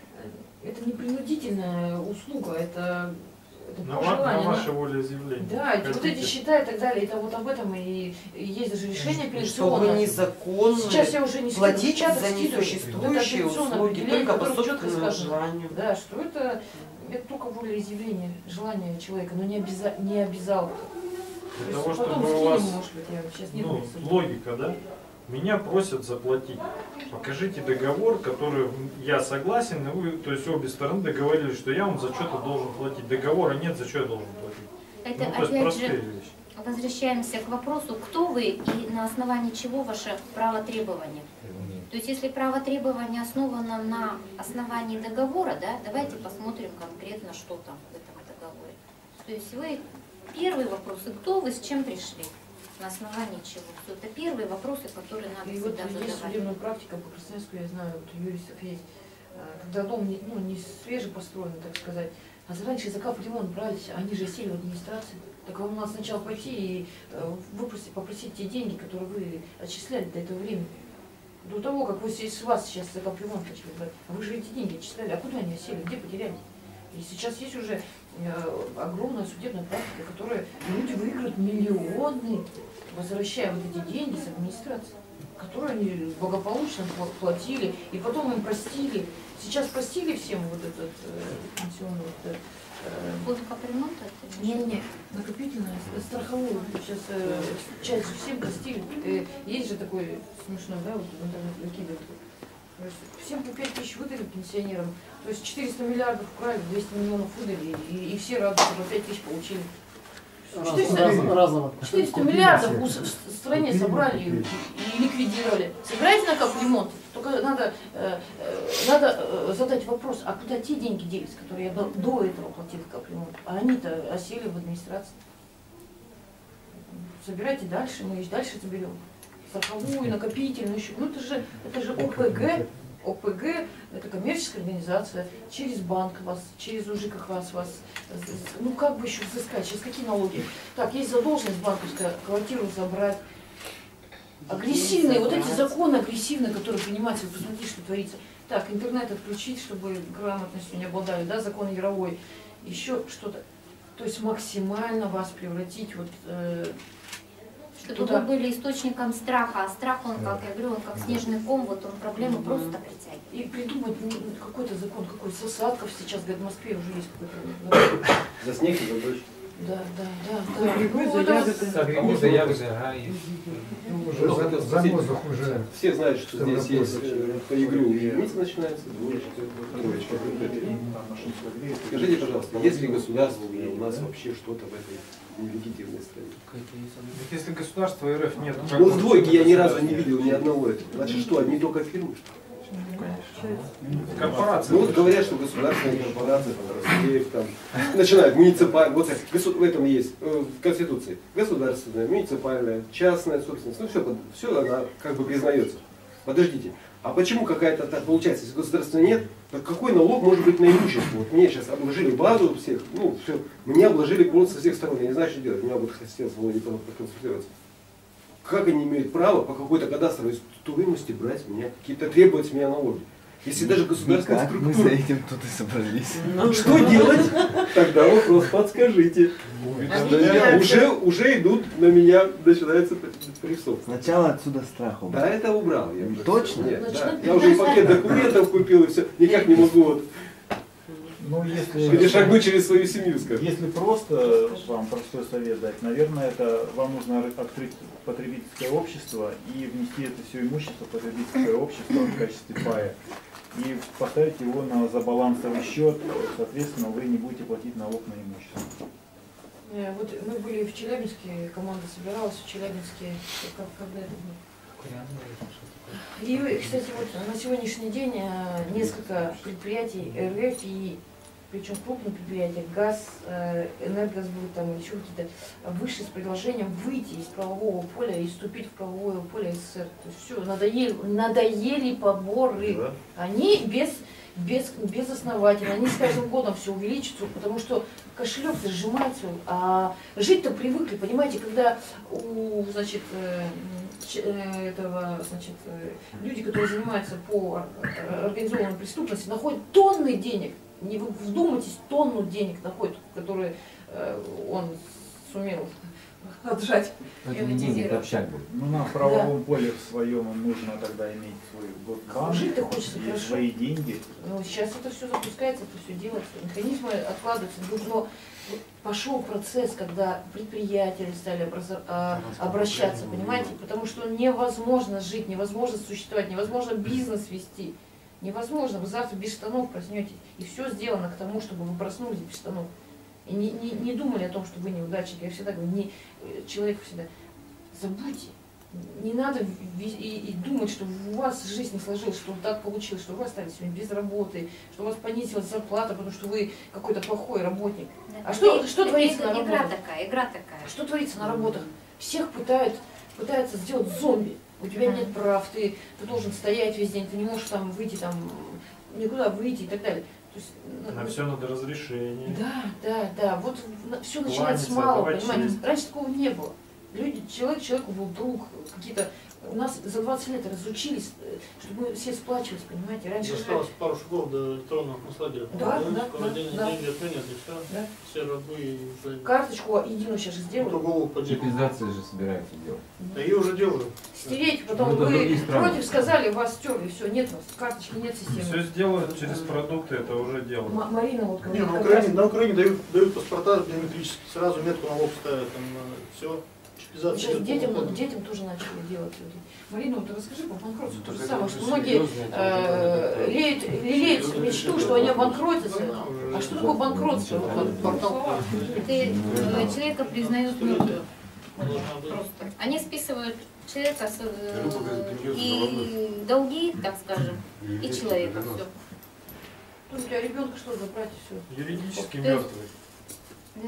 Э, Это не принудительная услуга, это, это На, по ва- на желанию. ваше волеизъявление. Да, эти, вот Хотите? эти счета и так далее, это вот об этом и, и есть даже решение Чтобы апелляционное. незаконно Сейчас я уже не платить скидываю, за скидываю. несуществующие Вот это апелляционное услуги определение, только по которое четко собственному сказано. желанию. Да, что это, это только волеизъявление, желание человека, но не, обяза, не обязаловка. Для То того, есть потом чтобы у скинем, вас, может быть, я сейчас не ну, буду судить. логика, да? Меня просят заплатить. Покажите договор, который я согласен, и вы, то есть обе стороны договорились, что я вам за что-то должен платить. Договора нет, за что я должен платить. Это Ну, то есть опять простые же, вещи. возвращаемся к вопросу, кто вы и на основании чего ваше право требования. То есть если право требования основано на основании договора, да, давайте посмотрим конкретно, что там в этом договоре. То есть вы, первые вопросы, кто вы, с чем пришли, на основании чего. Все это первые вопросы, которые надо И вот всегда есть задавать. судебная практика по Красноярску, я знаю, вот у юристов есть, а, когда дом не, ну, не свежепостроен, так сказать, а раньше за капремонт брались, они же сели в администрации. Так вам надо сначала пойти и э, выпросить, попросить те деньги, которые вы отчисляли до этого времени. До того, как вы с вас сейчас за капремонт начали брать. А вы же эти деньги отчисляли. А куда они осели? Где потеряли? И сейчас есть уже э, огромная судебная практика, которая люди выиграют миллионы, возвращая вот эти деньги с администрации, которые они благополучно пла- платили, и потом им простили. Сейчас простили всем вот этот э, пенсионный вот, э, Под капремонта? Не-не-не, накопительное, страховую. Сейчас э, часть же всем простили. Э, есть же такой смешной, да, вот в интернет выкидывают. То есть всем по пять тысяч выдали пенсионерам. То есть четыреста миллиардов украли, двести миллионов выдали, и, и все радуются, по пять тысяч получили. четыреста, разного. четыреста миллиардов в в стране собрали и, и ликвидировали. Собираете на капремонт? Только надо, э, э, надо э, задать вопрос, а куда те деньги делись, которые я до, до этого платил в капремонт? А они-то осели в администрации. Собирайте дальше, мы еще дальше заберем. Страховую, накопительную, еще. Ну это же, это же ОПГ. ОПГ – это коммерческая организация, через банк вас, через УЖКХ вас, вас, ну как бы еще взыскать, сейчас какие налоги? Так, есть задолженность банковская, квартиру забрать. Агрессивные, вот эти законы агрессивные, которые принимаются, вы посмотрите, что творится. Так, интернет отключить, чтобы грамотностью не обладали, да, закон Яровой, еще что-то. То есть максимально вас превратить вот... Э, Чтобы туда. вы были источником страха, а страх, он, как я говорю, он как снежный ком, вот он проблему Мгм. просто притягивает. И придумать ну, какой-то закон, какой Сосадков сейчас, говорят, в Москве уже есть какой-то. За снег и за дождь. Да, да, да, да. Грибы Ну, за это- ягоды. Да, грибы за ягоды, ага. и- Ну, уже за, за воздух уже. Все знают, что Ставрополь здесь есть вообще. э, по игру единица начинается, двоечка, троечка. Скажите, пожалуйста, есть ли государство или у нас вообще что-то в этой нелегитимной стране? Так если государства РФ нет, то как Ну, он- двойки я ни разу не видел ни одного этого. Значит, что, одни только фирмы? корпорации. Ну, вот говорят, что государственные корпорации, там, Росреестр, там, начинают муниципальные, вот госу- в этом есть, э, в Конституции, государственная, муниципальная, частная собственность, ну, все, все она как бы признается. Подождите, а почему какая-то, так получается, если государственной нет, то какой налог может быть на имущество? Вот мне сейчас обложили базу всех, ну, все, меня обложили полностью со всех сторон, я не знаю, что делать, меня бы хотелось было проконсультироваться. Как они имеют право по какой-то кадастровой стоимости брать меня, какие-то требовать с меня налоги? Если даже государственная Никак, мы за структура... этим тут и собрались. Ну, что делать? Тогда вопрос, подскажите. Да, уже, уже идут на меня, начинается прессов. Сначала отсюда страх убрать. Да, это убрал. Я уже Точно? всё. Нет, да. Я уже и пакет документов купил, и все. Никак не могу вот Ну, если, перешагнуть через свою семью, скажем. если просто вам простой совет дать, наверное, это вам нужно открыть потребительское общество и внести это все имущество в потребительское общество в качестве пая. И поставить его на забалансовый счет, соответственно, вы не будете платить налог на имущество. Э, Вот мы были в Челябинске, команда собиралась в Челябинске, как, когда это было? И, кстати, вот на сегодняшний день э, несколько предприятий РФ, и причем крупных предприятий, ГАЗ, э, Энергосбыт, там еще какие-то, вышли с предложением выйти из правового поля и вступить в правовое поле СССР. То есть все, надоели, надоели поборы. Да. Они без, без, безосновательно, они с каждым годом все увеличиваются, потому что кошелек-то сжимается, а жить-то привыкли, понимаете, когда у, значит, э, ч- э, этого, значит, э, люди, которые занимаются по э, организованной преступности, находят тонны денег, не вы вдумайтесь, тонну денег находят, которые э, он сумел отжать. Это не деньги, это общак будет. Ну, на правовом поле в своем нужно тогда иметь свой госбанк Жить-то хочется и хорошо. свои деньги. Ну, сейчас это все запускается, это все делается, механизмы откладываются, но пошел процесс, когда предприятия стали образа- а, обращаться, понимаете, потому что невозможно жить, невозможно существовать, невозможно бизнес вести, невозможно, вы завтра без штанов проснетесь, и все сделано к тому, чтобы вы проснулись без штанов. И не, не, не думали о том, что вы неудачник. Я всегда говорю, не, человек всегда, забудьте. Не надо и, и, и думать, что у вас жизнь не сложилась, что так получилось, что вы остались сегодня без работы, что у вас понизилась зарплата, потому что вы какой-то плохой работник. Да. А что, Это- что это творится игра на работах? такая, игра такая. Что творится на работах? Всех пытают, пытаются сделать зомби. У тебя Ага. нет прав, ты, ты должен стоять весь день, ты не можешь там выйти, там, никуда выйти и так далее. То есть, На все надо разрешение. да, да, да. Вот все начинается с Кланяться, малого, давать понимаете? честь. Раньше такого не было. Люди, человек человеку был друг, какие-то. У нас за двадцать лет разучились, э, чтобы мы все сплачивались, понимаете? Раньше же- Осталось пару шагов до электронного наследия. Да, да, Скоро да, деньги, да. деньги отменят, и все. Да. Все рабы уже... карточку единую сейчас же сделали. Другого поделили. Чипизация же собираются делать. Да ее уже делают. Стереть, потом Ну, это в вы других странах. против сказали, вас стерли, все, нет у вас, карточки, нет системы. Все сделают через продукты, это уже делают. М- Марина вот Не, говорит, на как Украине, раз- на Украине дают, дают паспорта биометрические, сразу метку на лоб ставят, там, все. Сейчас детям, детям тоже начали делать. Марина, вот расскажи по банкротству то же это самое, уже что многие серьезно, это э, уже лелеют, лелеют мечту, что они обанкротятся. А что такое банкротство? Вот, портал. Это э, человека признают мертвым. Просто. Они списывают человека с, э, и долги, так скажем, и человека. Все. Тут у тебя ребенка что забрать и все. Юридически То есть- мертвый. Да.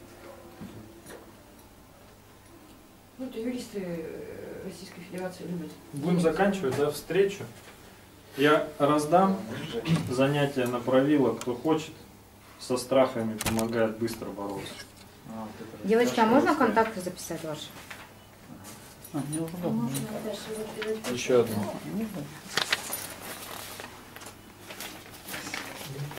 Ну, это юристы э, Российской Федерации любят. Будем заканчивать, да, встречу. Я раздам занятия на правило, кто хочет. Со страхами помогает быстро бороться. Девочки, а можно контакты записать ваши? Еще одно.